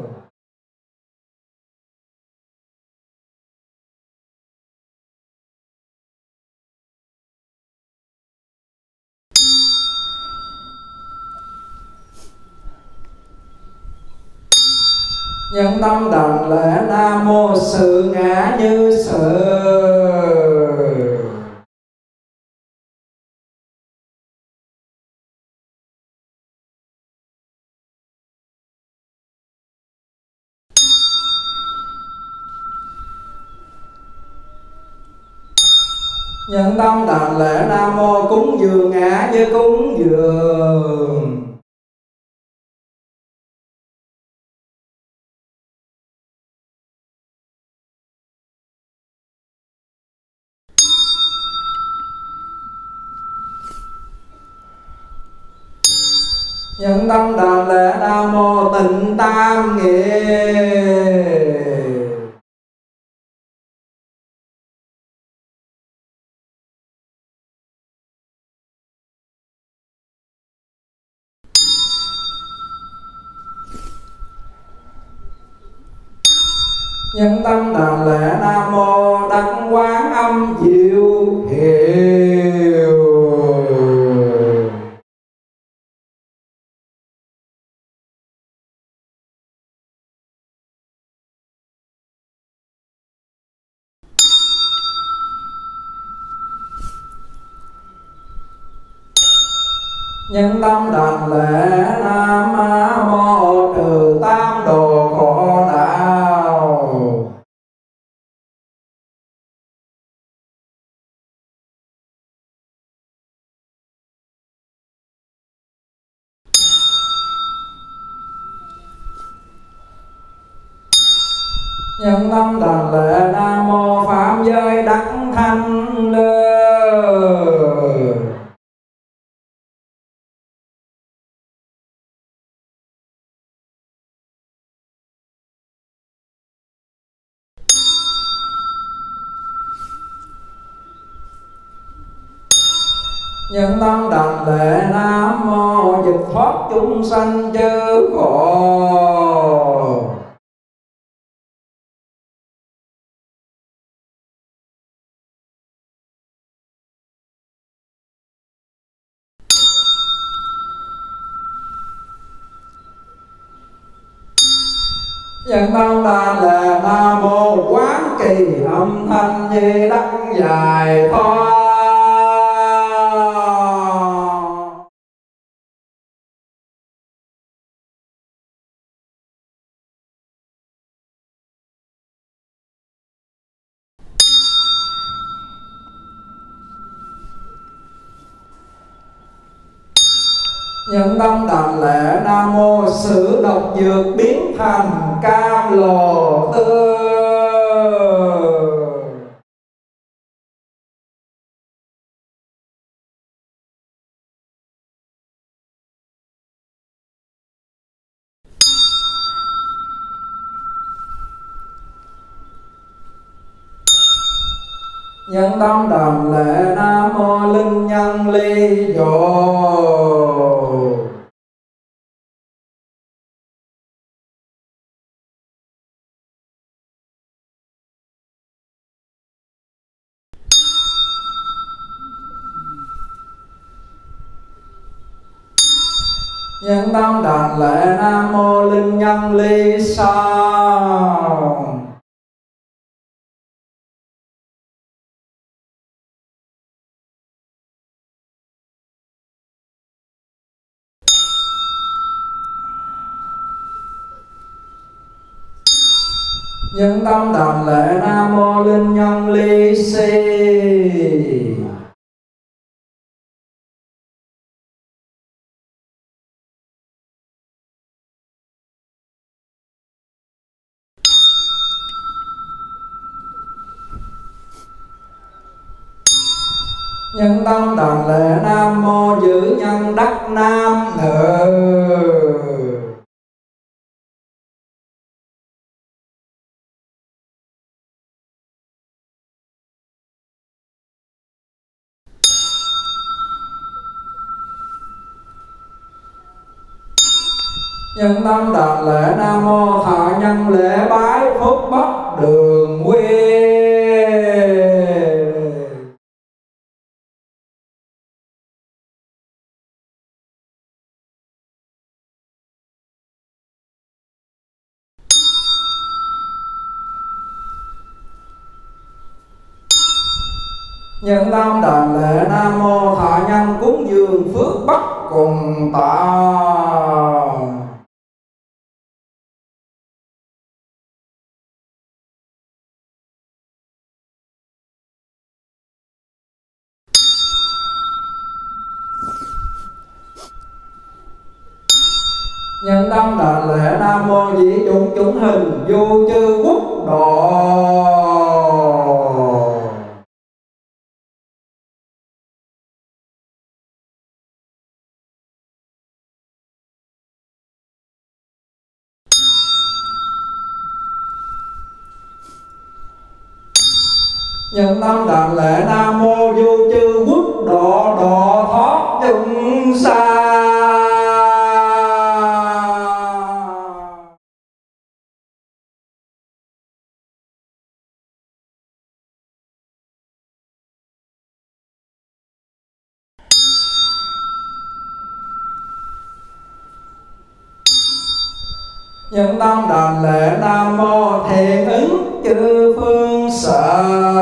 Nhân tâm đảnh lễ Nam Mô Sự Ngã Như Sự. Nhân tâm đảnh lễ Nam Mô Cúng Dường Ngã Như Cúng Dường. Nhân tâm đảnh lễ Nam Mô Tịnh Tam Nghĩa. Nhân tâm đảnh lễ Nam Mô Đắc Quán Âm Diệu Hiệu. Nhân tâm đảnh lễ Nam Mô Trừ Tam Đồ Khổ Đau. Nhân tâm đảnh lễ Nam Mô Pháp Giới Đắc Thanh Lư. Nhân tâm đảnh lễ Nam Mô Dịch Thoát Chúng Sanh Chư Khổ. Nhân tâm đảnh lễ Nam Mô Quán Kỳ Âm Thanh Di Đắc Giải Thoát. Nhân tâm đảnh lễ Nam Mô Sử Độc Dược Biến Thành Cam Lồ Tư. Nhân tâm đảnh lễ Nam Mô Linh Nhân Ly Dồ. Nhân tâm đảnh lễ Nam Mô Linh Nhân Ly Sao. Nhân tâm đảnh lễ Nam Mô Linh Nhân Ly Si. Nhân tâm đảnh lễ Nam Mô Giữ Nhân Đắc Nam Nữ. Nhân tâm đảnh lễ Nam Mô Thọ Nhân Lễ Bái Phúc Bắc Đường Quy. Nhân tâm đảnh lễ Nam Mô Thọ Nhân Cúng Dường Phước Bắc Cùng Tạ. Nhân tâm đảnh lễ Nam Mô Dĩ Chúng Chúng Hình Vô Chư Quốc Độ. Nhân tâm đảnh lễ Nam Mô Vô Chư Quốc Độ Độ thoát chúng sanh. Nhân tâm đảnh lễ Nam Mô Thiện Ứng Chư Phương Sở.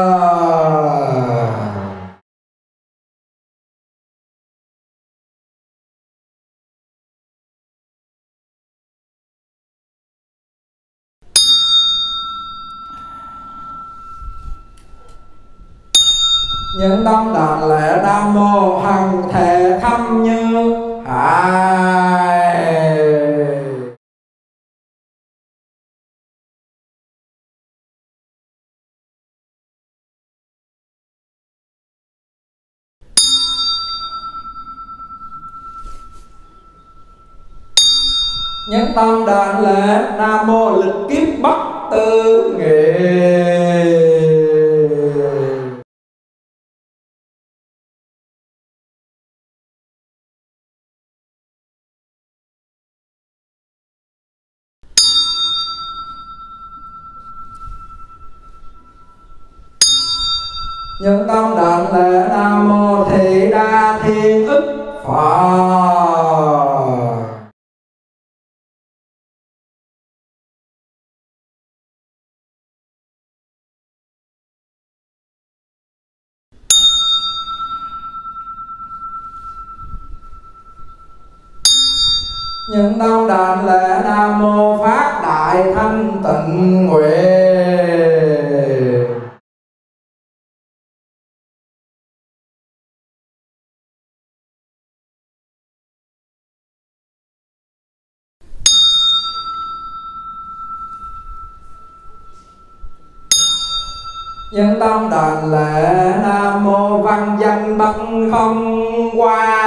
Nhân tâm đảnh lễ Nam Mô Hằng Thể Khâm Như Hải. Nhân tâm đảnh lễ Nam Mô Lịch Kiếp Bất Tư Nghị. Nhân tâm đảnh lễ Nam Mô Thị Đa Thiên Ức Phật. Nhân tâm đảnh lễ Nam Mô Phát Đại Thanh Tịnh Nguyện. Nhân tâm đảnh lễ Nam Mô Văn Danh Bất Không Qua.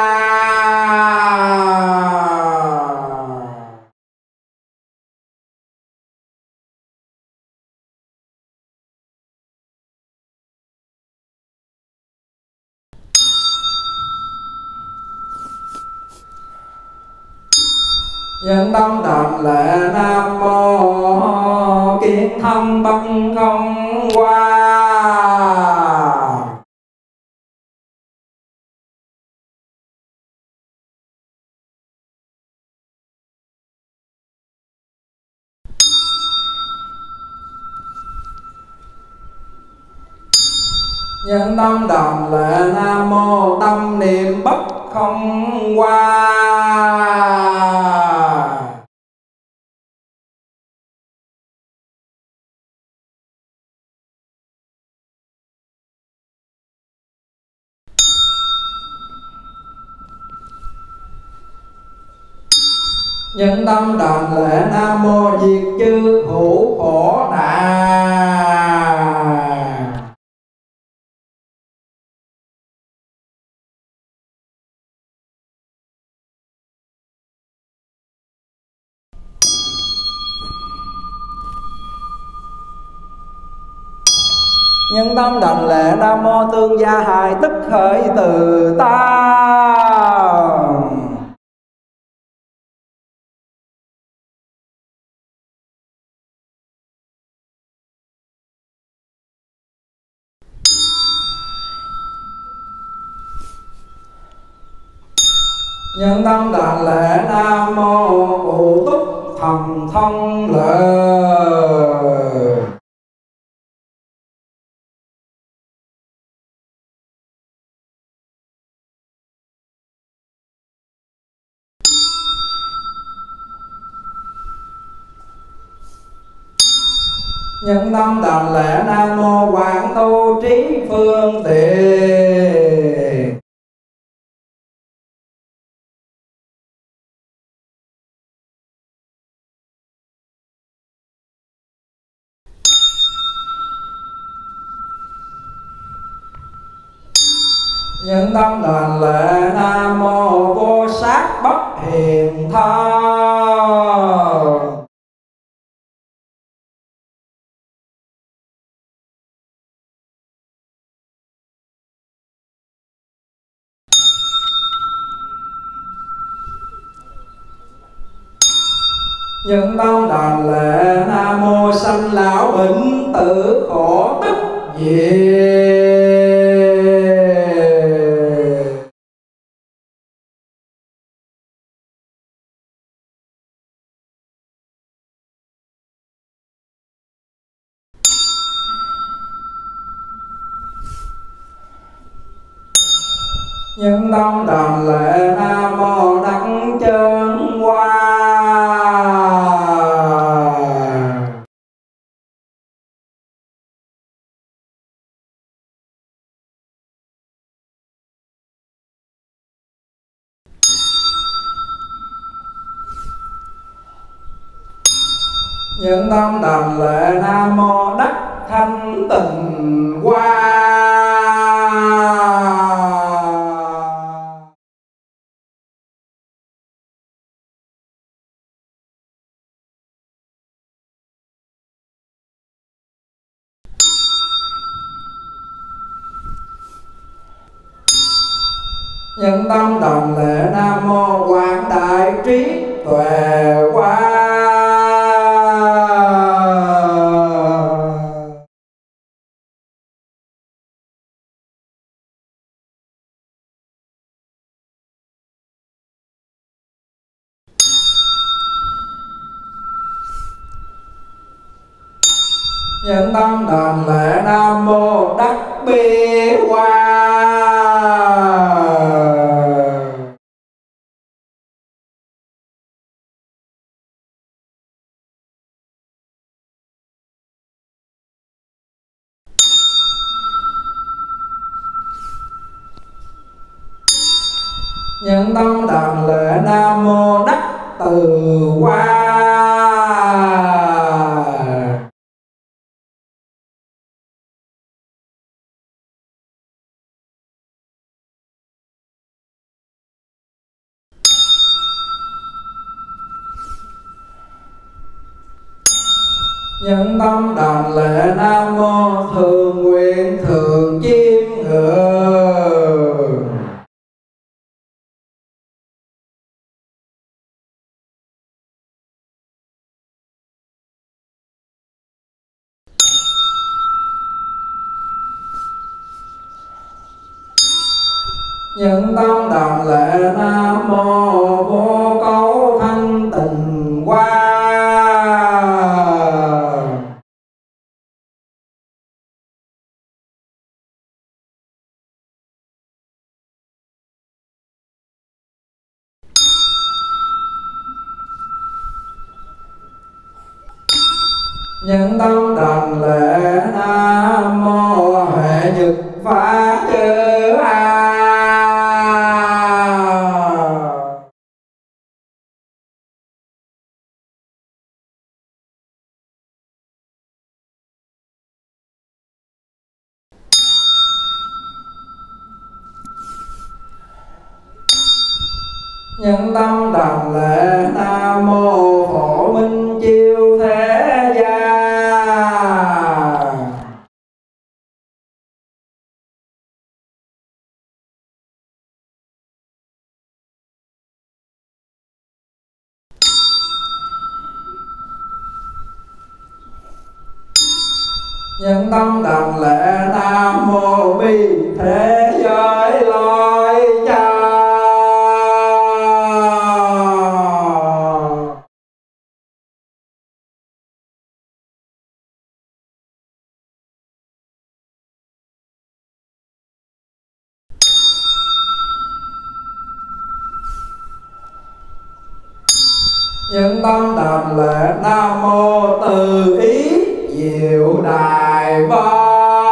Nhân tâm đảnh lễ Nam Mô Kiến Thân Bất Không Qua. Nhân tâm đảnh lễ Nam Mô Tâm Niệm Bất Không Qua. Nhân tâm đảnh lễ Nam Mô Diệt Chư Hữu Khổ Nạn. Nhân tâm đảnh lễ Nam mô Tương Gia Hài tức khởi từ ta. Nhân tâm đảnh lễ Nam mô Cụ Túc Thần Thông Lợi. Nhân tâm đảnh lễ Nam mô Quảng Tu Trí Phương Tiện. Nhân tâm đảnh lễ Nam mô Vô Sát Bất Hiện Thân. Nhân tâm đảnh lễ Nam mô Sanh Lão Bệnh Tử Khổ Tức Diệt. Nhân tâm đảnh lễ Nam mô Đắc Chân Hoa. Nhân tâm đảnh lễ Nam mô Đắc Thanh Tịnh Hoa. Nhân tâm đảnh lễ Nam mô Quảng Đại Trí Tuệ Hoa. Nhân tâm đảnh lễ Nam mô Đắc Bi Hoa. Nhân tâm đảnh lễ Nam mô Đắc Từ Hoa. Nhân tâm đảnh lễ Nam mô Thường Nguyện Thường Chiêm Ngưỡng. Nhân tâm đảnh lễ Nam mô Vô Cấu Thanh Tịnh Hoa. Nhân tâm đảnh lễ Nam mô Huệ Nhật Phá Chư A. Nhân tâm đảnh lễ Nam mô Phổ Minh Chiêu Thế Gia. Nhân tâm đảnh lễ Nam Mô Bi Thế Giới Lôi Cha. Nhân tâm đảnh lễ Nam Mô Từ Ý Diệu Đài Vân.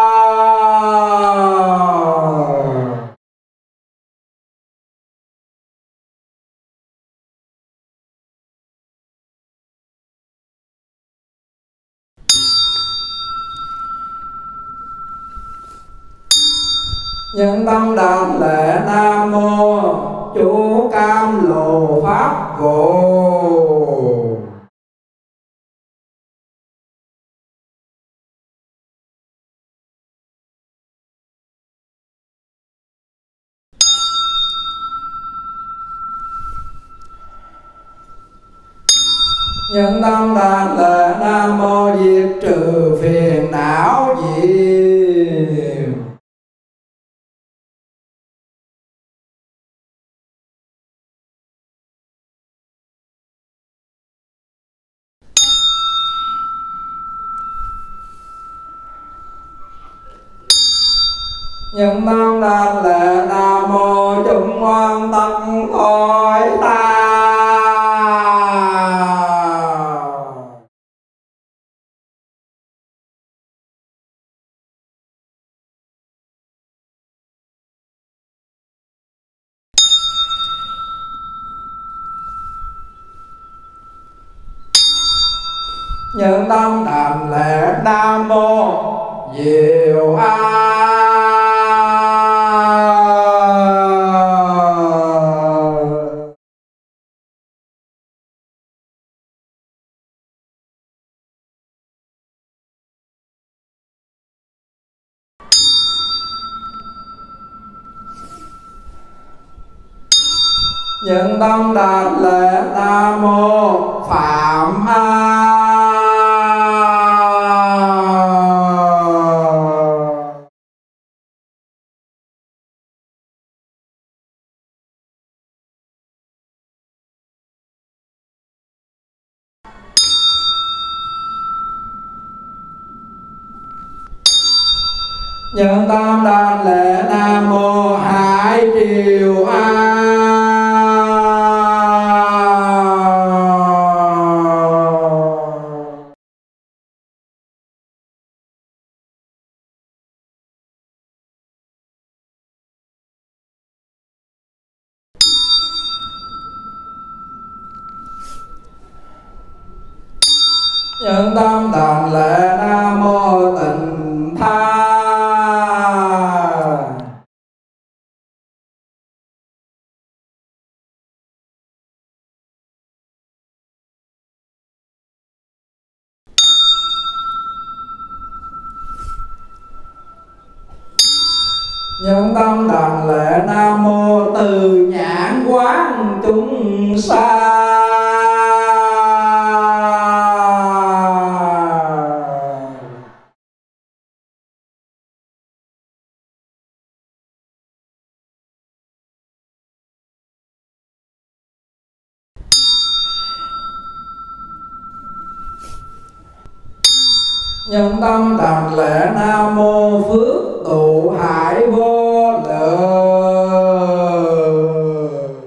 Nhân tâm đảnh lễ Nam Mô Chú Cam Lồ Pháp Vụ. Nhân tâm đảnh lễ Nam Mô Diệt Trừ Phiền Não Diệu. Nhân tâm đảnh lễ Nam Mô Chúng Ngoan Tất Thôi Ta. Nhân tâm đảnh lễ Nam Mô Diệu A. Nhân tâm đảnh lễ Nam Mô Phạm A. Nhân tâm đảnh lễ Nam Mô Hải Triều A. Nhân tâm đảnh lễ Nam Mô Tịnh Tha. Nhân tâm đảnh lễ Nam Mô Từ Nhãn Quán Chúng Sanh. Nhân tâm đảnh lễ Nam Mô Phước Tụ Hải Vô Lượng.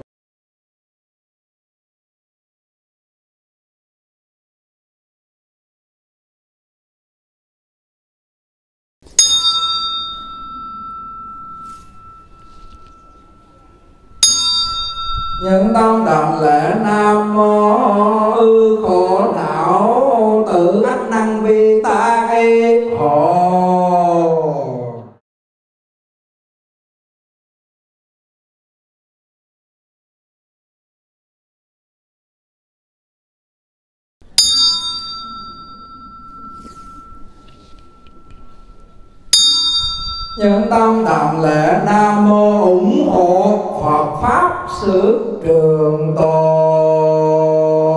Nhân tâm đảnh lễ Nam Mô Ư Khổ Não Tự Ách Năng Vi Ta Ê Hộ. Nhân tâm đảnh lễ Nam Mô ủng hộ Phật Pháp Xứ Trường Tồn.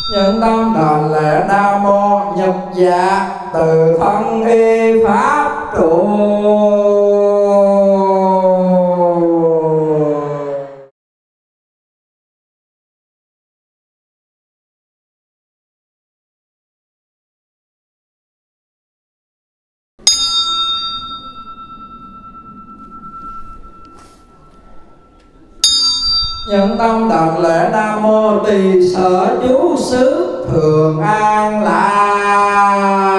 Nhân tâm đảnh lễ Nam Mô Nhật Dạ Từ Thân Y Pháp trụ. Nhân tâm đảnh lễ Nam Mô Tỳ Sở Chú Xứ Thường An Lạc.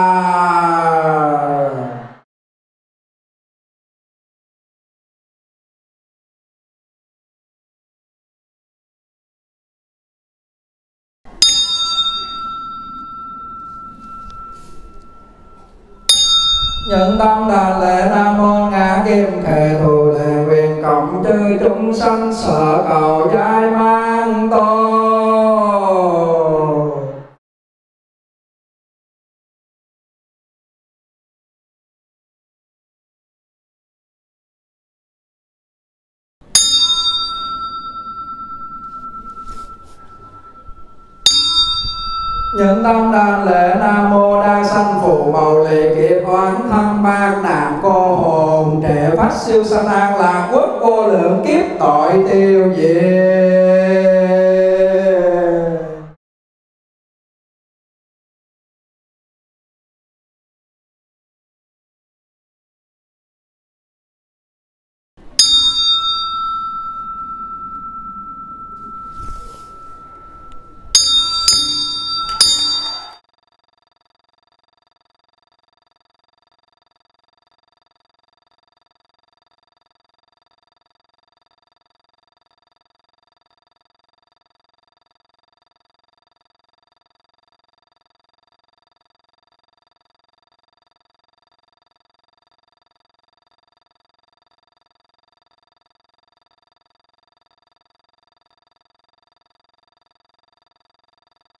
Nhân tâm đảnh lễ Nam Mô Ngã Kim Khệ Thù Lệ Quyền Cộng Chư Chúng Sanh Sở Cầu Giai Mang Tô. Nhân tâm đảnh lễ Nam Mô Đa Sanh Phụ Màu Lì Kiếp Oán Thân Bát Nạn Cô Hồn Trẻ Phát Siêu Sanh An Lạc Quốc Vô Lượng Kiếp Tội Tiêu Diệt.